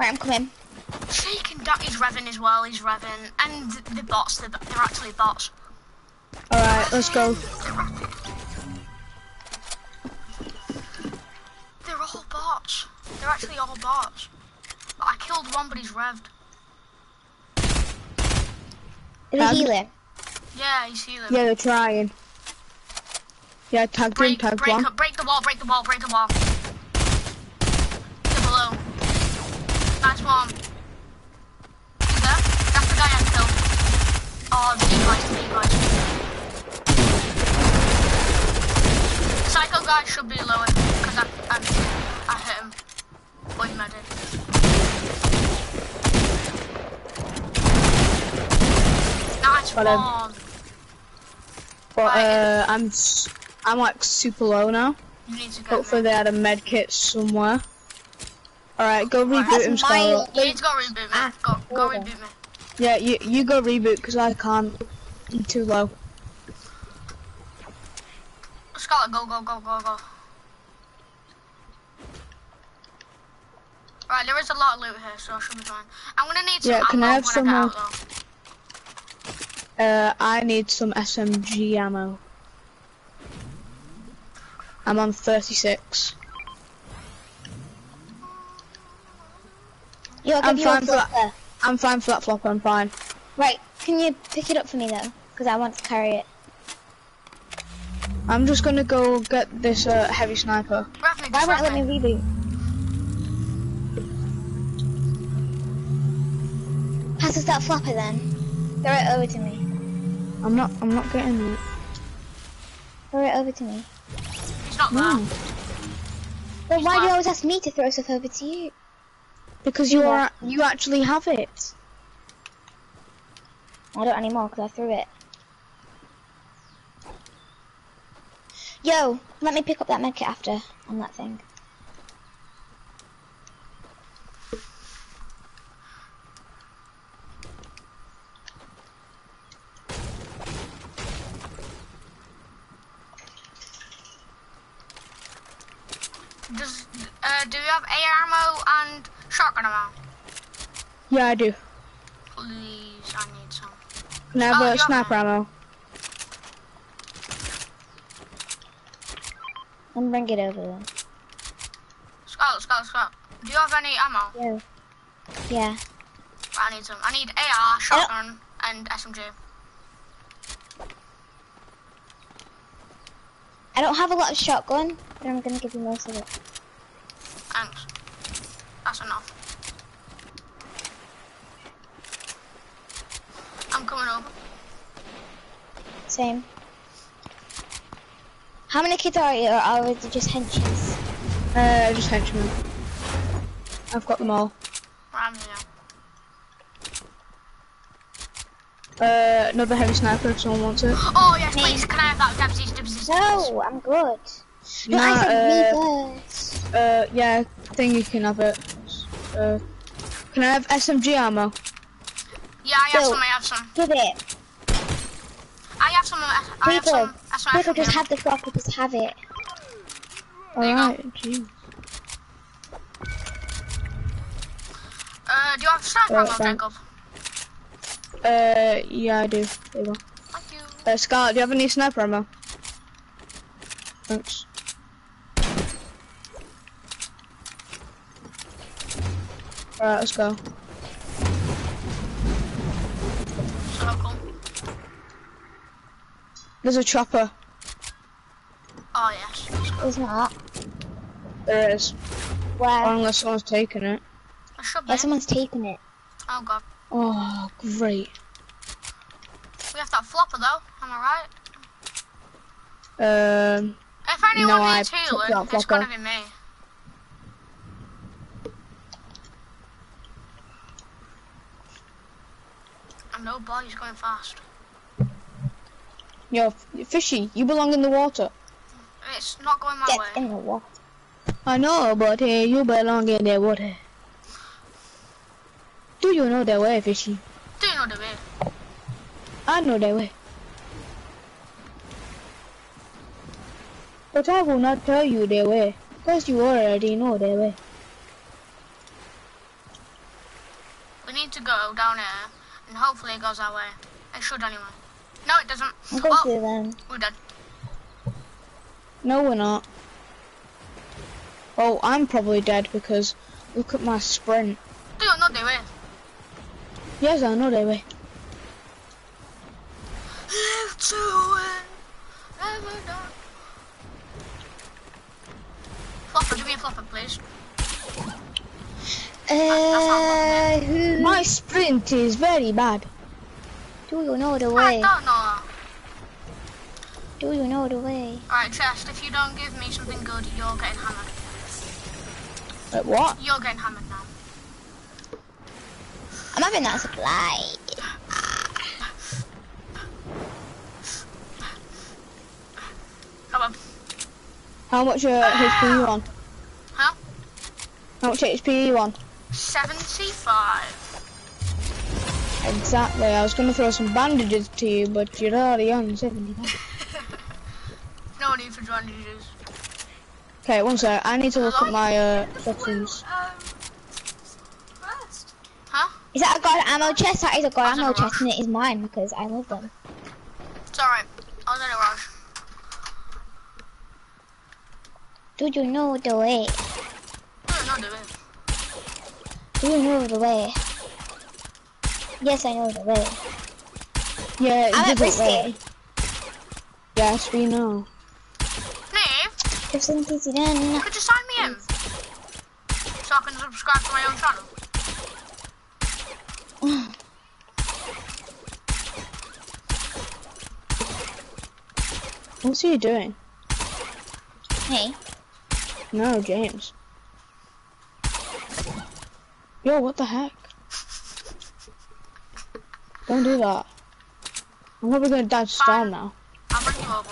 Right, I'm coming. Shaking down. He's revving as well. He's revving, and the bots. They're actually bots. All right, let's go. They're all bots. They're actually all bots. I killed one, but he's revved. Is he healing? Yeah, he's healing. Yeah, they're trying. Yeah, tagged him, tagged one. Break the wall, break the wall, break the wall. They're below. Nice one. He's there. That's the guy I killed. Oh, the device. The psycho guy should be lower, because I hit him. Or he medded. Nice Got him. one. But I'm like super low now. You need to go. Hopefully they had a med kit somewhere. Alright, go reboot That's him, my- Scarlet. You need to go reboot me. Go reboot me. Yeah, you go reboot because I can't. I'm too low. Scarlet, go. Right, there is a lot of loot here, so I should be fine. I'm gonna need some Yeah, can I ammo have when some I more? get out, though. I need some SMG ammo. I'm on 36. Yo, I'll I'm give you a fine for that. flopper. I'm fine for that flopper, I'm fine. Right, can you pick it up for me though? Because I want to carry it. I'm just gonna go get this heavy sniper. Rev me, Why just won't rev it let me. me reboot? Pass us that flopper then. Throw it over to me. I'm not getting it. Throw it over to me. He's not No. there. Then why do you always ask me to throw stuff over to you? Because Yeah. you actually have it. I don't anymore because I threw it. Yo, let me pick up that medkit after on that thing. Do you have AR ammo and shotgun ammo? Yeah, I do. Please, I need some. Can I have Oh, a you have sniper ammo? Let me bring it over then. Scott. Do you have any ammo? Yeah. Yeah. I need some. I need AR, shotgun, and SMG. I don't have a lot of shotgun, but I'm gonna give you most of it. Thanks. That's enough. I'm coming over. Same. How many kids are you, or are they just henches? Just henchmen. I've got them all. I'm here. Another heavy sniper if someone wants it. Oh yes, please. Can I have that? Dibsies. No, I'm good. No, Nah, I said me first. Yeah, I think you can have it. Can I have SMG ammo? Yeah, I have Yo. some. Give it. I have some. People just have the flopper, just have it. Alright, jeez. Do you have sniper ammo, thanks. Jacob? Yeah, I do. There you go. Thank you. Scarlet, do you have any sniper ammo? Thanks. Alright, let's go. So cool. There's a chopper. Oh yes. It's not. There is. Where? Unless someone's taken it. I should be. Yeah, someone's taken it. Oh god. Oh, great. We have that flopper though. Am I right? If anyone no, I needs took healing, that it's flopper. gonna be me. And no boy, he's going fast. Yo, Fishy, you belong in the water. It's not going my Get way. in the water. I know, but hey, you belong in the water. Do you know the way, Fishy? Do you know the way? I know the way. But I will not tell you the way, because you already know the way. to go down here, and hopefully it goes that way. It should anyway. No, it doesn't. I'm going Oh, through them. we're dead. No, we're not. Oh, I'm probably dead because look at my sprint. Do it, not do it. Yes, I know they were. Live to win, never die. Flopper, do me a flopper, please. Who My sprint is very bad. do you know the I way? don't know. Do you know the way? Alright, Chest, if you don't give me something good, you're getting hammered. Like what? You're getting hammered now. I'm having that supply. Come on. How much HP are you on? Huh? How much HP are you on? 75. Exactly. I was gonna throw some bandages to you, but you're already on 75. No need for bandages. Okay, one sec. I need to look at my settings. Rest. Huh? Is that a god ammo chest? That is a god That's ammo a chest, and it is mine because I love them. It's alright. I was in a rush. Do you know the way? No, do it. Do you know the way? Yes, I know the way. Yeah, I'm it at doesn't Risky. work. Yes, we know. Neve, If something's done. could you sign me in? So I can subscribe to my own channel. What's he doing? Hey, No, James. Yo, what the heck? Don't do that. I'm probably gonna die to storm now. I'll bring you over.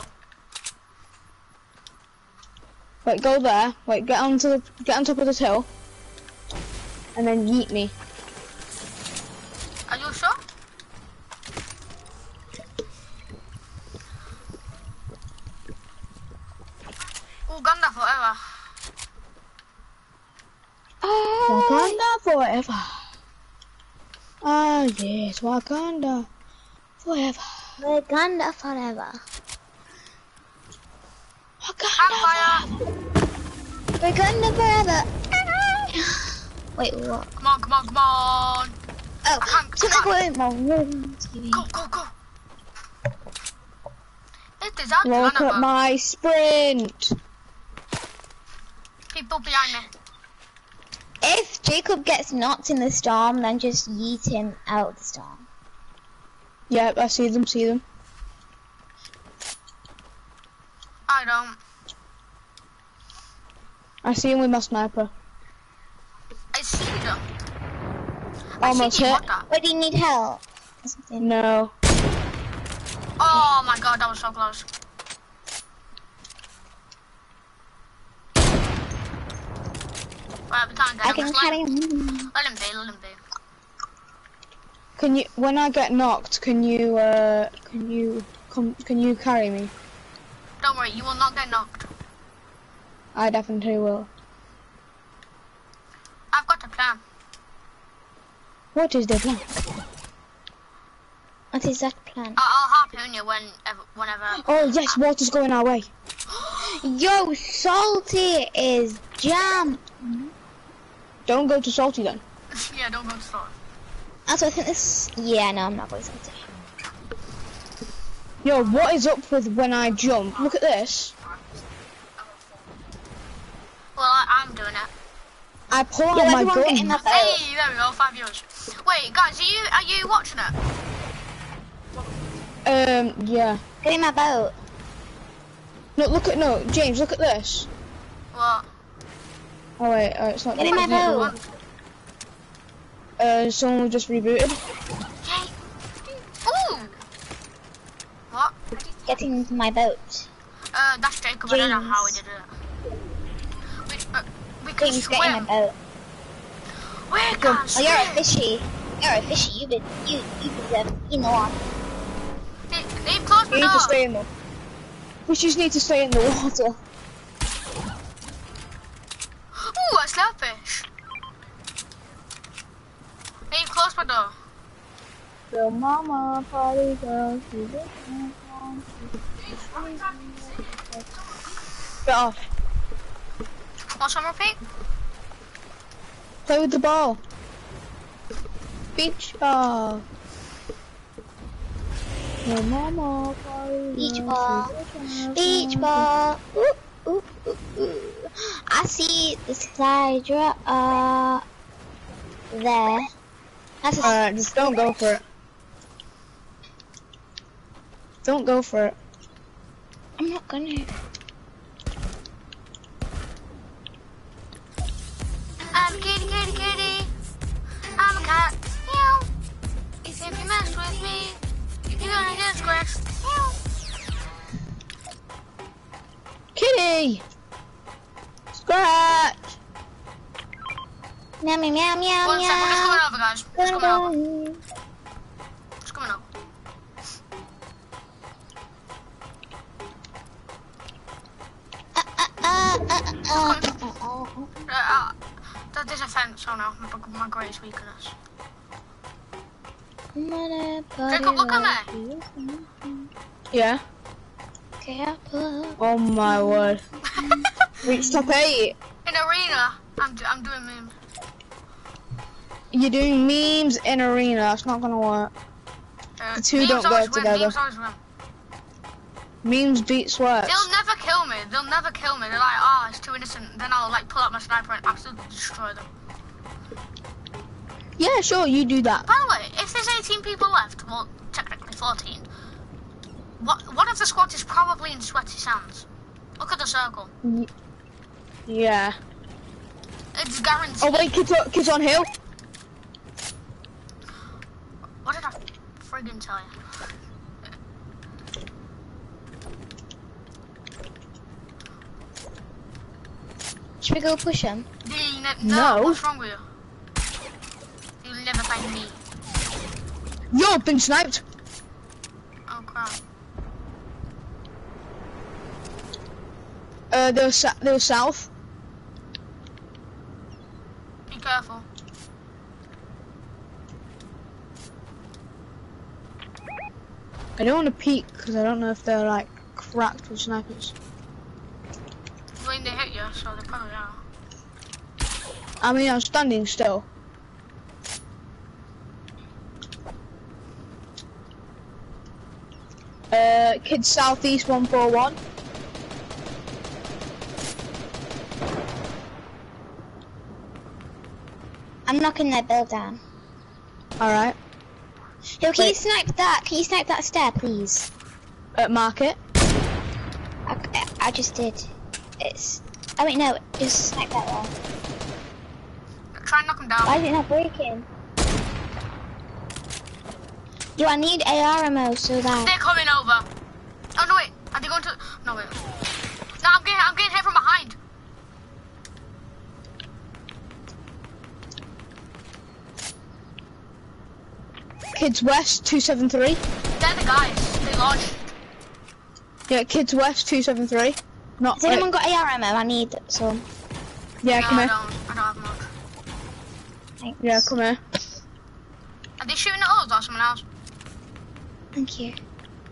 Wait, go there. Wait, get on top of this hill, and then yeet me. Are you sure? Oh, Gandalf forever. Wakanda forever. Ah yes, Wakanda forever. Wakanda forever. Campfire. Wakanda forever. Wait, what? Come on, come on, come on. Oh, can't- something going in my room. Go, go, go. It is actually Look at my sprint. people behind me. If Jacob gets knocked in the storm, then just yeet him out of the storm. Yep, I see them. See them. I don't. I see him with my sniper. I see them. Almost I see hit. Water. Wait, do you need help? Or something? No. Oh my god, that was so close. Right, we can't get I him. can Let's carry let him. him be, let him be. Can you? When I get knocked, can you carry me? Don't worry, you will not get knocked. I definitely will. I've got a plan. What is the plan? What is that plan? I'll harpoon you whenever. Oh yes, water's going our way. Yo, Salty is jam. Don't go to Salty then. Yeah, don't go to store. Also, I think this. Yeah, no, I'm not going Salty. Yo, what is up with when I jump? Look at this. Well, I'm doing it. I pull Yo, out my everyone get in gun. that boat. Hey, there we go, 5 viewers. Wait, guys, are you watching it? Yeah. Get in my boat. No, James, look at this. What? Oh wait, it's not. Get in my it's not boat. the one. Someone just rebooted. Yay! Ooh! What? Get into my boat. That's Jacob. I don't know how he James. did it. We can James, get in my swim. boat. We can Oh, swim. you're a fishy. You're a fishy. You've been in the water. Leave close We my need to door. stay in the. We just need to stay in the water. Ooh, a slapfish. Leave close my door. Little mama, party girl, she just get off. What's on repeat? Play with the ball. Beach ball. Little mama, party Beach girl, ball. she just Beach ball. Ooh, ooh, ooh, ooh. I see the slide drop there. That's a Alright, just don't go for it. Don't go for it. I'm not gonna. I'm a kitty, kitty, kitty. I'm a cat. Meow. If you mess with me, you're gonna get scratched. Meow. Kitty! Scratch! Meow meow meow meow One sec, we're just coming meow. over, guys. Just coming over. Just coming over. There's a fence on now, my greatest weakness. Jacob, look at me. Yeah? Oh my word. Reach top 8. In arena, I'm doing memes. You're doing memes in arena, that's not gonna work. The two Memes don't go always win, together. Memes always win. Memes beat sweats. They'll never kill me. They'll never kill me. They're like, oh, it's too innocent. Then I'll like pull out my sniper and absolutely destroy them. Yeah, sure, you do that. By the way, if there's 18 people left, well, technically 14. One of the squads is probably in sweaty sands. Look at the circle. Yeah. It's guaranteed. Oh wait, kids on hill. What did I friggin' tell you? Should we go push him? No. What's wrong with you? You'll never find me. Yo, been sniped. Oh crap. They were south. Be careful. I don't want to peek because I don't know if they're like cracked with snipers. I mean, they hit you, so they probably are. I mean, I'm standing still. Kids southeast 141. I'm knocking their build down. Alright. Yo, can you Wait. snipe that? Can you snipe that stair, please? Market. I just did. It's. Oh wait, no. Just snipe that one. Try and knock them down. Why is it not breaking? Yo, I need AR ammo so that. They're coming over. Oh no wait, are they going to? No wait. No, I'm getting hit from behind. Kids west 273. They're the guys. They launched. Yeah, kids west 273. Not. Has anyone got AR ammo? I need some. Yeah, No, come I here. don't have much. Thanks. Yeah, come here. Are they shooting at us or someone else? Thank you.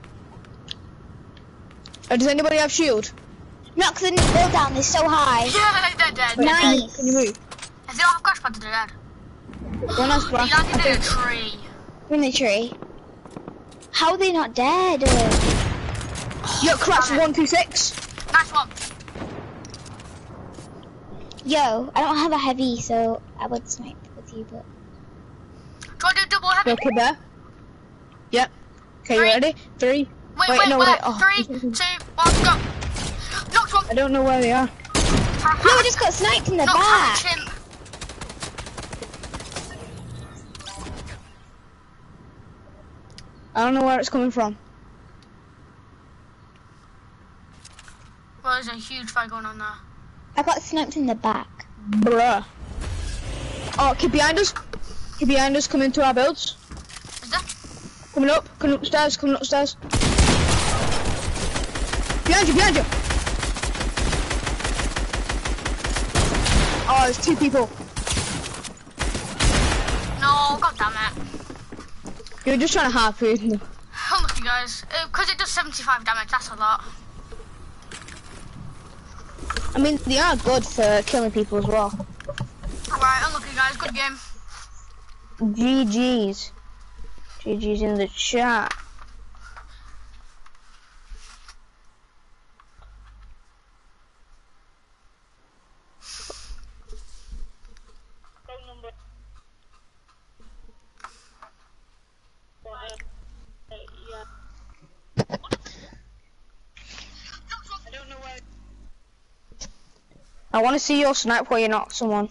Does anybody have shield? No, because I need to build down. They're so high. Yeah, they're dead. Wait, Nice. Can you move? If they don't have crash pads, they're dead. One has They flash. landed in a tree. In the tree. How are they not dead? Yo, crash 126. Nice one. Yo, I don't have a heavy, so I would snipe with you, but. Try to do double heavy. Yo, kid there. Yep. Okay, you Three. ready? 3. Wait, no, wait. wait. Oh. 3, 2, 1, go. Knocked one. I don't know where they are. No, I just got sniped in the Knocked back. from the chin. I don't know where it's coming from. Well, there's a huge fight going on there. I got sniped in the back. Bruh. Oh, kid behind us. Kid behind us, come into our builds. Is there? Coming upstairs, coming upstairs. Behind you. Oh, there's 2 people. No, god damn it. You're just trying to harpoon them. Unlucky, guys. Because it does 75 damage, that's a lot. I mean, they are good for killing people as well. Right, unlucky, guys. Good game. GG's. GG's in the chat. I want to see your snipe where you knock someone.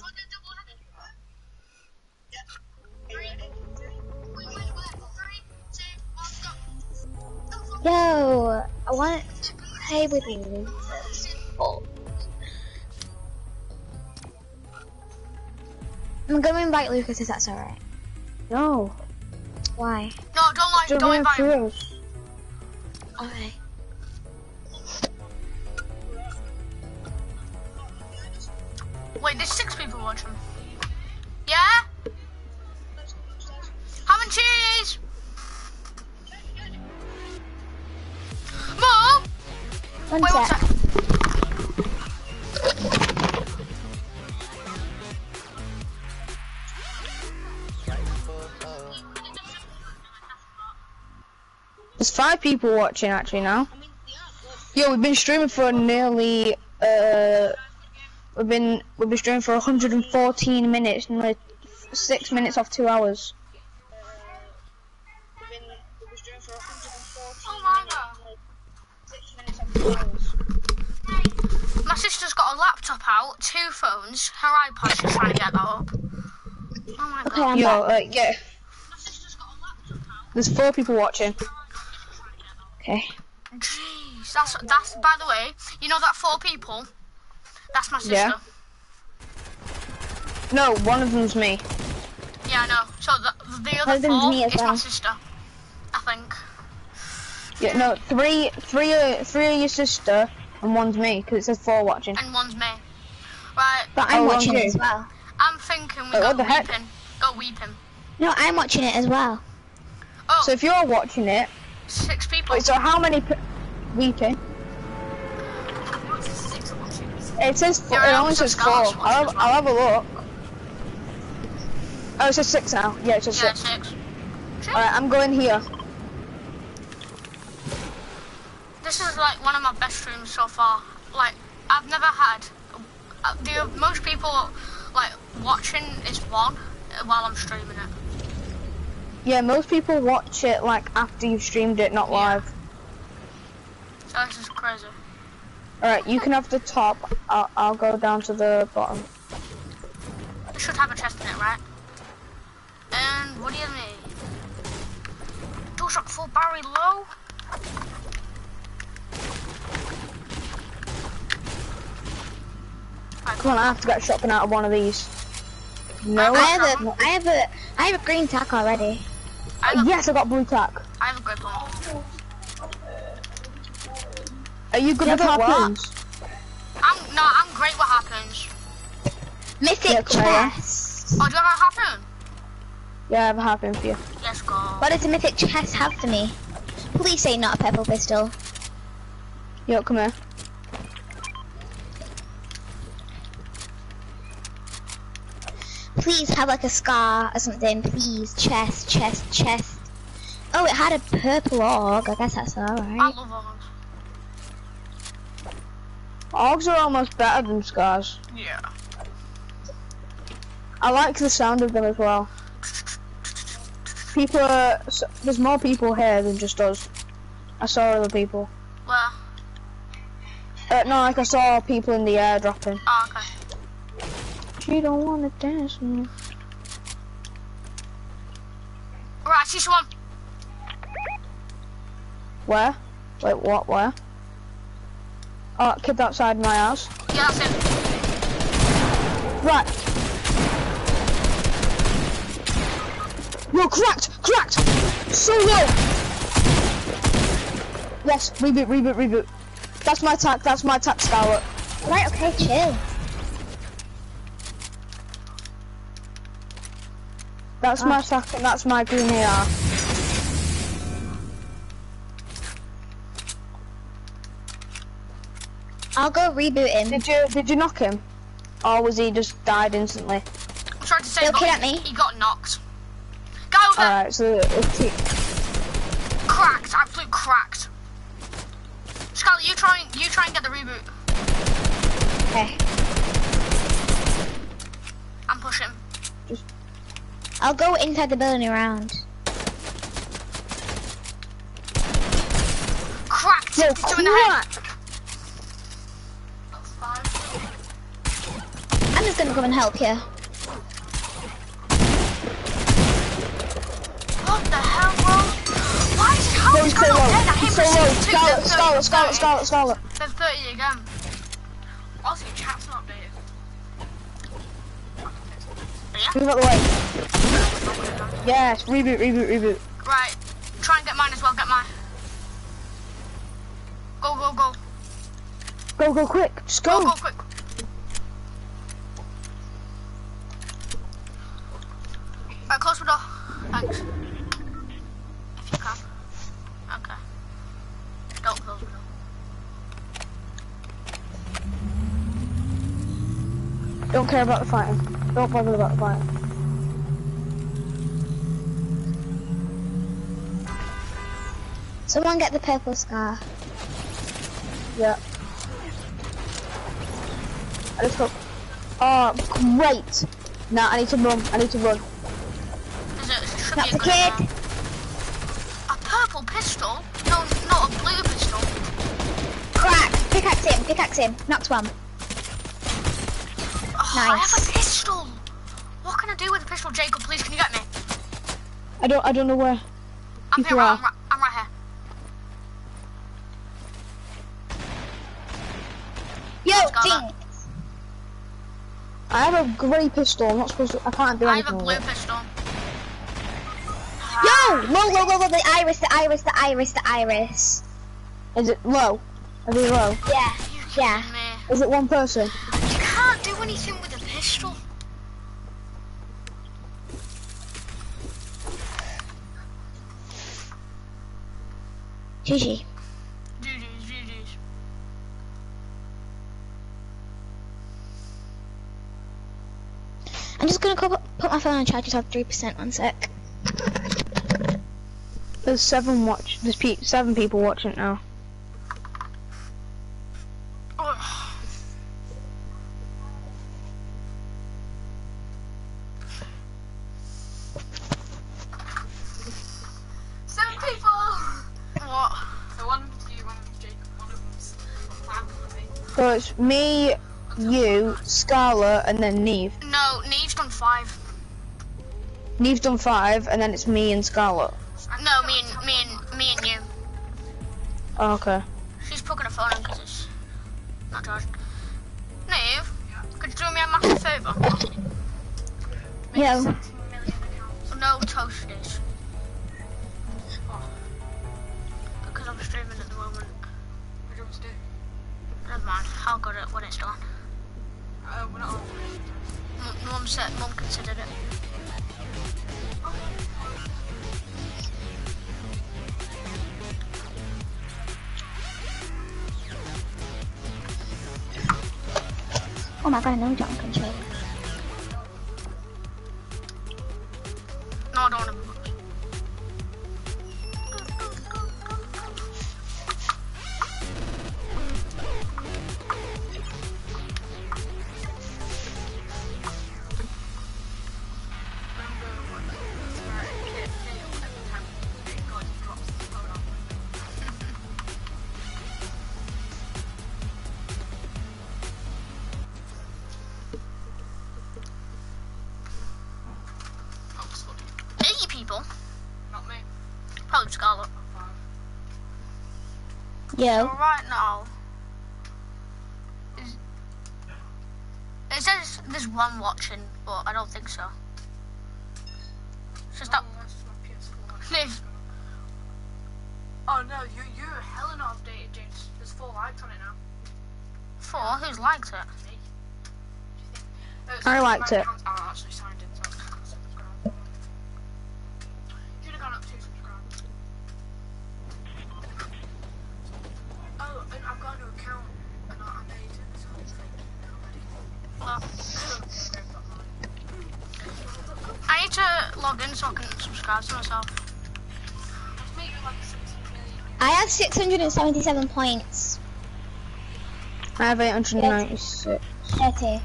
Yo, I want to play with you. I'm gonna invite Lucas if that's alright. No. Why? No, don't invite him. Okay. Wait, there's 6 people watching. Yeah? Ham and cheese! Mom! One Wait, one sec. sec. There's 5 people watching actually now. Yo, we've been streaming for nearly we've been streaming for 114 minutes, nearly 6 minutes off 2 hours. Oh my god. My sister's got a laptop out, 2 phones, her iPad's just trying to get that up. Oh my Okay, god. I'm Yo, back. yeah. There's 4 people watching. Okay. Jeez, that's by the way, you know that 4 people? That's my sister. Yeah. No, one of them's me. Yeah, I know. So the other Husband's 4 me as is my well. sister. I think. Yeah, no, three are your sister and one's me because it says 4 watching. And one's me. Right, But I'm Oh, watching okay. it as well. I'm thinking we Wait, go what the heck? weeping. Go weeping. No, I'm watching it as well. Oh, So if you're watching it, 6 people. wait, so how many weeping? It says 4, Yeah, it I only also says 4. Scarlett's watching as I'll have a look. Oh, it says 6 now. Yeah, it says Yeah, 6. 6. Alright, I'm going here. This is like one of my best streams so far. Like, I've never had the most people like watching is 1 while I'm streaming it. Yeah, most people watch it like after you've streamed it, not live. So this is crazy. Alright, you can have the top. I'll go down to the bottom. It should have a chest in it, right? And what do you need? DualShock 4 Barry low. Right, Come on, I have to get a shotgun out of one of these. No. I have a green tack already. I have, Yes, I got blue tack. I have a grip on. Are you good Yeah, with but what? harpoons? I'm great with harpoons. Mythic Yeah, Claire. chest. Oh, do you have a harpoon? Yeah, I have a harpoon for you. Let's go. What does a mythic chest have for me? Please say not a purple pistol. Yo, come here. Please have like a scar or something. Please, chest, chest, chest. Oh, it had a purple org. I guess that's I alright. love ours. Augs are almost better than scars. Yeah. I like the sound of them as well. People are, there's more people here than just us. I saw other people. Where? No, like I saw people in the air dropping. Oh, okay. She don't wanna dance with me. Right, I see someone. Where? Wait, what? Where? Oh, kid outside my house. Yeah, that's him. Right. Yo, cracked! Cracked! So low! Yes, reboot, reboot, reboot. That's my attack, Scarlet. Right, okay, chill. That's my attack, and that's my green AR. I'll go reboot him. Did you knock him? Or was he just died instantly? I'm trying to say, Don't but kill at me. he got knocked. Go there! Alright, so it's Cracked, absolute cracked. Scarlet, you try and get the reboot. Okay. I'm pushing. I'll go inside the building around. Cracked! Yo, 52 in the head. I'm just gonna come and help you. What the hell, bro? Why is it how He's he's going so up low. dead? I hit He's so him low. with 62, Scarlet. Then 30 again. Also, your chat's not updated. Move out the way. Yes, reboot. Right, try and get mine as well, get mine. Go. Go, quick. Just Go go. quick. Right, close the door. Thanks. If you can. Okay. Don't close the door. Don't care about the fighting. Don't bother about the fighting. Someone get the purple scar. Yeah. I just got... Oh, great. Nah, I need to run. It should That's be a good kid. amount. A purple pistol? No, not a blue pistol. Crack. Pickaxe him. Knocked one. Oh, I have Nice. a pistol. What can I do with a pistol, Jacob? Please, can you get me? I don't know where. I'm People here. are. I'm right here. Yo, Let's go ding. I have a grey pistol. I'm not supposed to... I can't do I have a anything blue with it. pistol. Yo, low, the iris. Is it low? Is it low? Yeah. Yeah. Me. Is it one person? You can't do anything with a pistol. GG. GG's. I'm just gonna put my phone on charge. It's on 3%. 1 sec. There's 7 people watching it now. Ugh. Seven people! What? So one of you, one of Jacob, one of them's family. So it's me, you, Scarlet, and then Neve. No, Neve's done 5. Neve's done 5, and then it's me and Scarlet. No, me and you. Oh, okay. She's plugging her phone in because it's not charged. Neve, could you do me a massive favour? Yo. No toasties. Because I'm streaming at the moment. What do you want to do? Never mind, I'll get it when it's done. We're not on. Mum considered it. Oh my god, no jump control. No, I don't want to. People. Not me. Probably Scarlet. So Yo. right now, it says there's one watching, but I don't think so. It's just that. Liv, Oh no, you're hella not updated, James. There's 4 likes on it now. 4, who's liked it? Me. I liked it. I actually signed in, so I'm subscribe. Should have gone up 2 subscribers. Oh, and I've got a new account, and so I can subscribe to myself. I have 677 points. I have 896. 30.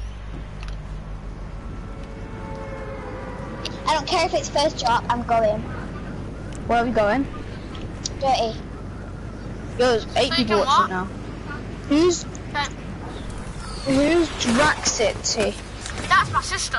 I don't care if it's first drop, I'm going. Where are we going? Dirty. Yo, there's 8 So you people can watching now. Who's Okay. Draxity? That's my sister.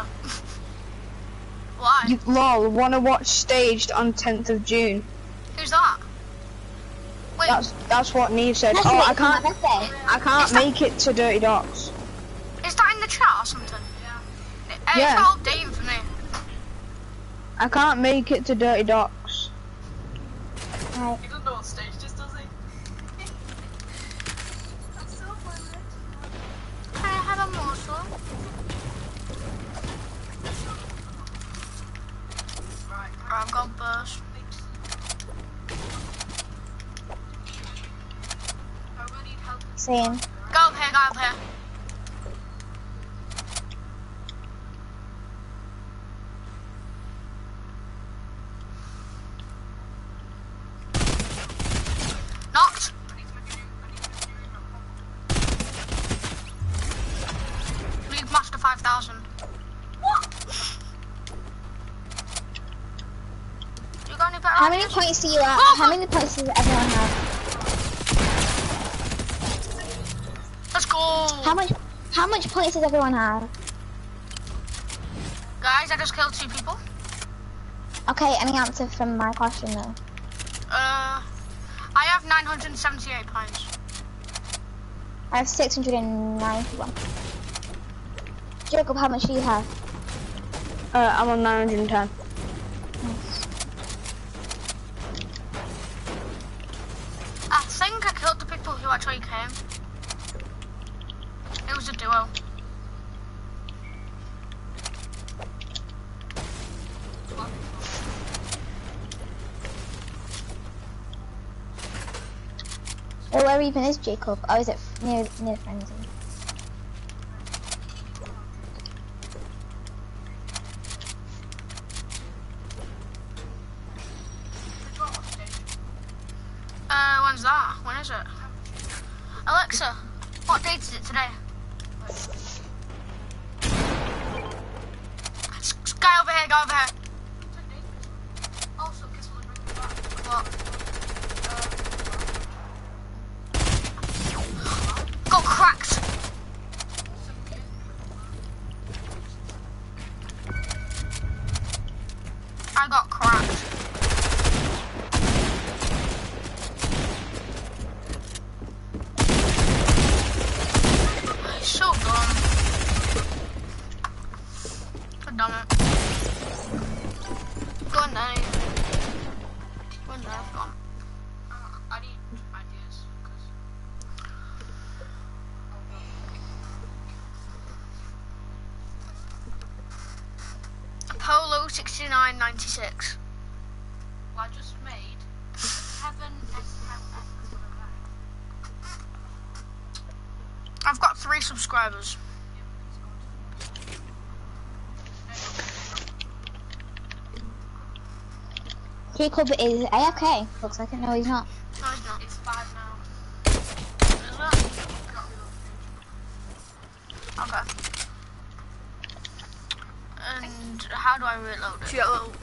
Why? Lol, wanna watch Staged on 10th of June. Who's that? Wait, That's what Neve said. That's Oh, it, I can't it's my birthday. I can't make it to Dirty Docks. is that in the chat or something? Yeah. Yeah. It's not updating for me. I can't make it to Dirty Docks. Right. He doesn't know what stage just does he? That's so funny. Can I have a morsel? Right. I've got burst. I really need help. Same. Go up here, go up here. Knocked. League Master 5000. What? You got any better How many ideas? points do you have? Oh, How many points does everyone have? Let's go. How much points does everyone have? Guys, I just killed 2 people. Okay, any answer from my question though? I have 978 points. I have 691. Jacob, how much do you have? I'm on 910. I think I killed the people who actually came. It was a duo. Or where even is Jacob? Oh, is it near Frenzy? When's that? When is it? Alexa, what date is it today? Guy over here, guy over here. What? Got cracked. I got cracked. So dumb. God damn it. Go on there. Go on there, I've gone. I need ideas. Apollo 6996. Well, I just made Heaven SLS. I've got 3 subscribers. Jacob is AFK. Looks like it. No, he's not. No, he's not. It's 5 now. Is it? Okay. And how do I reload it? Joe.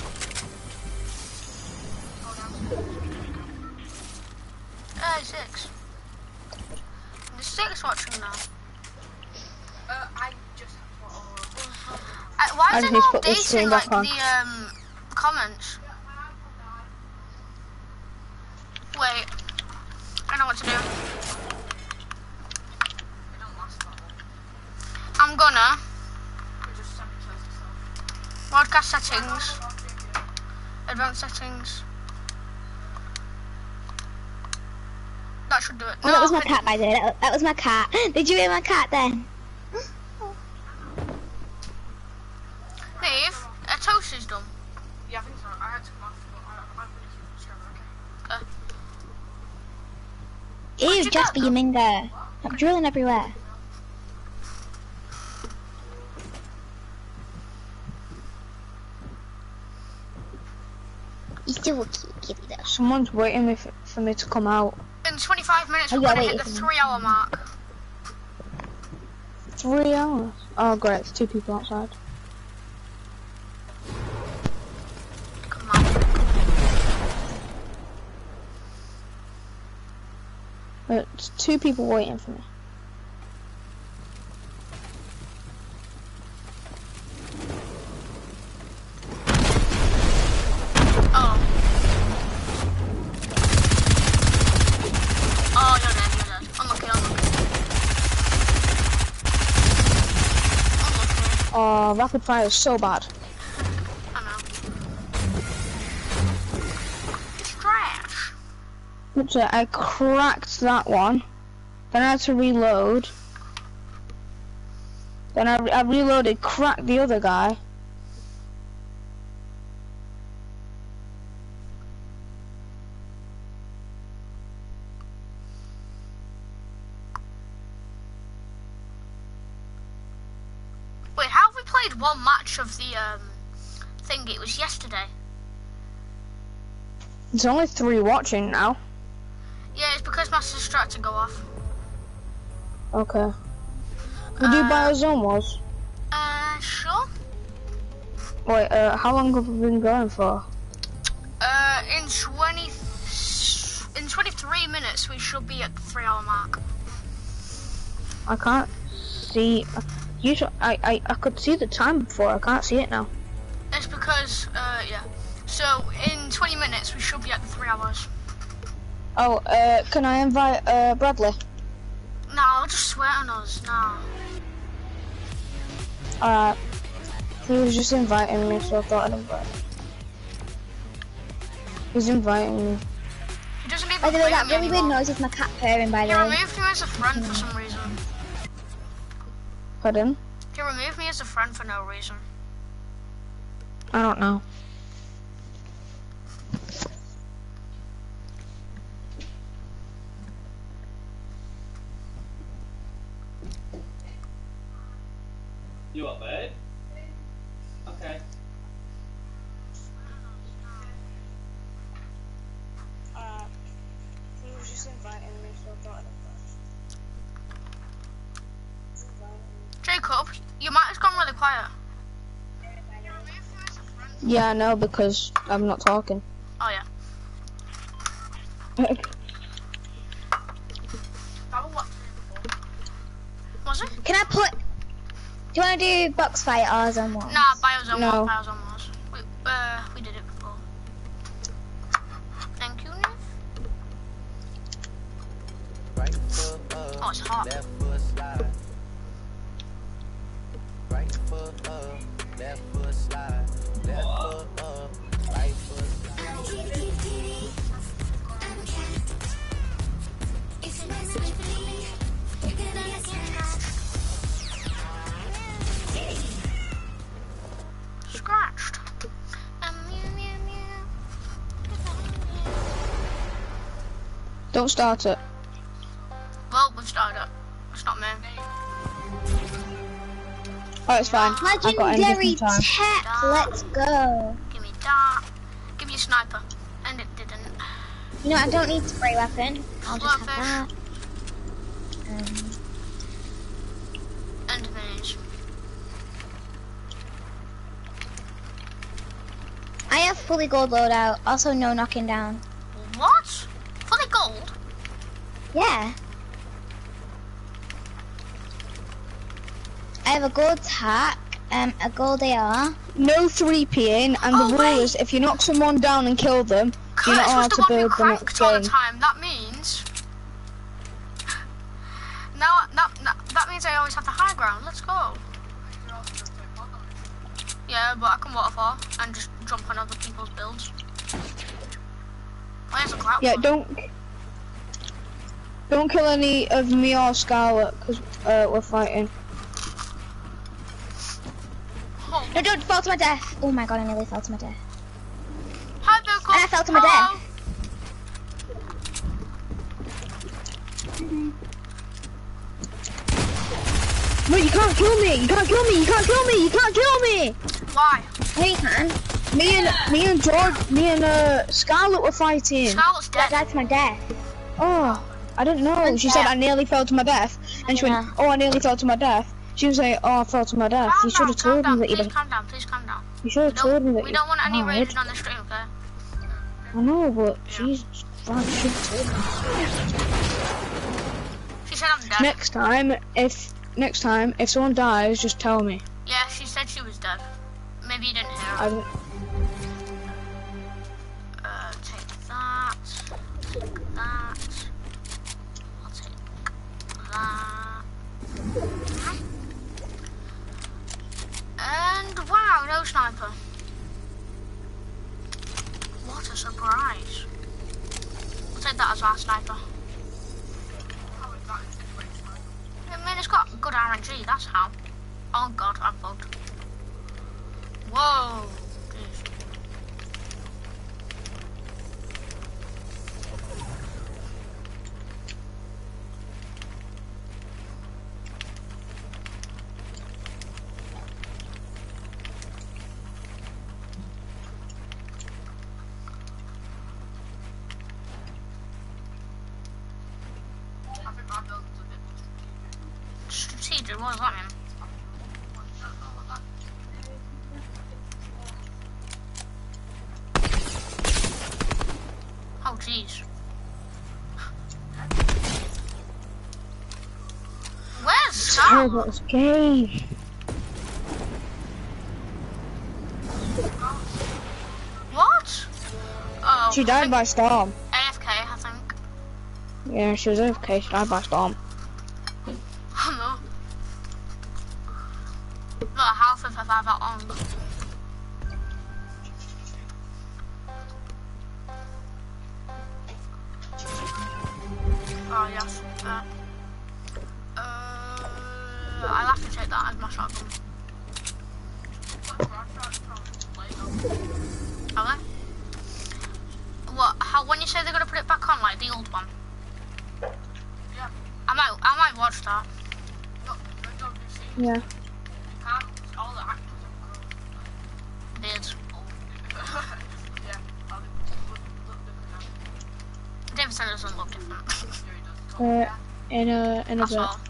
6. There's 6 watching now. I just Why I is just it need to not put this screen updating like back on. the comments? Wait, I know what to do. I'm gonna broadcast settings, advanced settings. That should do it. Oh, that was my cat, by the way. That was my cat. Did you hear my cat then? Dave, a toast is done. Yeah, I think so. I had to come off, but I'm really cute subscriber, okay? Where'd Ew, you Jasper, go? you minger. I'm drooling everywhere. Kitty there. Someone's waiting for me to come out. In 25 minutes, Oh, we're yeah, gonna wait, hit the it's- 3-hour mark. 3 hours. Oh great, there's 2 people outside. Come on. There's 2 people waiting for me. Oh. Oh, you're dead, you're dead. Unlucky. Oh, rapid fire is so bad. I know. It's trash. Literally, I cracked that one. Then I had to reload. Then I reloaded, cracked the other guy. Wait, how have we played one match of the thing? It was yesterday. There's only 3 watching now. Yeah, it's because my sister had to go off. Okay. We do Biozone Wars. Sure. Wait, how long have we been going for? In 23 minutes, we should be at the 3-hour mark. I can't see. Usually, I could see the time before. I can't see it now. It's because, yeah. So, in 20 minutes, we should be at the 3 hours. Oh, can I invite Bradley? No, I'll just swear on us, no. Alright. He was just inviting me, so I thought I'd invite him. He's inviting me. He doesn't even By the way, play that with me really weird anymore. noise is my cat purring, by He the way. removed me as a friend for some reason. Pardon? He removed me as a friend for no reason. I don't know. You up, babe? Okay. He was just inviting me, so I thought I'd Jacob, your mic has gone really quiet. Yeah, I know, because I'm not talking. Oh, yeah. Was it? Can I put... Do you want to do box fight or zone wars? Nah, Biozone No. Wars, Biozone Wars. We did it before. Thank you, Nick. Right foot up, Oh, it's hot. left foot slide. Right foot up, left foot slide. Left foot up, right foot slide. Scratched. Mew, mew, mew. Don't start it. Well, we've started it. It's not me. Oh, it's fine. I got Legendary ended in time. tech, let's go. Give me that. Give me a sniper. And it didn't. You know, I don't need spray weapon. I'll just have that. And minis. I have fully gold loadout, also no knocking down. What? Fully gold? Yeah. I have a gold tack, a gold AR. No 3Ping, and Oh, the rule wait. is if you knock someone down and kill them, you're not Curtis was allowed the to one who build the next cracked all the game. time. That means... That means I always have the high ground. Let's go. Yeah, but I can waterfall and just jump on other people's builds. Where's the crap? Yeah, don't kill any of me or Scarlet, because we're fighting. Oh. No, don't fall to my death. Oh my god, I nearly fell to my death. Hi, Bill. And I fell to my Hello. No, you can't kill me! You can't kill me! You can't kill me! You can't kill me! Why? No, you can. Me and Scarlett were fighting. Scarlett's That dead. guy to my death. Oh, I didn't know. She said I nearly fell to my death, and she went, "Oh, I nearly fell to my death." She was like, "Oh, I fell to my death." You should have told me that you Please didn't. calm down, please calm down. You should have told me that We you don't want any died. raging on the stream, okay? I know, but she's fine. She should have told me. She said I'm dead. Next time, if someone dies, just tell me. Yeah, she said she was dead. Maybe you didn't hear her. I don't. Take that. Take that. I'll take that. And wow, no sniper. What a surprise. I'll take that as our sniper. I mean, it's got good RNG, that's how. Oh god, I'm bugged. Whoa. Jeez. Strategic, what does that mean? Oh jeez. Where's Sam? Terrible at this game. What? Oh, She died by storm. AFK, I think. Yeah, she was AFK. She died by storm. No. Look, half of her that long. Oh yes. I'll have to take that as my shotgun. Are they? What? How? When you say they're gonna put it back on, like the old one? Yeah. I might watch that. Yeah. Beards. David said it doesn't look different. In a That's bit. all.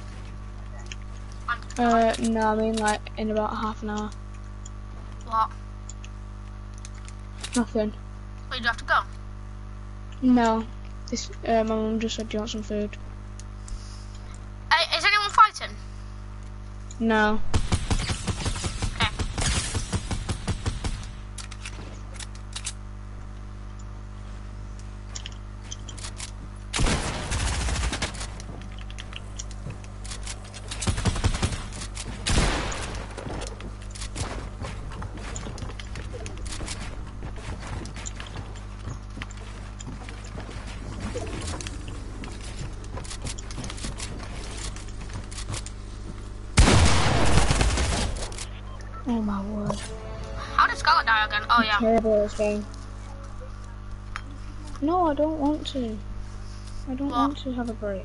No, I mean like in about half an hour. What? Nothing. Wait, do you have to go? No. This my mum just said, "Do you want some food?" Hey, is anyone fighting? No. Okay. Oh my word. How did Scarlet die again? Oh yeah. Terrible at this game. No, I don't want to. I don't want to have a break.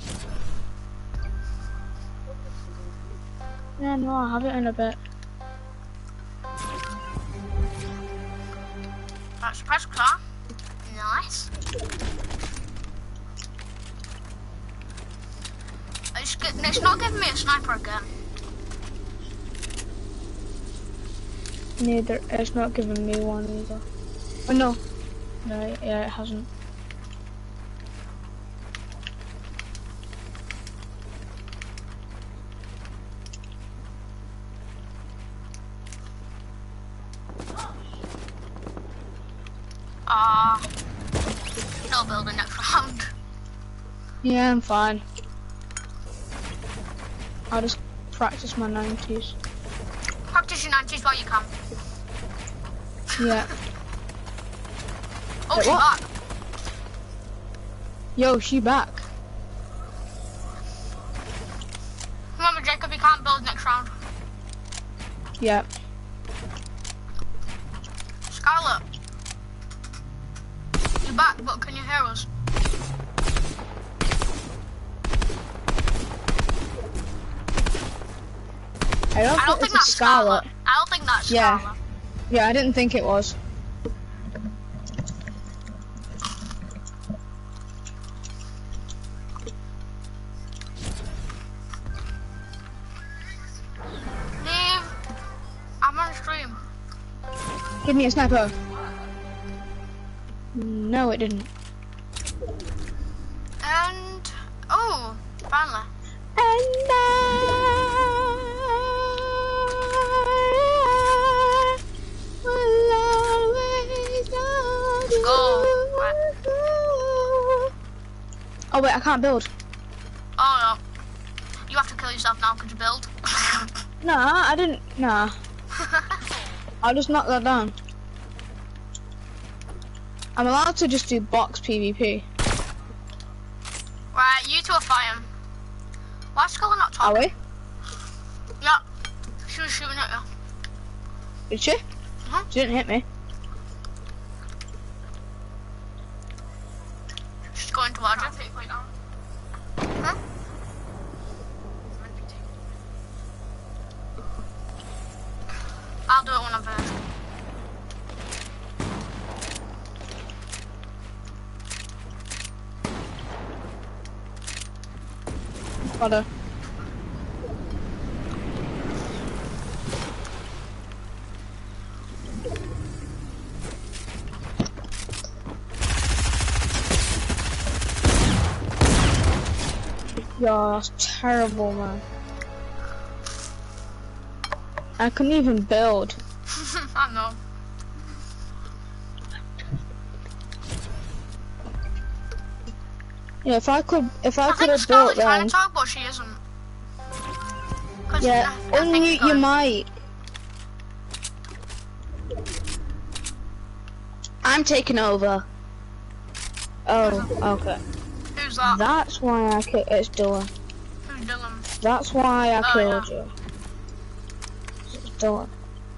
Yeah, no, I'll have it in a bit. That's press car. Nice. It's not giving me a sniper again. Neither. It's not giving me one either. Oh no. No, yeah, it hasn't. No building next round. Yeah, I'm fine. I'll just practice my 90s. Practice your 90s while you can. Yeah. Oh, Wait, she's what? back. Yo, she back. Remember, Jacob, you can't build next round. Yeah. Scarlet. You're back, but can you hear us? I don't think that's it's Scarlet. I don't think that's Yeah. Scarlet. Yeah, I didn't think it was. Leave. I'm on stream. Give me a sniper. No, it didn't. And oh, finally. And I will always love you. Go. Right. Oh wait, I can't build. Oh no. You have to kill yourself now. Could you build? Nah, I didn't. Nah, I'll just knock that down. I'm allowed to just do box PvP. Right, you two are fighting. Why is Scully not Are talking? we? Yeah. She was shooting at you. Did she? She didn't hit me. She's going towards you. Huh? I'll do it when I'm finished. Got her. Yo, that's terrible, man. I couldn't even build. I know. Yeah, if I could I have think built Scully's trying then. to talk, but she isn't. 'Cause Yeah, I think unmute your mic. I'm taking over. Oh, okay. Who's that? That's why I killed. It's Dylan. Who's Dylan? That's why I Oh, killed yeah. you. It's Dylan.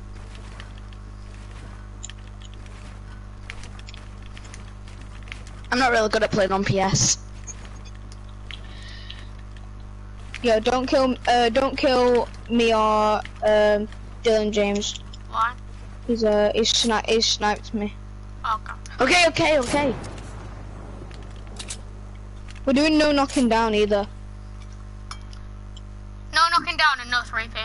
I'm not really good at playing on PS. Yo, don't kill me or Dylan James. Why? He sniped me. Okay. Okay. We're doing no knocking down either. No knocking down and no 3P.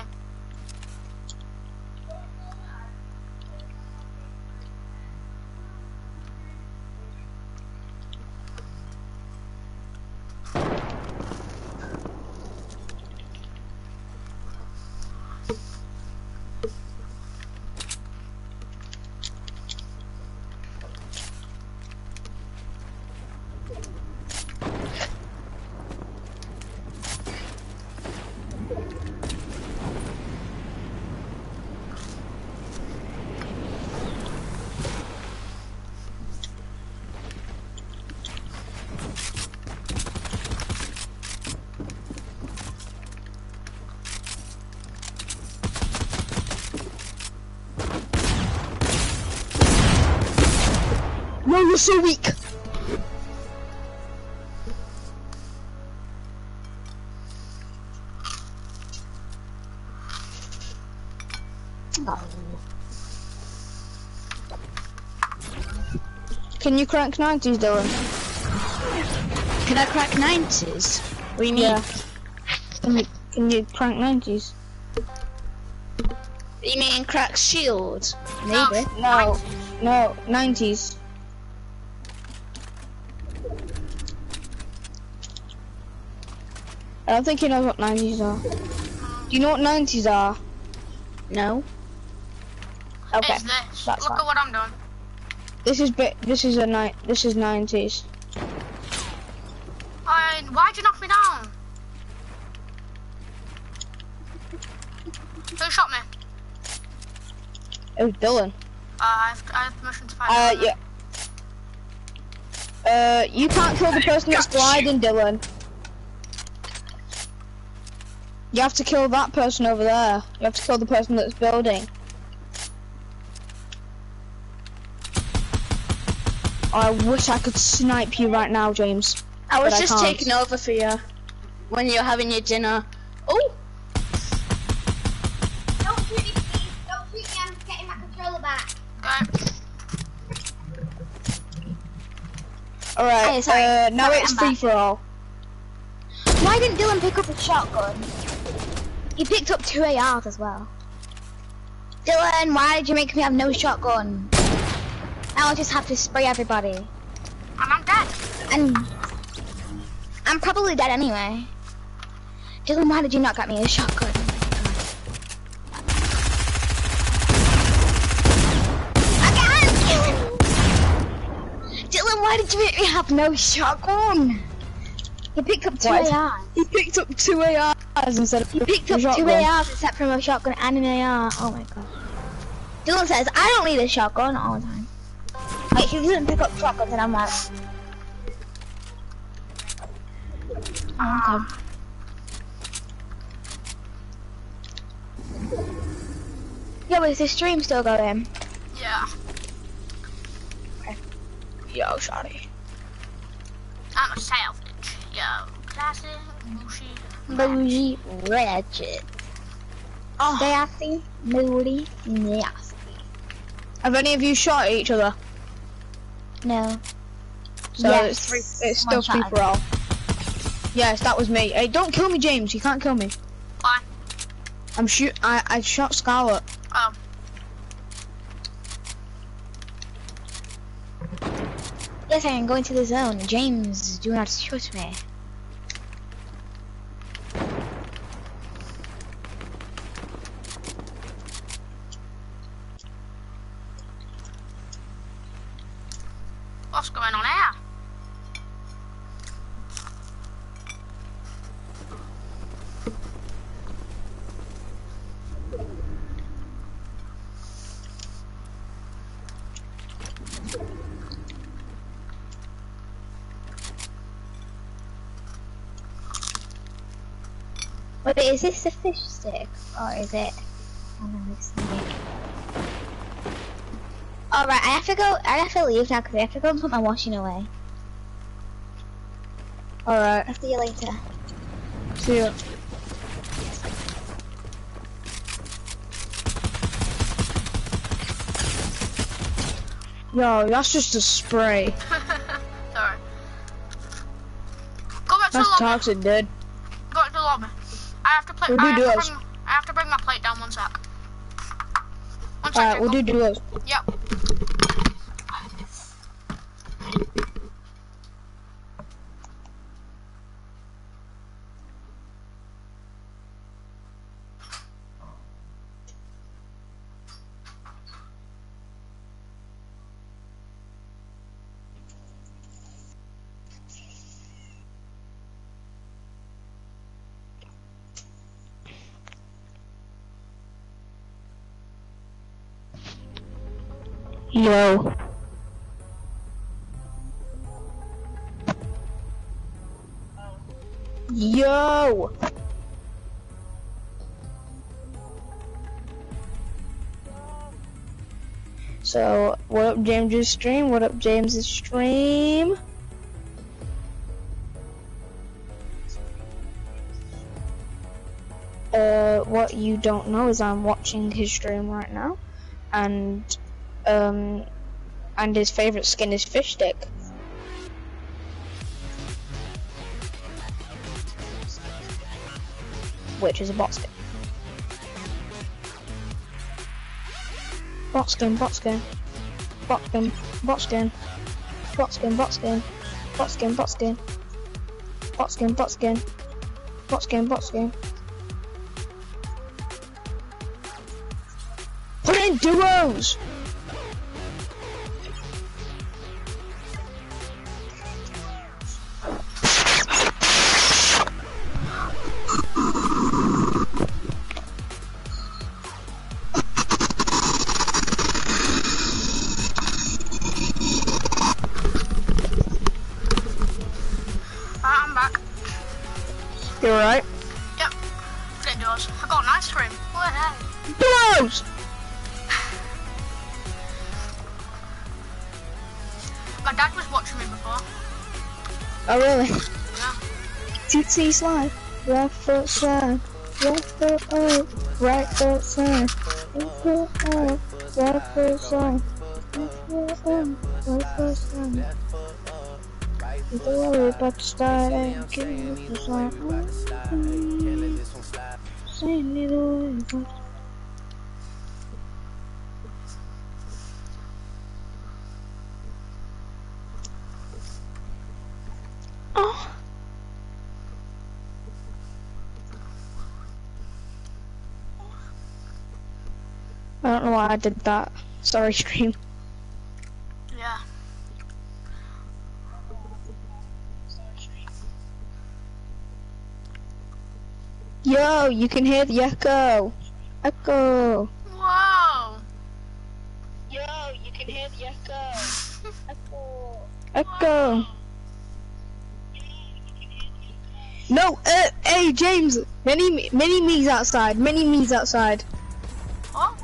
No, you're so weak. Can you crack 90s, Dylan? Can I crack 90s? What do you mean? Yeah. Can you crank 90s? You mean crack shield? Maybe. No, 90s. I don't think he knows what 90s are. Do you know what 90s are? No. Okay, Is this? that's Look fine. at what I'm doing. This is 90s. Why'd you knock me down? Who shot me? It was Dylan. I have permission to fight. Yeah. You can't kill the person that's gliding, Dylan. You have to kill that person over there. You have to kill the person that's building. I wish I could snipe you right now, James. I was But I just can't. taking over for you when you're having your dinner. Oh! Don't shoot me, please. Don't shoot me. I'm getting my controller back. Alright, Hey, sorry. now Sorry, it's I'm free back. for all. Why didn't Dylan pick up a shotgun? He picked up 2 ARs as well. Dylan, why did you make me have no shotgun? Now I just have to spray everybody. And I'm dead. And I'm probably dead anyway. Dylan, why did you not get me a shotgun? Again! Dylan, why did you make me have no shotgun? He picked up 2 ARs. He picked up 2 ARs instead of He picked up 2 shotgun. ARs except from a shotgun and an AR. Oh my god. Dylan says, I don't need a shotgun all the time. Like, he doesn't pick up shotguns and I'm like... Oh, okay. Yo, is the stream still going? Yeah. Yo, shawty. I'm a salvage. Yo. Classic. Mushy. Bougie, wretched. Oh, Nasty, moody, nasty. have any of you shot at each other? No. So Yes. it's still free One-shot. for all. Yes, that was me. Hey, don't kill me, James. You can't kill me. Why? I shot Scarlet. Oh. Yes, I am going to the zone. James, do not shoot me. What's going on here? Wait, is this a fish stick? Or is it... Oh no, it's not. Alright, I have to leave now because I have to go and put my washing away. Alright, I'll see you later. see ya. Yo, that's just a spray. Sorry. Go back to the That's lobby. toxic, dude. Go back to the lobby. I have to play. We'll do I duos. have to bring my plate down 1 sec. 1 sec. Alright, we'll do duos. Yep. Yo. Yo. So, what up, James's stream? What up, James's stream? What you don't know is I'm watching his stream right now, and his favorite skin is fish stick. Which is a bot skin. Bot skin, bot skin. Bot skin, bot skin. Bot skin, bot skin. Bot skin, bot skin. Bot skin, bot skin. Bot skin, bot skin. Put in duos! I'm back. You alright? Yep. Put it indoors. I got an ice cream. What the heck? Duos! My dad was watching me before. Oh really? Yeah. TT slide. Left foot slide. Left foot up. Right foot slide. Left foot up. Right foot slide. Left foot up. Right foot slide. Life Don't was worry slide. about the style. Yeah, I I'm give saying you the either way we bout to slide. Hey, can't let this one slide. Saying either way, but oh. I don't know why I did that. Sorry, stream. Yeah. Yo, you can hear the echo. Echo. Whoa. Yo, you can hear the echo. Echo. Echo. No, hey James, mini me's outside. Mini me's outside. What?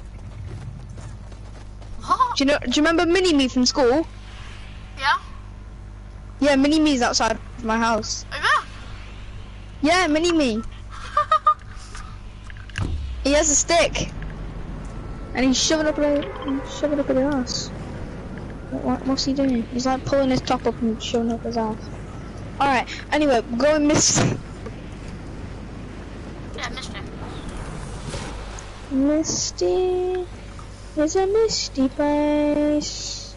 What? Do you remember mini me from school? Yeah? Yeah, mini me's outside of my house. Yeah? Yeah, mini me. He has a stick, and he's shoving it up his ass. What's he doing? He's like pulling his top up and shoving it up his ass. All right. Anyway, we're going Misty. Yeah, Mister. Misty is a misty place.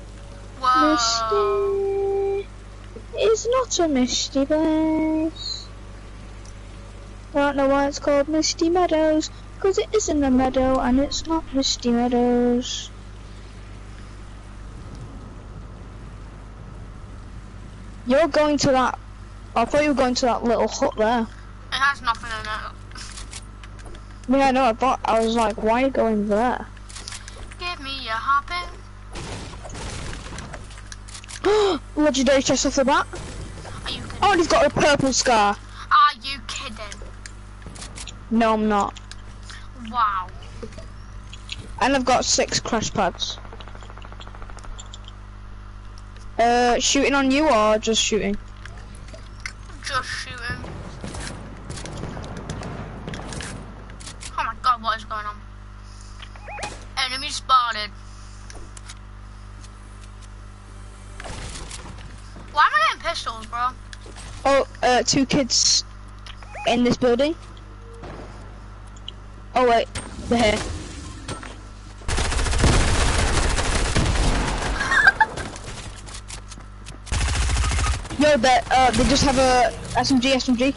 Whoa. Misty is not a misty place. I don't know why it's called Misty Meadows, because it isn't a meadow and it's not Misty Meadows. You're going to that. I thought you were going to that little hut there. It has nothing in it. Yeah, I know. I was like, why are you going there? Give me a hoppin'. Legendary chest off the bat. Are you kidding? Oh, and he's got a purple scar. Are you kidding? No, I'm not. Wow. And I've got 6 crash pads. Shooting on you or just shooting? Just shooting. Oh my god, what is going on? Enemy spotted. Why am I getting pistols, bro? Oh, 2 kids in this building. Oh wait, they're here. Yo, they just have a SMG.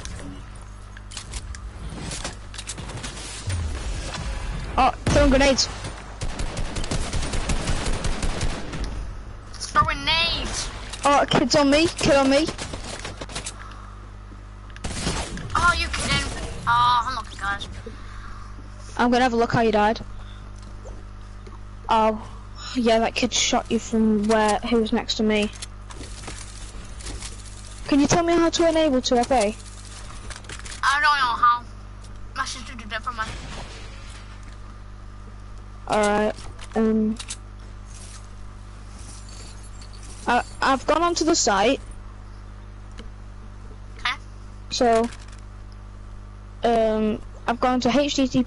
Oh, throwing grenades. Throwing nades. Oh, kid's on me, kid on me. Oh, you kidding? Oh, unlucky guys. I'm gonna have a look how you died. Oh, yeah, that kid shot you from where he was next to me. Can you tell me how to enable 2FA? I don't know how. My sister did that for me. Alright, I've gone onto the site. Okay. So, I've gone to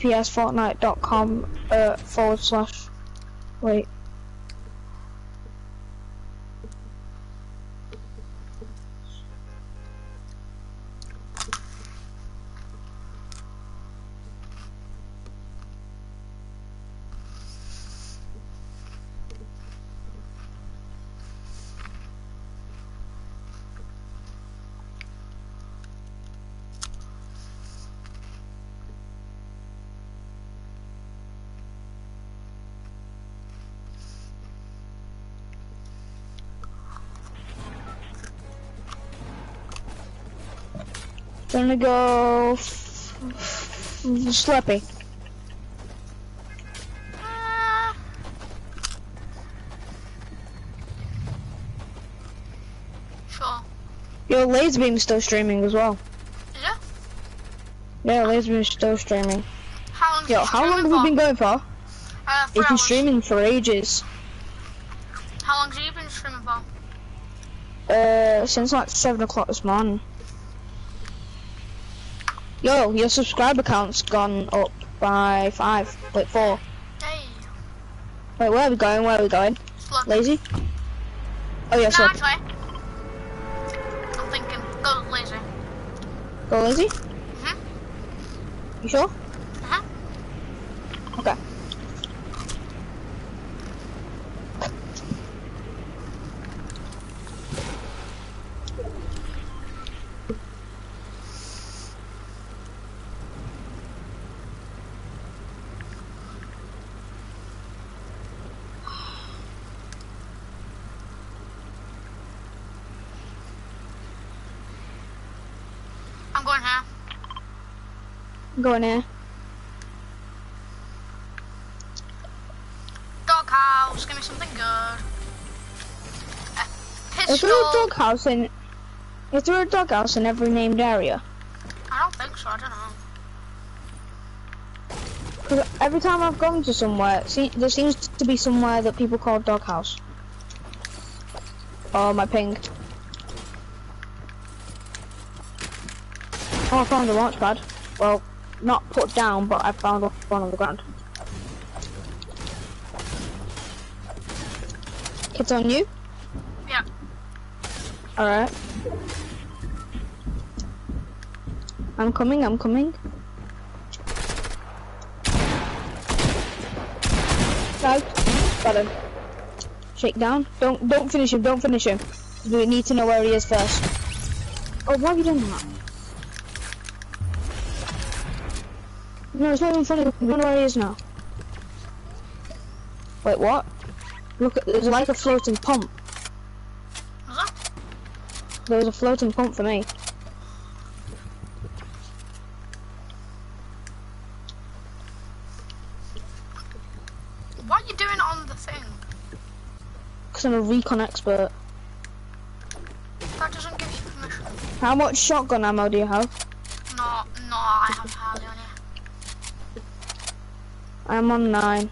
https:/fortnite.com/. Wait. Gonna go Slappy. Sure. Yo, Laserbeam's still streaming as well. Is it? Yeah, Laserbeam's still streaming. How long? Yo, how long have we been going for? 4 He's been hours. streaming for ages. How long have you been streaming for? Since like 7 o'clock this morning. Yo, your subscriber count's gone up by 4. Hey. Wait, where are we going? Slow. Lazy? Oh yeah, so. Nah, it's right. Go lazy. Go lazy? Mhm. You sure? Mhm. Okay. I'm going here. Go in here. Doghouse. Give me something good. A Is pistol. there a doghouse in? Is there a doghouse in every named area? I don't think so. I don't know. Because every time I've gone to somewhere, there seems to be somewhere that people call doghouse. Oh, my ping. Oh, I found a launch pad. Well, not put down, but I found one on the ground. It's on you? Yeah. Alright. I'm coming. No. Got him. Shake down. Don't finish him, We need to know where he is first. Oh, why have you done that? No, it's not even funny. We don't know where he is now. Wait, what? Look, there's like a floating pump. Was that? There was a floating pump for me. What are you doing on the thing? Because I'm a recon expert. That doesn't give you permission. How much shotgun ammo do you have? No, I have hardly any. I'm on 9.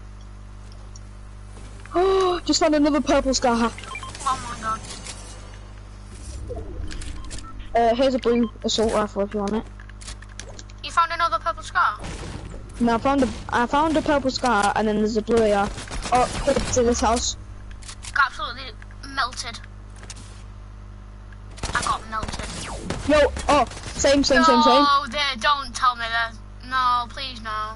Oh, just found another purple scar. Oh my god. Here's a blue assault rifle if you want it. You found another purple scar? No, I found a purple scar and then there's a blue AR. Oh, head to this house. Got absolutely melted. I got melted. Yo, oh, same. No, don't tell me that. No, please no.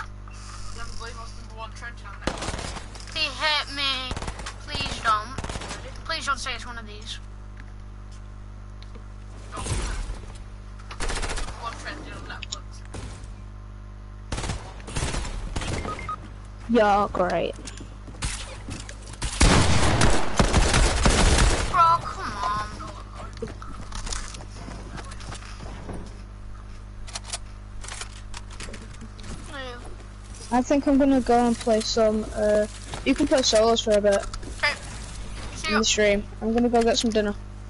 He hit me. Please don't. Please don't say it's one of these. Yeah, great. Bro, come on. I think I'm gonna go and play some, you can play solos for a bit Okay. See in you. the stream. I'm gonna go get some dinner.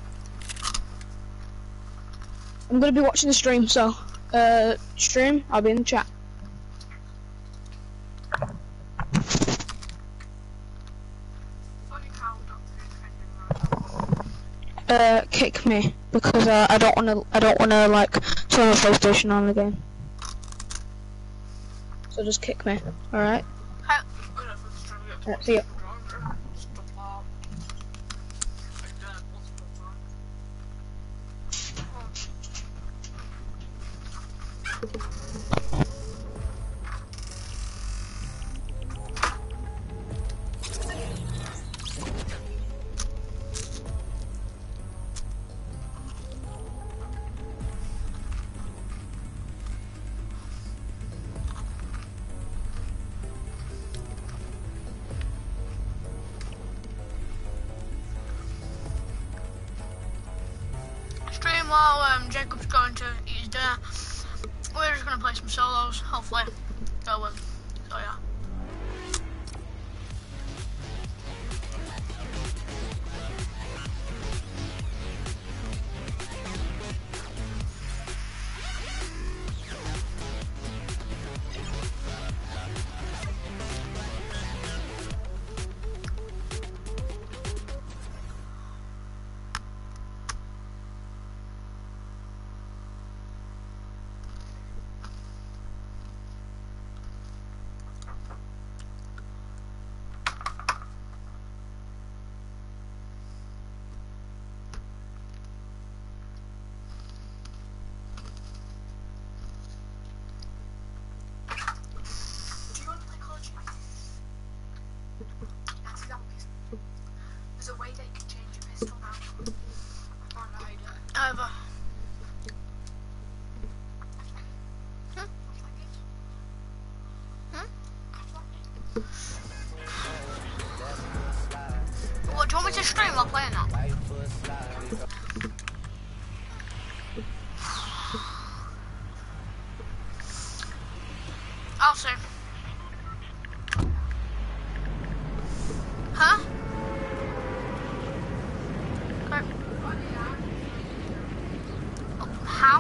I'm gonna be watching the stream, so, stream, I'll be in the chat. Kick me, because, I don't wanna, like, turn my PlayStation on again. So just kick me, alright? Alright, see ya. Stream while Jacob's going to eat his dinner. We're just gonna play some solos, hopefully. Go win. So yeah. Over. What, do you want me to stream while playing that? I'll see. Huh? Okay. Oh, how?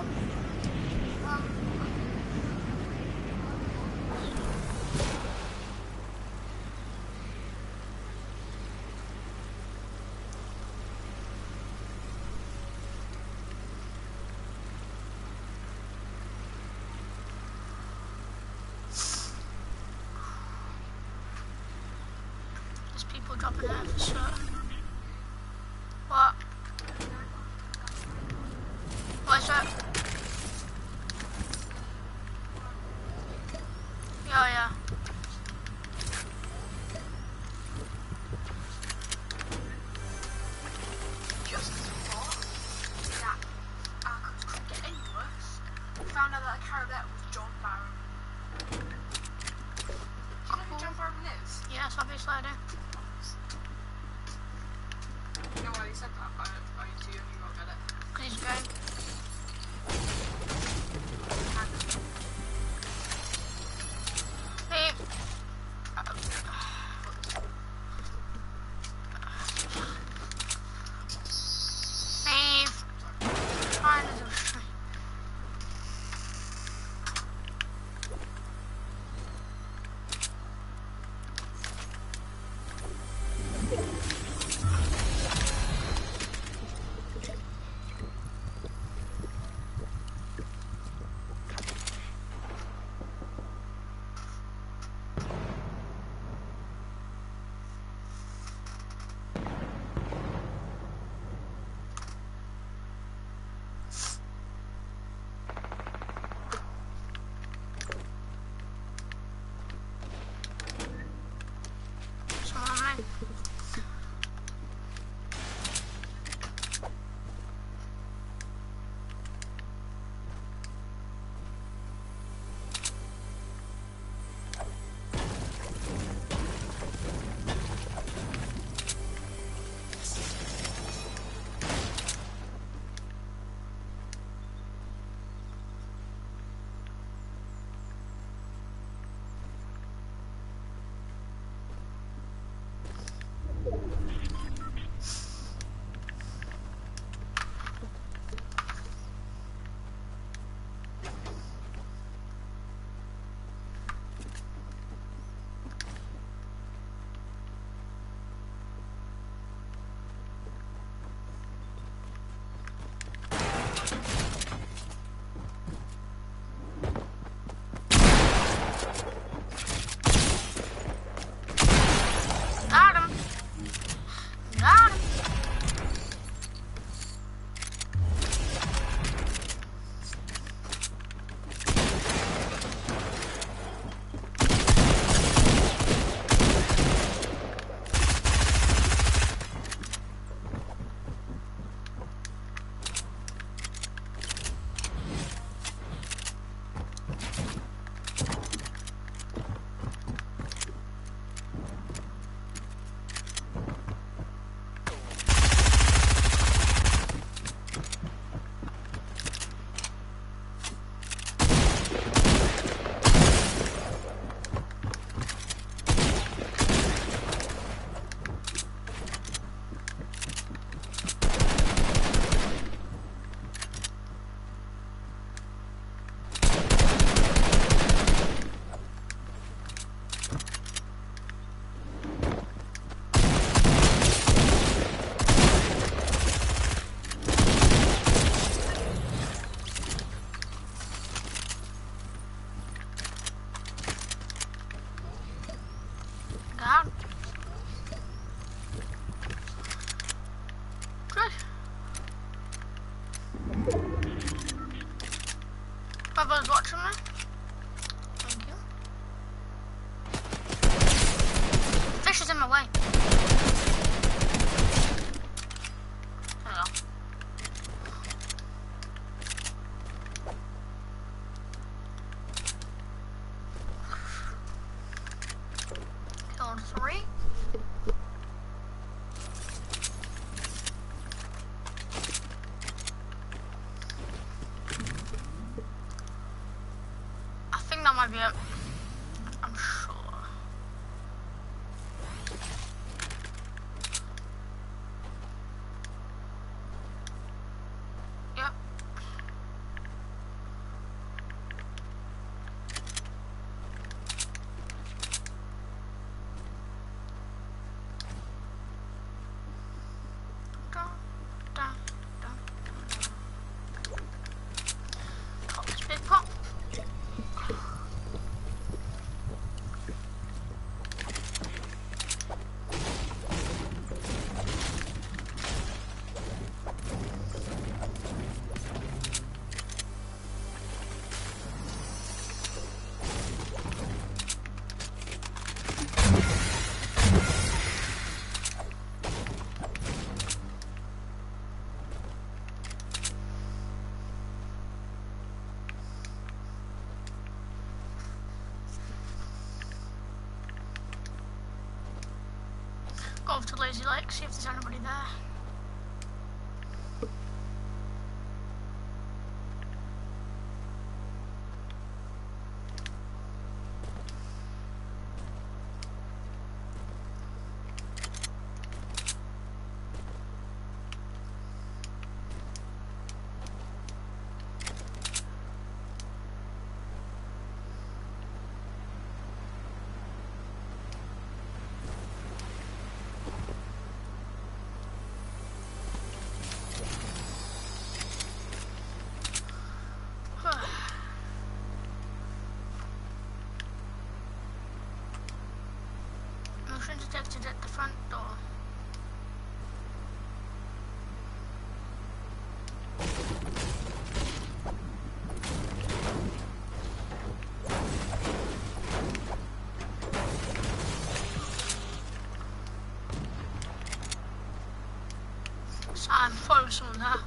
There's people dropping out for sure. What? What is that? Yeah, yeah. Just as thought that our country couldn't get any worse. We found out that a Carabette was John Barron. Do you know who John Barron is? Yes, obviously I do. You know why he said that? Are you too young? You won't get it. Because he's gay. Hey. Steve. Trying to do stream. Someone me. Got him. Got him. Got him. Good. Whoever's watching me. Thank you. Fish is in my way. Yep. I'm sure. Yep. Dun, dun, dun, dun. Pop this big pop. Go over to Lazy Lake, see if there's anybody there. Motion detected at the front door. So I'm following someone there.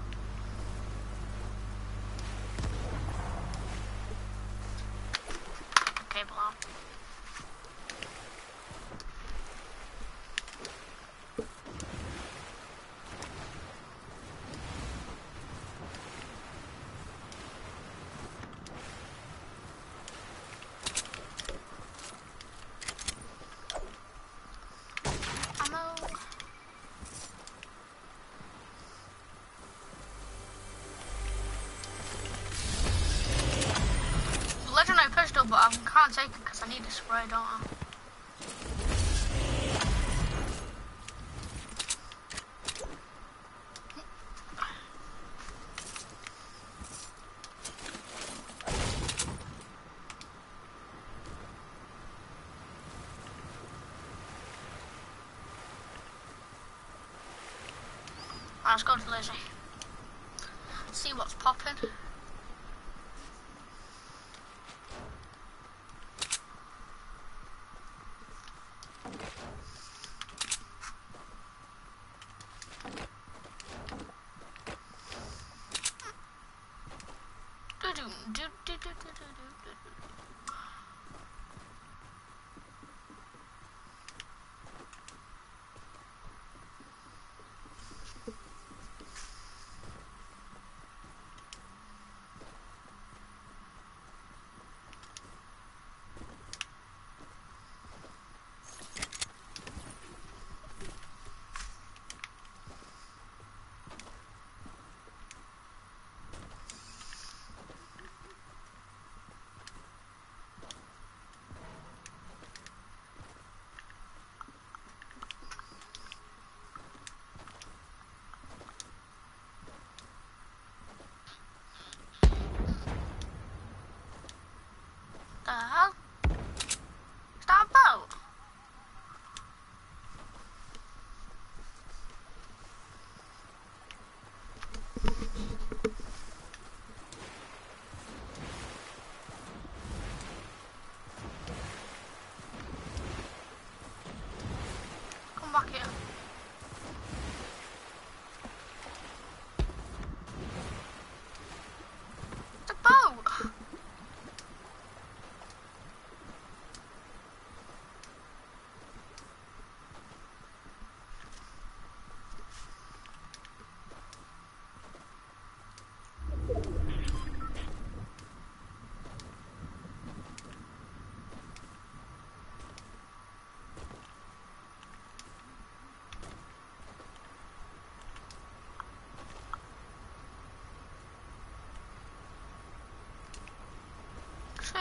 Cable out. Ammo. Legendary pistol, but I can't take it because I need a spray, don't I? Let's go to Lizzie. See what's popping.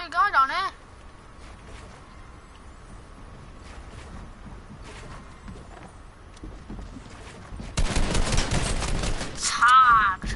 a guy down here. Tagged.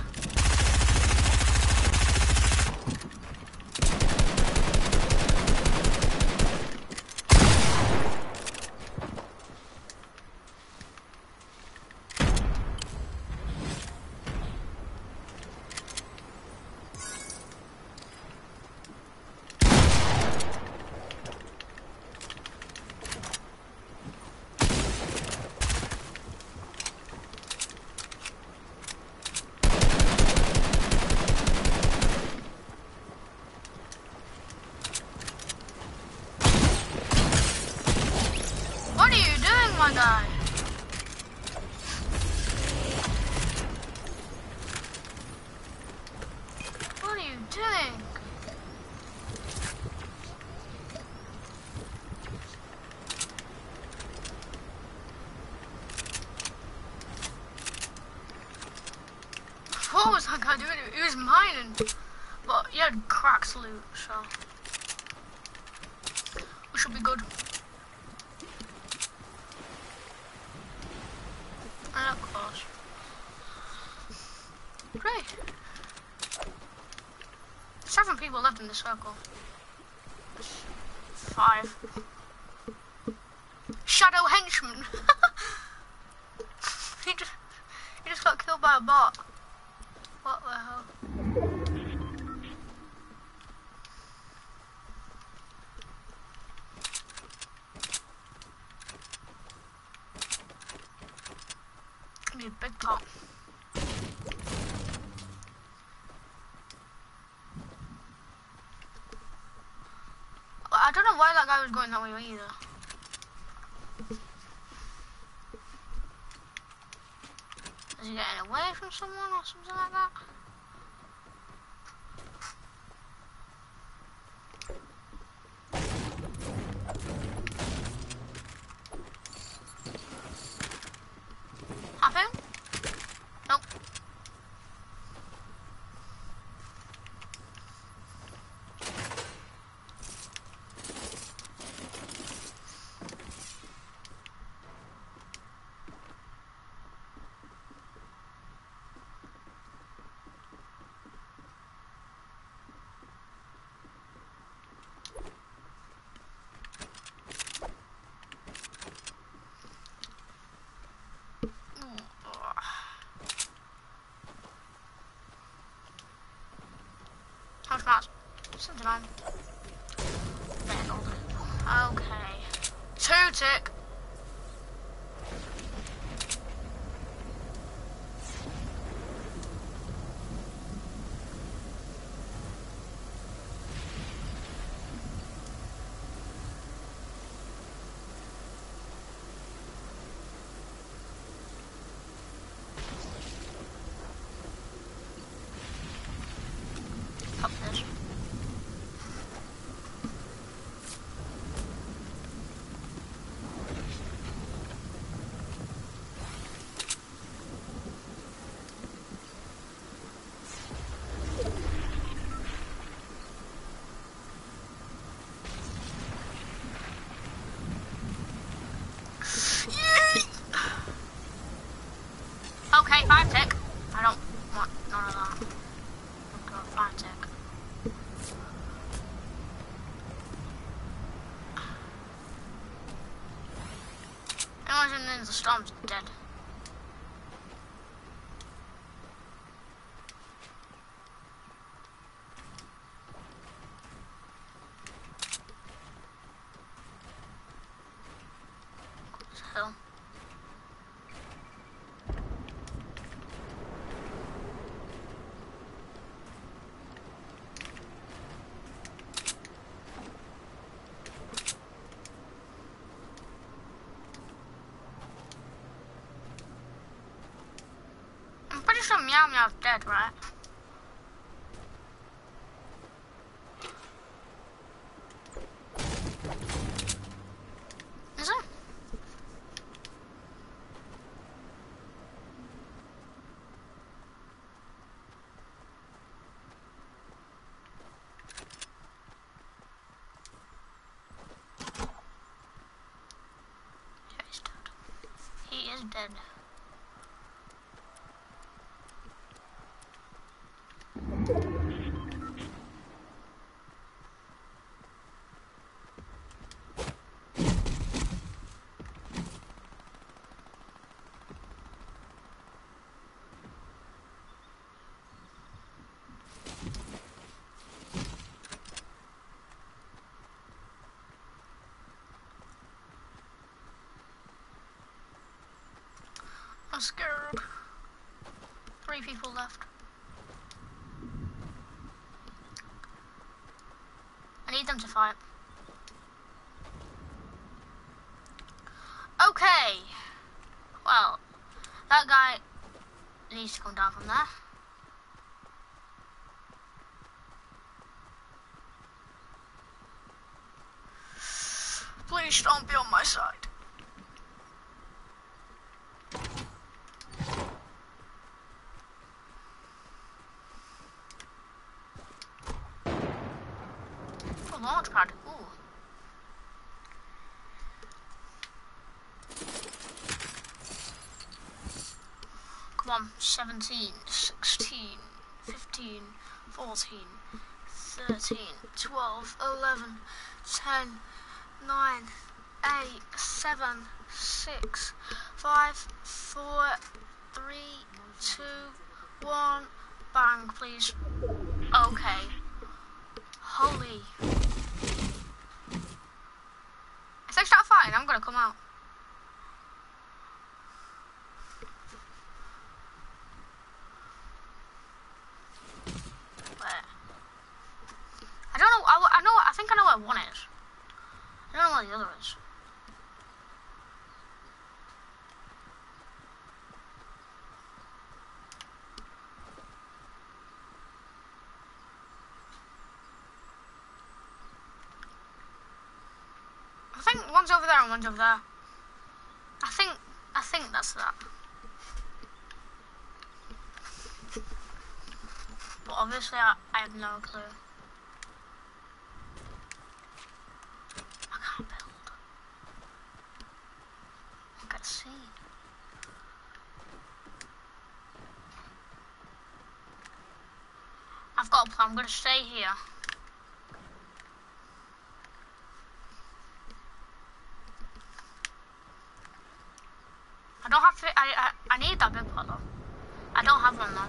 What are you doing, my guy? What are you doing? What was that guy doing? He was mining. But he had cracks loot, so we should be good. And of course. Great. 7 people left in the circle. 5. Shadow henchman. he just got killed by a bot. What the hell? Need a big pot. I don't know why that guy was going that way either. Is he getting away from someone or something like that? Happen? Nope. How's that? 79. Okay. 2 tick. Pop this. Okay, 5 tick. I don't want none of that. I've got 5 tick. Anyone in the storm's dead. Hill. I'm pretty sure Meow Meow's dead, right? Is it? dead. I'm scared. 3 people left. I need them to fight. Okay. Well, that guy needs to come down from there. Please don't be on my side. Launch pad. Ooh. Come on. 17, 16, 15, 14, 13, 12, 11, 10, 9, 8, 7, 6, 5, 4, 3, 2, 1. Bang, please. Okay. Holy. If they start fighting, I'm gonna come out. Where? I don't know. I think I know where one is. I don't know where the other is. I think one's over there and one's over there. I think that's that. But obviously I have no clue. I can't build. I can't see. I've got a plan. I'm gonna stay here. I don't have to. I need that big pot though. I don't have one though.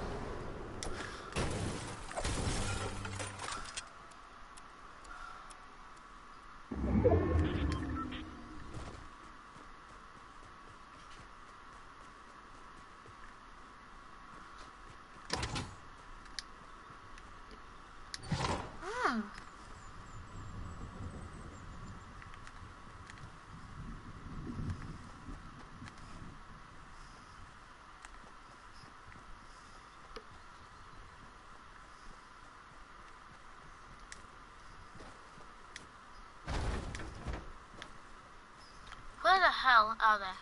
Where the hell are they?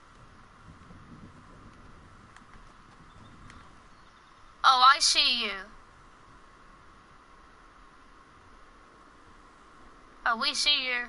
Oh, I see you. Oh, we see you.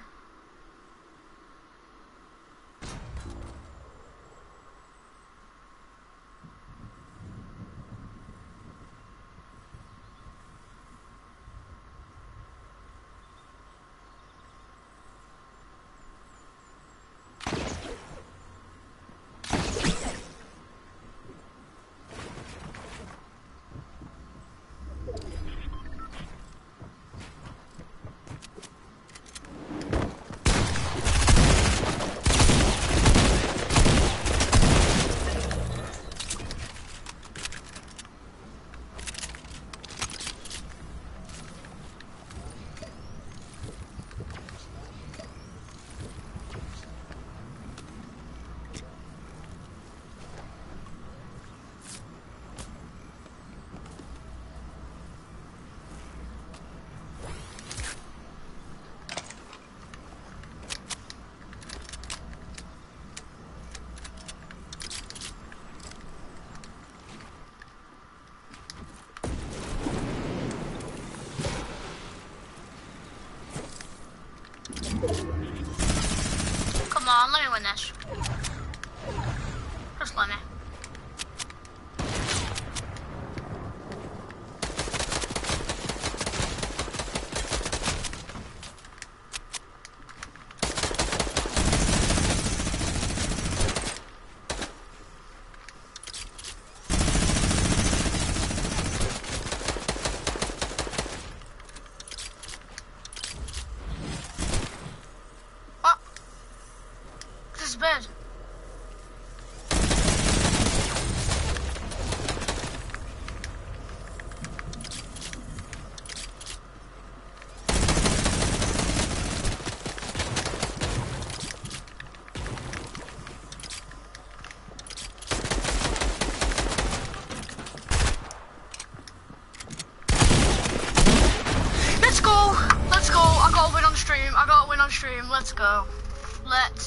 let's go. Let's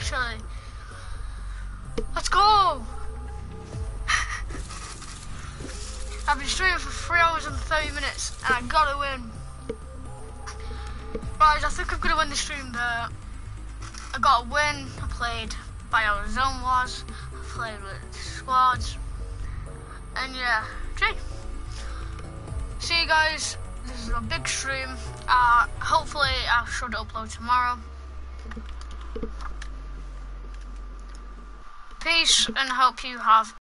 go! I've been streaming for 3 hours and 30 minutes and I gotta win. Guys, I think I'm gonna win the stream there. I got a win. I played Bio Zone Wars. I played with squads. And yeah, gee. See you guys. This is a big stream. Hopefully I should upload tomorrow. Peace and hope you have